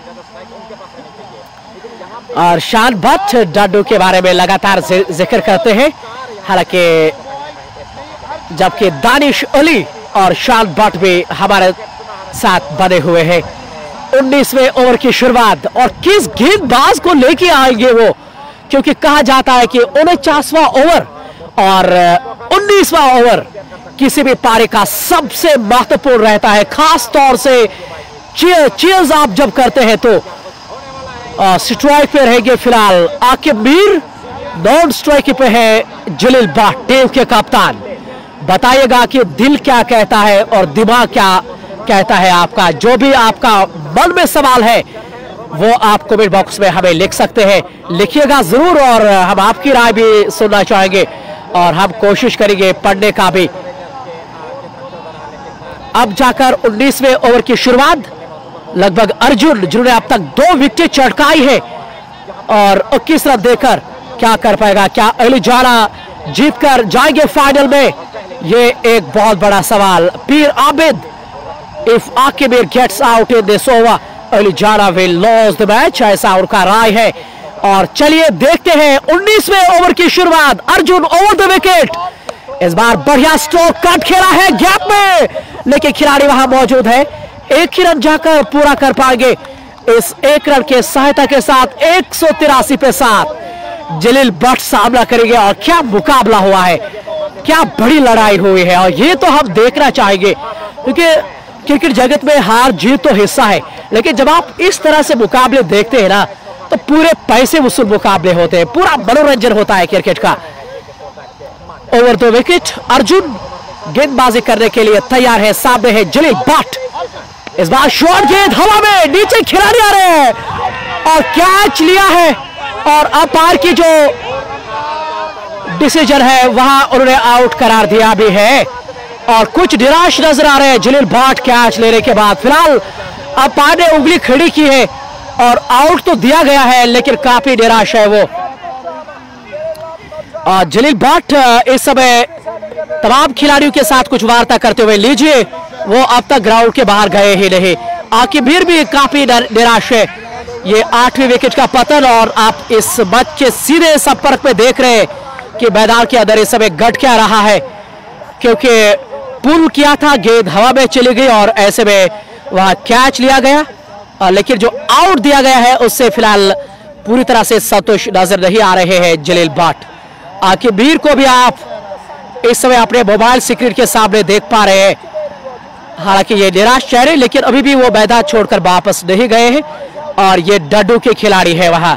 और शान भट्ट डड्डू के बारे में लगातार जिक्र करते हैं। हालांकि जबकि दानिश अली और शान भट्ट भी हमारे साथ बने हुए हैं। 19वें ओवर की शुरुआत और किस गेंदबाज को लेके आएंगे वो, क्योंकि कहा जाता है कि 49वां ओवर और 19वां ओवर किसी भी पारी का सबसे महत्वपूर्ण रहता है। खास तौर से चीयर्स आप जब करते हैं तो स्ट्राइक पे रहेंगे फिलहाल आकिब मीर, नॉन स्ट्राइक पे है जलील भट्ट टीम के कप्तान। बताइएगा कि दिल क्या कहता है और दिमाग क्या कहता है आपका। जो भी आपका मन में सवाल है वो आप कमेंट बॉक्स में हमें लिख सकते हैं, लिखिएगा जरूर और हम आपकी राय भी सुनना चाहेंगे और हम कोशिश करेंगे पढ़ने का भी। अब जाकर 19वें ओवर की शुरुआत। लगभग अर्जुन जिन्होंने अब तक 2 विकेट चटकाई है और 21 रन देकर क्या कर पाएगा? क्या अली जाना जीतकर जाएंगे फाइनल में? ये एक बहुत बड़ा सवाल। Peer Abid, if Aqib gets out in this over, Ali Jana will loss the match, ऐसा उनका राय है। और चलिए देखते हैं 19वें ओवर की शुरुआत। अर्जुन ओवर द विकेट, इस बार बढ़िया स्ट्रोक कट खेला है गैप में, लेकिन खिलाड़ी वहां मौजूद है। एक ही रन जाकर पूरा कर पाएंगे। इस एक रन के सहायता के साथ 183 पे 7 जलील भट्ट सामना करेंगे। और क्या मुकाबला हुआ है, क्या बड़ी लड़ाई हुई है, और ये तो हम देखना चाहेंगे, क्योंकि क्रिकेट जगत में हार जीत तो हिस्सा है, लेकिन जब आप इस तरह से मुकाबले देखते हैं ना, तो पूरे पैसे वसूल मुकाबले होते हैं, पूरा मनोरंजन होता है क्रिकेट का। ओवर द विकेट, अर्जुन गेंदबाजी करने के लिए तैयार है। सामने है जलील भट्ट, इस बार शॉर्ट गेंद हवा में, नीचे खिलाड़ी आ रहे हैं और कैच लिया है। और अंपायर की जो डिसीजन है वहां उन्होंने आउट करार दिया भी है, और कुछ निराश नजर आ रहे हैं जलील भट्ट कैच लेने के बाद। फिलहाल अंपायर ने उंगली खड़ी की है और आउट तो दिया गया है, लेकिन काफी निराश है वो। जलील भट्ट इस समय तमाम खिलाड़ियों के साथ कुछ वार्ता करते हुए, लीजिए वो अब तक ग्राउंड के बाहर गए ही नहीं। आकिब भी काफी निराश है। ये 8वें विकेट का पतन, और आप इस मैच के सीधे संपर्क में देख रहे हैं कि मैदान के अंदर इस समय घट क्या रहा है, क्योंकि पुल किया था, गेंद हवा में चली गई और ऐसे में वहां कैच लिया गया, लेकिन जो आउट दिया गया है उससे फिलहाल पूरी तरह से संतुष्ट नजर नहीं आ रहे हैं जलील भट्ट। आकिब को भी आप इस समय अपने मोबाइल स्क्रीन के सामने देख पा रहे हैं। हालांकि ये निराश चेहरे, लेकिन अभी भी वो मैदान छोड़कर वापस नहीं गए हैं। और ये डड्डू के खिलाड़ी है, वहां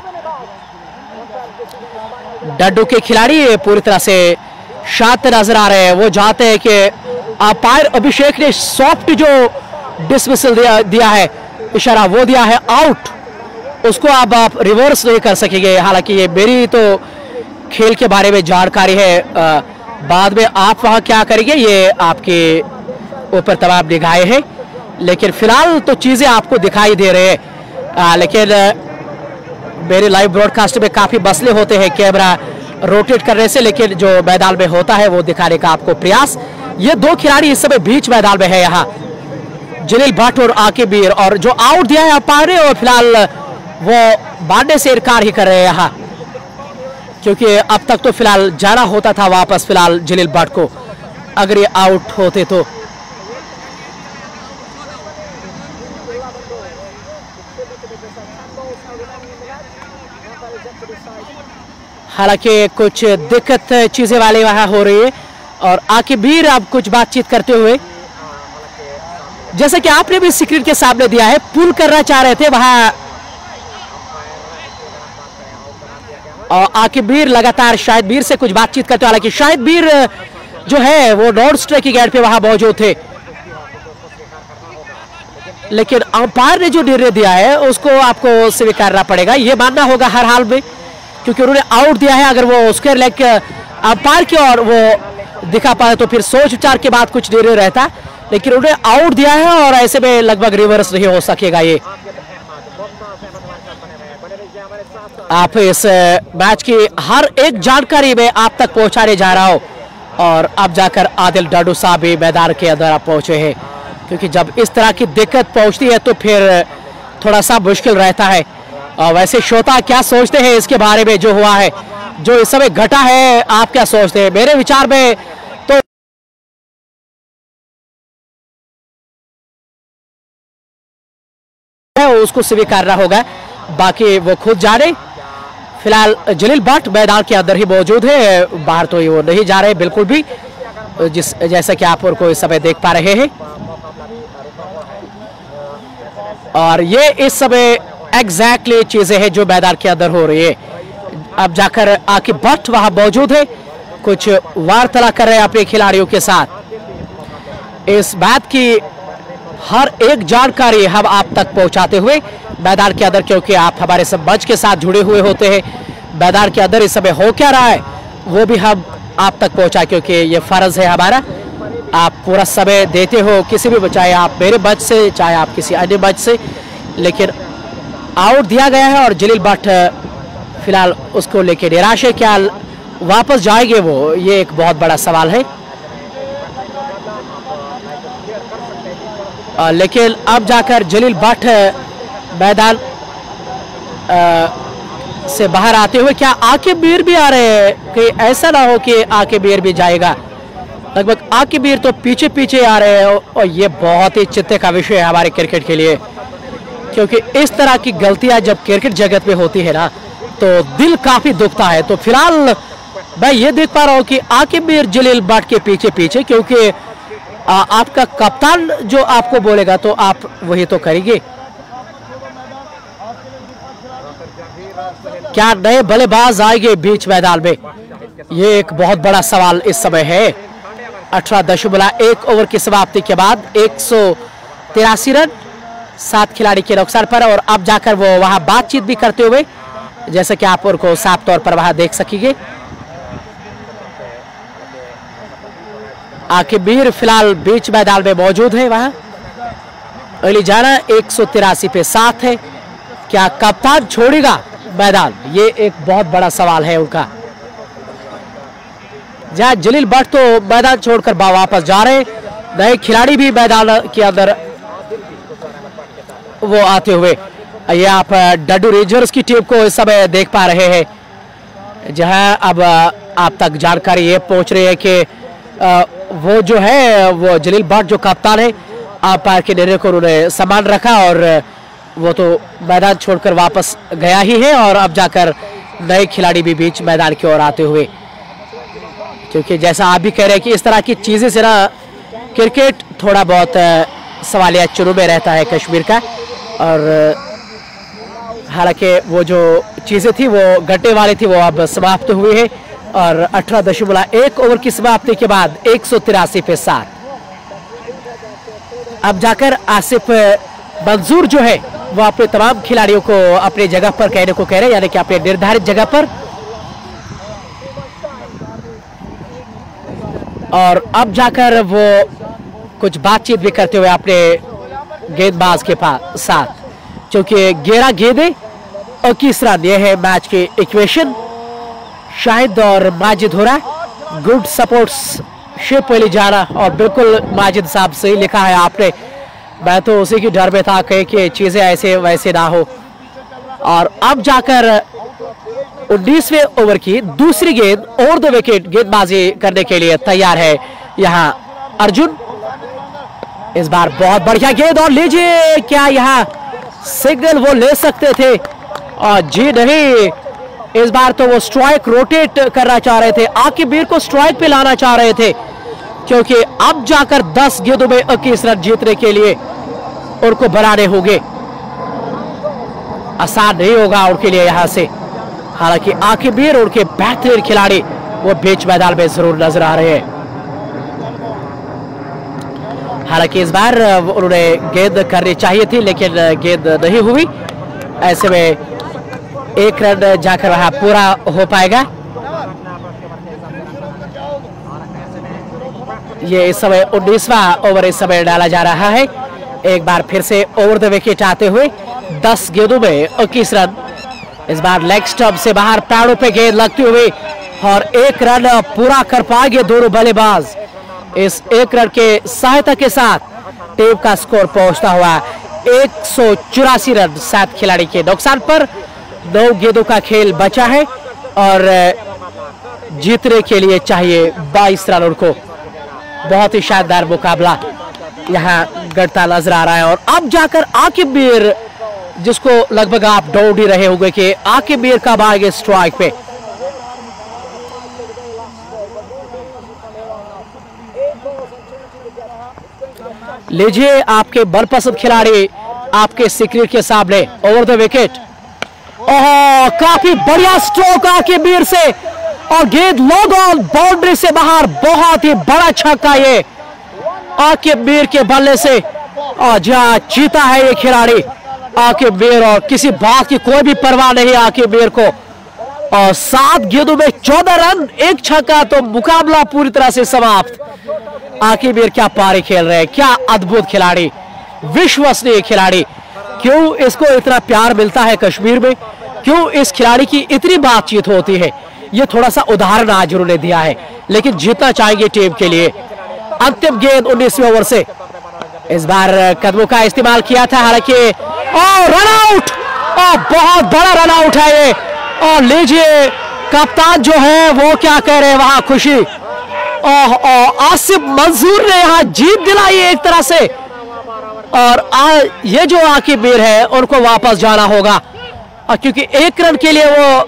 डड्डू के खिलाड़ी पूरी तरह से शांत नजर आ रहे हैं। वो चाहते हैं कि अंपायर अभिषेक ने सॉफ्ट जो डिसमिसल दिया है, इशारा वो दिया है आउट, उसको अब आप रिवर्स नहीं कर सकेंगे। हालांकि ये मेरी तो खेल के बारे में जानकारी है, बाद में आप वहां क्या करेंगे ये आपके ऊपर तमाम निगाहें हैं, लेकिन फिलहाल तो चीजें आपको दिखाई दे रहे हैं। लेकिन मेरे लाइव ब्रॉडकास्ट में काफी मसले होते हैं कैमरा रोटेट करने से, लेकिन जो मैदान में होता है वो दिखाने का आपको प्रयास। ये दो खिलाड़ी इस समय बीच मैदान में है, यहाँ जलील भट्ट और आकिब, और जो आउट दिया है अंपायर ने, और फिलहाल वो मानने से इनकार ही कर रहे हैं यहाँ, क्योंकि अब तक तो फिलहाल जाना होता था वापस फिलहाल जलील भट्ट को, अगर ये आउट होते तो। हालांकि कुछ दिक्कत चीजें वाले वहां हो रही है, और आकिब अब कुछ बातचीत करते हुए, जैसे कि आपने भी स्क्रीन के सामने दिया है, पुल करना चाह रहे थे वहां, और आकिब लगातार शाहिद से कुछ बातचीत करते, हालांकि शाहिद जो है वो नॉन स्ट्राइकिंग एंड पे वहां मौजूद थे, लेकिन अंपायर ने जो निर्णय दिया है उसको आपको स्वीकारना पड़ेगा, ये मानना होगा हर हाल में, क्योंकि उन्होंने आउट दिया है। अगर वो स्क्वायर लेग अंपायर की और वो दिखा पाए तो फिर सोच विचार के बाद कुछ निर्णय रहता, लेकिन उन्होंने आउट दिया है और ऐसे में लगभग रिवर्स नहीं हो सकेगा। ये आप इस मैच की हर एक जानकारी में आप तक पहुंचाने जा रहा हूं, और अब जाकर आदिल डड्डू साहब भी मैदान के अंदर आप पहुंचे हैं, क्योंकि जब इस तरह की दिक्कत पहुंचती है तो फिर थोड़ा सा मुश्किल रहता है। और वैसे श्रोता क्या सोचते हैं इसके बारे में, जो हुआ है, जो इस समय घटा है, आप क्या सोचते हैं? मेरे विचार में तो उसको स्वीकारना होगा, बाकी वो खुद जाने। फिलहाल जलील भट्ट मैदान के अंदर ही मौजूद है, बाहर तो वो नहीं जा रहे बिल्कुल भी, जैसा कि आप उनको इस समय देख पा रहे हैं। और ये इस समय एग्जैक्टली चीजें हैं जो मैदान के अंदर हो रही है। अब जाकर आकिब भट्ट वहां मौजूद है, कुछ वार्तालाप कर रहे हैं अपने खिलाड़ियों के साथ। इस बात की हर एक जानकारी हम आप तक पहुंचाते हुए मैदान के अंदर, क्योंकि आप हमारे सब मंच के साथ जुड़े हुए होते हैं, मैदान के अंदर इस समय हो क्या रहा है वो भी हम आप तक पहुंचाए, क्योंकि ये फर्ज है हमारा। आप पूरा समय देते हो किसी भी, चाहे आप मेरे मंच से, चाहे आप किसी अन्य मंच से, लेकिन आउट दिया गया है और जलील भट्ट फिलहाल उसको लेके निराश है। क्या वापस जाएंगे वो, ये एक बहुत बड़ा सवाल है। लेकिन अब जाकर जलील भट्ट मैदान से बाहर आते हुए, क्या आकिब मीर भी आ रहे हैं? कि ऐसा ना हो कि आकिब मीर भी जाएगा। लगभग आकिब मीर तो पीछे पीछे आ रहे हैं और ये बहुत ही चिंता का विषय है हमारे क्रिकेट के लिए, क्योंकि इस तरह की गलतियां जब क्रिकेट जगत में होती है ना तो दिल काफी दुखता है। तो फिलहाल मैं ये देख पा रहा हूँ कि आकिब मीर जलील भट्ट के पीछे पीछे, क्योंकि आपका कप्तान जो आपको बोलेगा तो आप वही तो करेंगे। क्या नए बल्लेबाज आएंगे बीच मैदान में? ये एक बहुत बड़ा सवाल इस समय है। 18.1 ओवर की समाप्ति के बाद 183 रन 7 खिलाड़ी के नुकसान पर, और अब जाकर वो वहां बातचीत भी करते हुए, जैसे कि आप उनको साफ तौर पर वहां देख सकेंगे। आकिब मीर फिलहाल बीच मैदान में मौजूद है। वहां अली जाना 183 पे 7 है। क्या कप्तान छोड़ेगा मैदान? ये एक बहुत बड़ा सवाल है उनका। जहां जलील भट्ट तो मैदान छोड़कर वापस जा रहे, नए खिलाड़ी भी मैदान के अंदर वो आते हुए। ये आप डड्डू रेंजर्स की टीम को इस समय देख पा रहे हैं, जहां अब आप तक जानकारी ये पहुंच रही है कि वो जो है वो जलील भट्ट जो कप्तान है, अंपायर के निर्णय को उन्होंने सम्मान रखा और वो तो मैदान छोड़कर वापस गया ही है। और अब जाकर नए खिलाड़ी भी बीच मैदान की ओर आते हुए, क्योंकि जैसा आप भी कह रहे हैं कि इस तरह की चीजें से ना क्रिकेट थोड़ा बहुत सवालिया चुनू में रहता है कश्मीर का। और हालांकि वो जो चीजें थी वो घटने वाली थी वो अब समाप्त हुई है, और 18.1 ओवर की समाप्ति के बाद 183 पे 7। अब जाकर आसिफ मंजूर जो है वो अपने तमाम खिलाड़ियों को अपनी जगह पर कहने को कह रहे हैं, यानी कि अपने निर्धारित जगह पर। और अब जाकर वो कुछ बातचीत भी करते हुए अपने गेंदबाज के साथ, क्योंकि 11 गेंदें 21 रन, यह है मैच की इक्वेशन। शाहिद और माजिद हो रहा, गुड सपोर्ट्स शिप वाली जाना, और बिल्कुल माजिद साहब सही लिखा है आपने। मैं तो उसी की डर में था कि चीजें ऐसे वैसे ना हो। और अब जाकर 19वें ओवर की दूसरी गेंद और 2 विकेट गेंदबाजी करने के लिए तैयार है यहां अर्जुन। इस बार बहुत बढ़िया गेंद, और लीजिए, क्या यहां सिग्नल वो ले सकते थे? और जी नहीं, इस बार तो वो स्ट्राइक रोटेट करना चाह रहे थे, आकिब मीर को स्ट्राइक पे लाना चाह रहे थे, क्योंकि अब जाकर 10 गेंदों में 21 रन जीतने के लिए उनको बनाने होंगे। आसान नहीं होगा उनके लिए यहां से। हालांकि आकिब मीर उनके बेहतरीन खिलाड़ी वो बीच मैदान में जरूर नजर आ रहे हैं। हालांकि इस बार उन्होंने गेंद करनी चाहिए थी, लेकिन गेंद नहीं हुई। ऐसे में 1 रन जाकर वहां पूरा हो पाएगा। ये इस समय 19वां ओवर इस समय डाला जा रहा है। एक बार फिर से ओवर द विकेट आते हुए 10 गेंदों में 21 रन। इस बार लेग स्टंप से बाहर पैरों पे गेंद लगती हुई, और 1 रन पूरा कर पाएंगे दोनों बल्लेबाज। इस 1 रन के सहायता के साथ टीम का स्कोर पहुंचता हुआ 184 रन 7 खिलाड़ी के नुकसान पर। 9 गेंदों का खेल बचा है और जीतने के लिए चाहिए 22 रन उनको। बहुत ही शानदार मुकाबला यहाँ गढ़ता नजर आ रहा है। और अब जाकर आकिब मीर, जिसको लगभग आप ढूंढ ही रहे होंगे कि आकिब मीर कब आएंगे स्ट्राइक पे। लीजिए आपके मनपसंद खिलाड़ी आपके स्क्रीन के सामने ओवर द विकेट। ओह, काफी बढ़िया स्ट्रोक आकिब मीर से, और गेंद लॉन्ग ऑन बाउंड्री से बाहर। बहुत ही बड़ा छक्का ये आकिब मीर के बल्ले से, और जहां जीता है ये खिलाड़ी आकिब मीर, और किसी बात की कोई भी परवाह नहीं आकिब मीर को। और 7 गेंदों में 14 रन 1 छक्का, तो मुकाबला पूरी तरह से समाप्त। आकिब मीर क्या पारी खेल रहे हैं, क्या अद्भुत खिलाड़ी, विश्वसनीय खिलाड़ी। क्यों इसको इतना प्यार मिलता है कश्मीर में, क्यों इस खिलाड़ी की इतनी बातचीत होती है, ये थोड़ा सा उदाहरण आज उन्होंने दिया है। लेकिन जीतना चाहेंगे टीम के लिए। अंतिम गेंद 19वें ओवर से, इस बार कदमों का इस्तेमाल किया था, हालांकि रन आउट, बहुत बड़ा रन आउट है ये। और लीजिए कप्तान जो है वो क्या कह रहे हैं वहां, खुशी। आसिफ मंसूर ने यहां जीत दिलाई एक तरह से। और ये जो आकिब मीर है उनको वापस जाना होगा, क्योंकि एक रन के लिए वो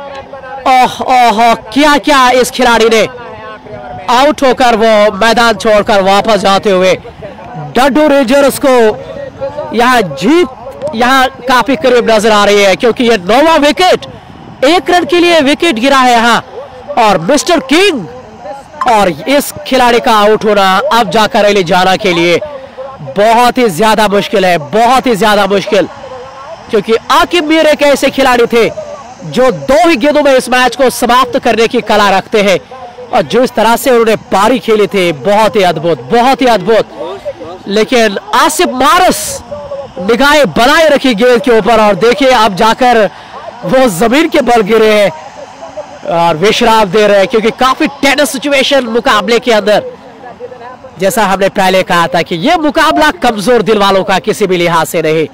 क्या क्या इस खिलाड़ी ने आउट होकर वो मैदान छोड़कर वापस जाते हुए डड्डू रेंजर्स को यहां जीत यहां काफी करीब नजर आ रही है, क्योंकि ये 9वां विकेट, एक रन के लिए विकेट गिरा है यहां। और मिस्टर किंग और इस खिलाड़ी का आउट होना अब जाकर रैली जाना के लिए बहुत ही ज्यादा मुश्किल है, बहुत ही ज्यादा मुश्किल, क्योंकि आकिब मीर एक ऐसे खिलाड़ी थे जो 2 ही गेंदों में इस मैच को समाप्त करने की कला रखते हैं। और जिस तरह से उन्होंने पारी खेली थी, बहुत ही अद्भुत, बहुत ही अद्भुत। लेकिन आसिफ मारस निगाहें बनाए रखी गेंद के ऊपर, और देखिए अब जाकर वो जमीन के बल गिरे हैं और विश्राम दे रहे हैं, क्योंकि काफी टेंस सिचुएशन मुकाबले के अंदर, जैसा हमने पहले कहा था कि यह मुकाबला कमजोर दिल वालों का किसी भी लिहाज से नहीं।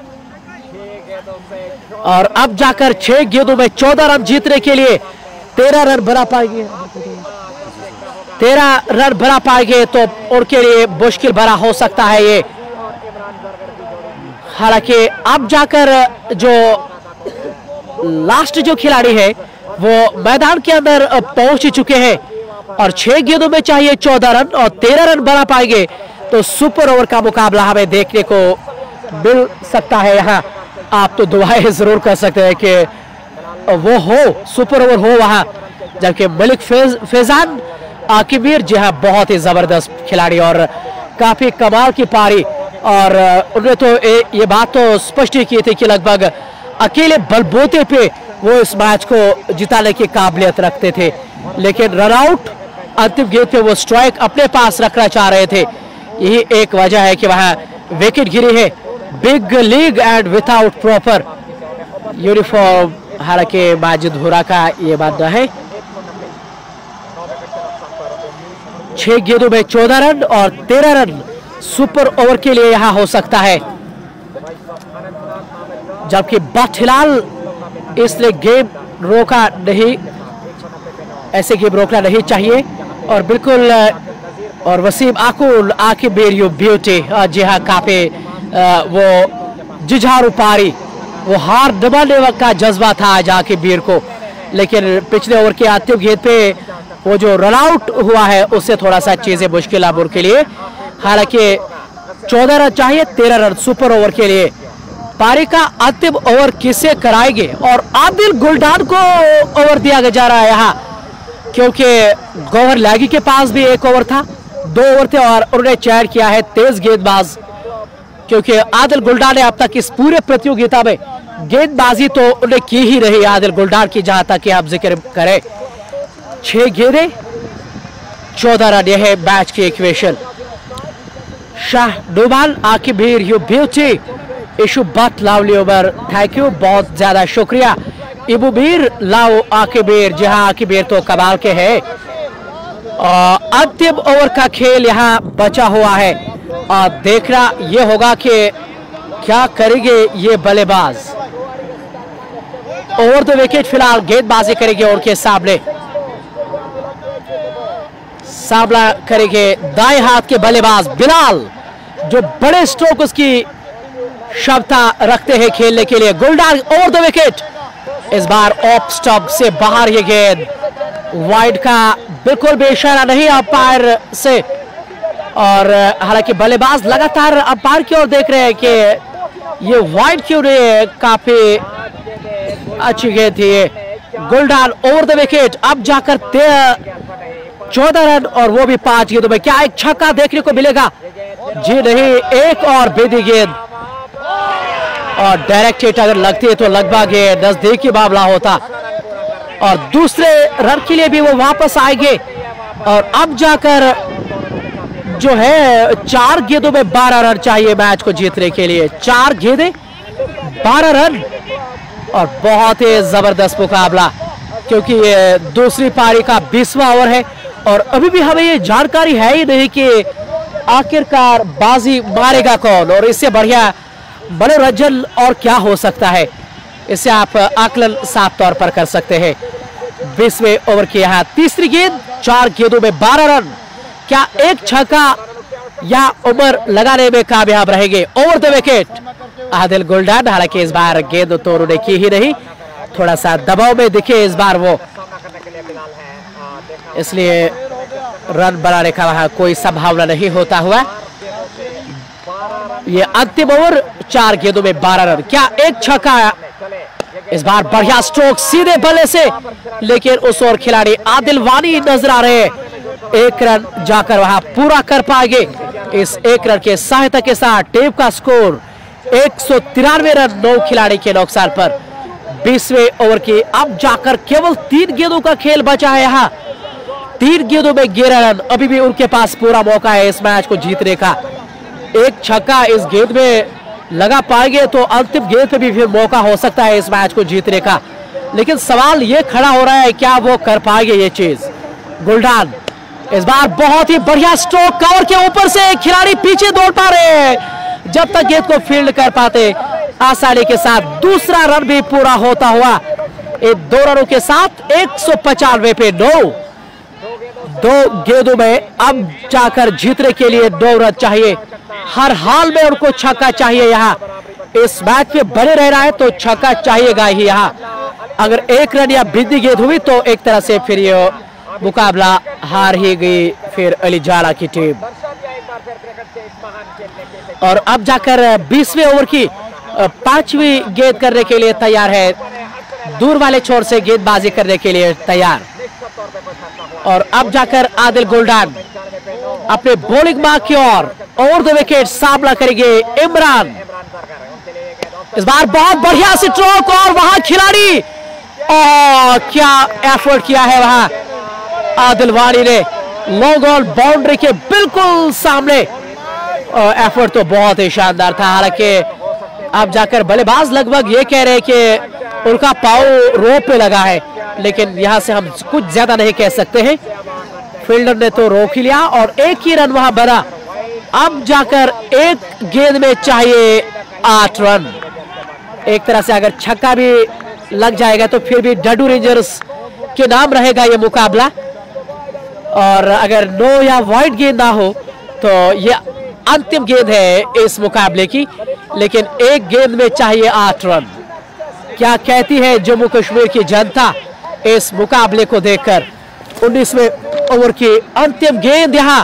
और अब जाकर 6 गेंदों में 14 रन जीतने के लिए 13 रन बना पाएंगे, 13 रन बना पाएंगे तो उनके लिए मुश्किल भरा हो सकता है ये। हालांकि अब जाकर जो लास्ट जो खिलाड़ी है वो मैदान के अंदर पहुंच चुके हैं, और 6 गेंदों में चाहिए 14 रन और 13 रन बना पाएंगे तो सुपर ओवर का मुकाबला हमें देखने को मिल सकता है। यहाँ आप तो दुआएं जरूर कर सकते हैं कि वो हो, सुपर ओवर हो वहां। जबकि मलिक फैजान आकिब मीर जी हाँ, बहुत ही जबरदस्त खिलाड़ी और काफी कमाल की पारी, और उन्होंने तो ये बात तो स्पष्ट ही की थी कि लगभग अकेले बलबूते पे वो इस मैच को जिताने की काबिलियत रखते थे। लेकिन रन आउट अंतिम गेंद पे वो स्ट्राइक अपने पास रखना चाह रहे थे, यही एक वजह है कि वहां विकेट गिरी है। Big league and without proper uniform, हालांकि माजिद हुरा का ये बात है। 6 गेंदों में 14 रन और 13 रन सुपर ओवर के लिए यहां हो सकता है, जबकि बट हिलाल इसलिए गेम रोका नहीं, ऐसे गेम रोकना नहीं चाहिए। और बिल्कुल, और वसीम आकुल आकिब मीर यू ब्यूटी, जी हाँ, काफी वो जुझारू पारी, वो हार दबाने का जज्बा था आज आकिब मीर को। लेकिन पिछले ओवर के अंतिम गेंद पे वो जो रन आउट हुआ है उससे थोड़ा सा चीजें मुश्किल अब उनके लिए। हालांकि 14 रन चाहिए, 13 रन सुपर ओवर के लिए। पारी का अंतिम ओवर किसे कराएंगे, और आदिल गुलडान को ओवर दिया जा रहा है यहाँ, क्योंकि गौहर लागी के पास भी एक ओवर था, 2 ओवर थे, और उन्होंने चयन किया है तेज गेंदबाज, क्योंकि आदिल गुलडान ने अब तक इस पूरे प्रतियोगिता में गेंदबाजी तो उन्हें की ही रही आदिल गुलडान की, जहां तक कि आप जिक्र करें 6 गेंदें 14 रन, यह है मैच की equation. Shah Dobal Aqib Mir you beauty, इशू but lovely over, thank you, बहुत ज्यादा शुक्रिया। इबू मीर लाओ आकिब मीर, जी हाँ, आकिब मीर तो कमाल के हैं। अंतिम ओवर का खेल यहाँ बचा हुआ है, और देखना यह होगा कि क्या करेंगे ये बल्लेबाज। ओवर द विकेट फिलहाल गेंदबाजी करेंगे उनके सामने करेंगे दाएं हाथ के बल्लेबाज बिलाल, जो बड़े स्ट्रोक उसकी क्षमता रखते हैं खेलने के लिए। गुलडान ओवर द विकेट, इस बार ऑफ स्टंप से बाहर ये गेंद, वाइड का बिल्कुल भी इशारा नहीं अंपायर से। और हालांकि बल्लेबाज लगातार अंपायर की ओर देख रहे हैं कि ये वाइड क्यों नहीं है, काफी अच्छी गेंद थी ये। गुलडान ओवर द विकेट, अब जाकर 14 रन और वो भी 5 गेंदों में। क्या एक छक्का देखने को मिलेगा? जी नहीं, एक और बेदी गेंद, और डायरेक्ट हिट अगर लगती है तो लगभग ये नजदीकी मामला होता, और दूसरे रन के लिए भी वो वापस आएंगे। और अब जाकर जो है 4 गेंदों में 12 रन चाहिए मैच को जीतने के लिए। 4 गेंदें 12 रन, और बहुत ही जबरदस्त मुकाबला, क्योंकि ये दूसरी पारी का 20वां ओवर है, और अभी भी हमें ये जानकारी है ही नहीं कि आखिरकार बाजी मारेगा कौन, और इससे बढ़िया मनोरंजन और क्या हो सकता है, इसे आप आकलन साफ तौर पर कर सकते हैं। 20वें ओवर की यहाँ तीसरी गेंद, 4 गेंदों में 12 रन। क्या एक छक्का या उमर लगाने में कामयाब रहेंगे? Over the wicket Adil Guldan. हालांकि इस बार गेंद तो उन्होंने की ही नहीं, थोड़ा सा दबाव में दिखे इस बार वो, इसलिए रन बनाने का वहां कोई संभावना नहीं होता हुआ। ये अंतिम ओवर, 4 गेंदों में 12 रन। क्या एक छक्का? इस बार बढ़िया स्ट्रोक सीधे बल्ले से, लेकिन उस ओर खिलाड़ी आदिल वानी नजर आ रहे हैं। 1 रन जाकर वहां पूरा कर पाएंगे। इस 1 रन के सहायता के साथ टीम का स्कोर 193 रन 9 खिलाड़ी के नुकसान पर। 20वें ओवर की अब जाकर केवल 3 गेंदों का खेल बचा है। यहाँ 3 गेंदों में 11 रन, अभी भी उनके पास पूरा मौका है इस मैच को जीतने का। एक छक्का इस गेंद में लगा पाएंगे तो अंतिम गेंद पे भी फिर मौका हो सकता है इस मैच को जीतने का, लेकिन सवाल ये खड़ा हो रहा है क्या वो कर पाएंगे ये चीज। गुलडान इस बार बहुत ही बढ़िया स्ट्रोक, कवर के ऊपर से खिलाड़ी पीछे दौड़ पा रहे हैं, जब तक गेंद को फील्ड कर पाते आसानी के साथ। दूसरा रन भी पूरा होता हुआ 2 रनों के साथ 195 पे 9। 2 गेंदों में अब जाकर जीतने के लिए 2 रन चाहिए, हर हाल में उनको छक्का चाहिए। यहाँ इस मैच में बने रहना है तो छक्का चाहिएगा ही। यहाँ अगर 1 रन या बिंदी गेंद हुई तो एक तरह से फिर ये मुकाबला हार ही गई फिर अली जाला की टीम। और अब जाकर 20वें ओवर की 5वीं गेंद करने के लिए तैयार है, दूर वाले छोर से गेंदबाजी करने के लिए तैयार। और अब जाकर आदिल गुलडान अपने बॉलिंग मार्क की ओवर द विकेट सामना करेंगे इमरान। इस बार बहुत बढ़िया स्ट्रोक, और वहां खिलाड़ी क्या एफर्ट किया है वहां आदिल वानी ने, लॉन्ग ऑन बाउंड्री के बिल्कुल सामने। एफर्ट तो बहुत ही शानदार था। हालांकि अब जाकर बल्लेबाज लगभग ये कह रहे हैं कि उनका पाव रोप पे लगा है, लेकिन यहां से हम कुछ ज्यादा नहीं कह सकते हैं। फील्डर ने तो रोक ही लिया और 1 ही रन वहां बना। अब जाकर 1 गेंद में चाहिए 8 रन। एक तरह से अगर छक्का भी लग जाएगा तो फिर भी डडू रेंजर्स के नाम रहेगा ये मुकाबला, और अगर नो या वाइड गेंद ना हो तो ये अंतिम गेंद है इस मुकाबले की। लेकिन 1 गेंद में चाहिए 8 रन। क्या कहती है जम्मू कश्मीर की जनता इस मुकाबले को देखकर? 19वें ओवर की अंतिम गेंद, यहाँ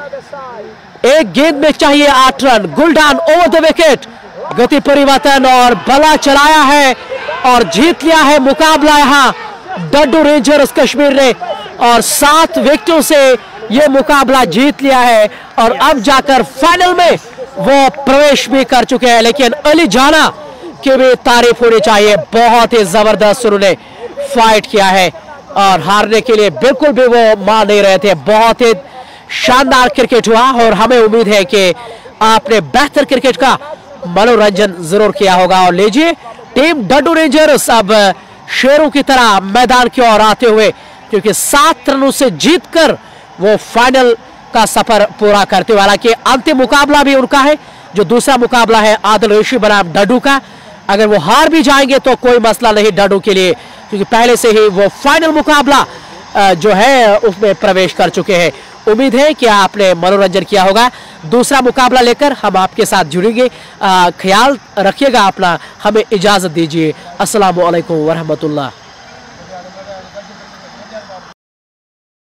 1 गेंद में चाहिए 8 रन। गुलडान ओवर द विकेट, गति परिवर्तन और बला चलाया है और जीत लिया है मुकाबला यहाँ डड्डू रेंजर्स कश्मीर ने, और 7 विकेटों से ये मुकाबला जीत लिया है। और अब जाकर फाइनल में वो प्रवेश भी कर चुके हैं। लेकिन अली जाना की भी तारीफ होनी चाहिए, बहुत ही जबरदस्त उन्होंने फाइट किया है और हारने के लिए बिल्कुल भी वो मान नहीं रहे थे। बहुत ही शानदार क्रिकेट हुआ और हमें उम्मीद है कि आपने बेहतर क्रिकेट का मनोरंजन जरूर किया होगा। और लीजिए टीम डड्डू रेंजर्स अब शेरों की तरह मैदान की ओर आते हुए, क्योंकि 7 रनों से जीतकर वो फाइनल का सफर पूरा करते हुए। हालांकि अंतिम मुकाबला भी उनका है, जो दूसरा मुकाबला है आदिल ऋषि बनाम डड्डू का। अगर वो हार भी जाएंगे तो कोई मसला नहीं डड्डू के लिए, क्योंकि पहले से ही वो फाइनल मुकाबला जो है उसमें प्रवेश कर चुके हैं। उम्मीद है कि आपने मनोरंजन किया होगा। दूसरा मुकाबला लेकर हम आपके साथ जुड़ेंगे। ख्याल रखिएगा अपना, हमें इजाजत दीजिए। अस्सलामु अलैकुम वरहमतुल्लाह।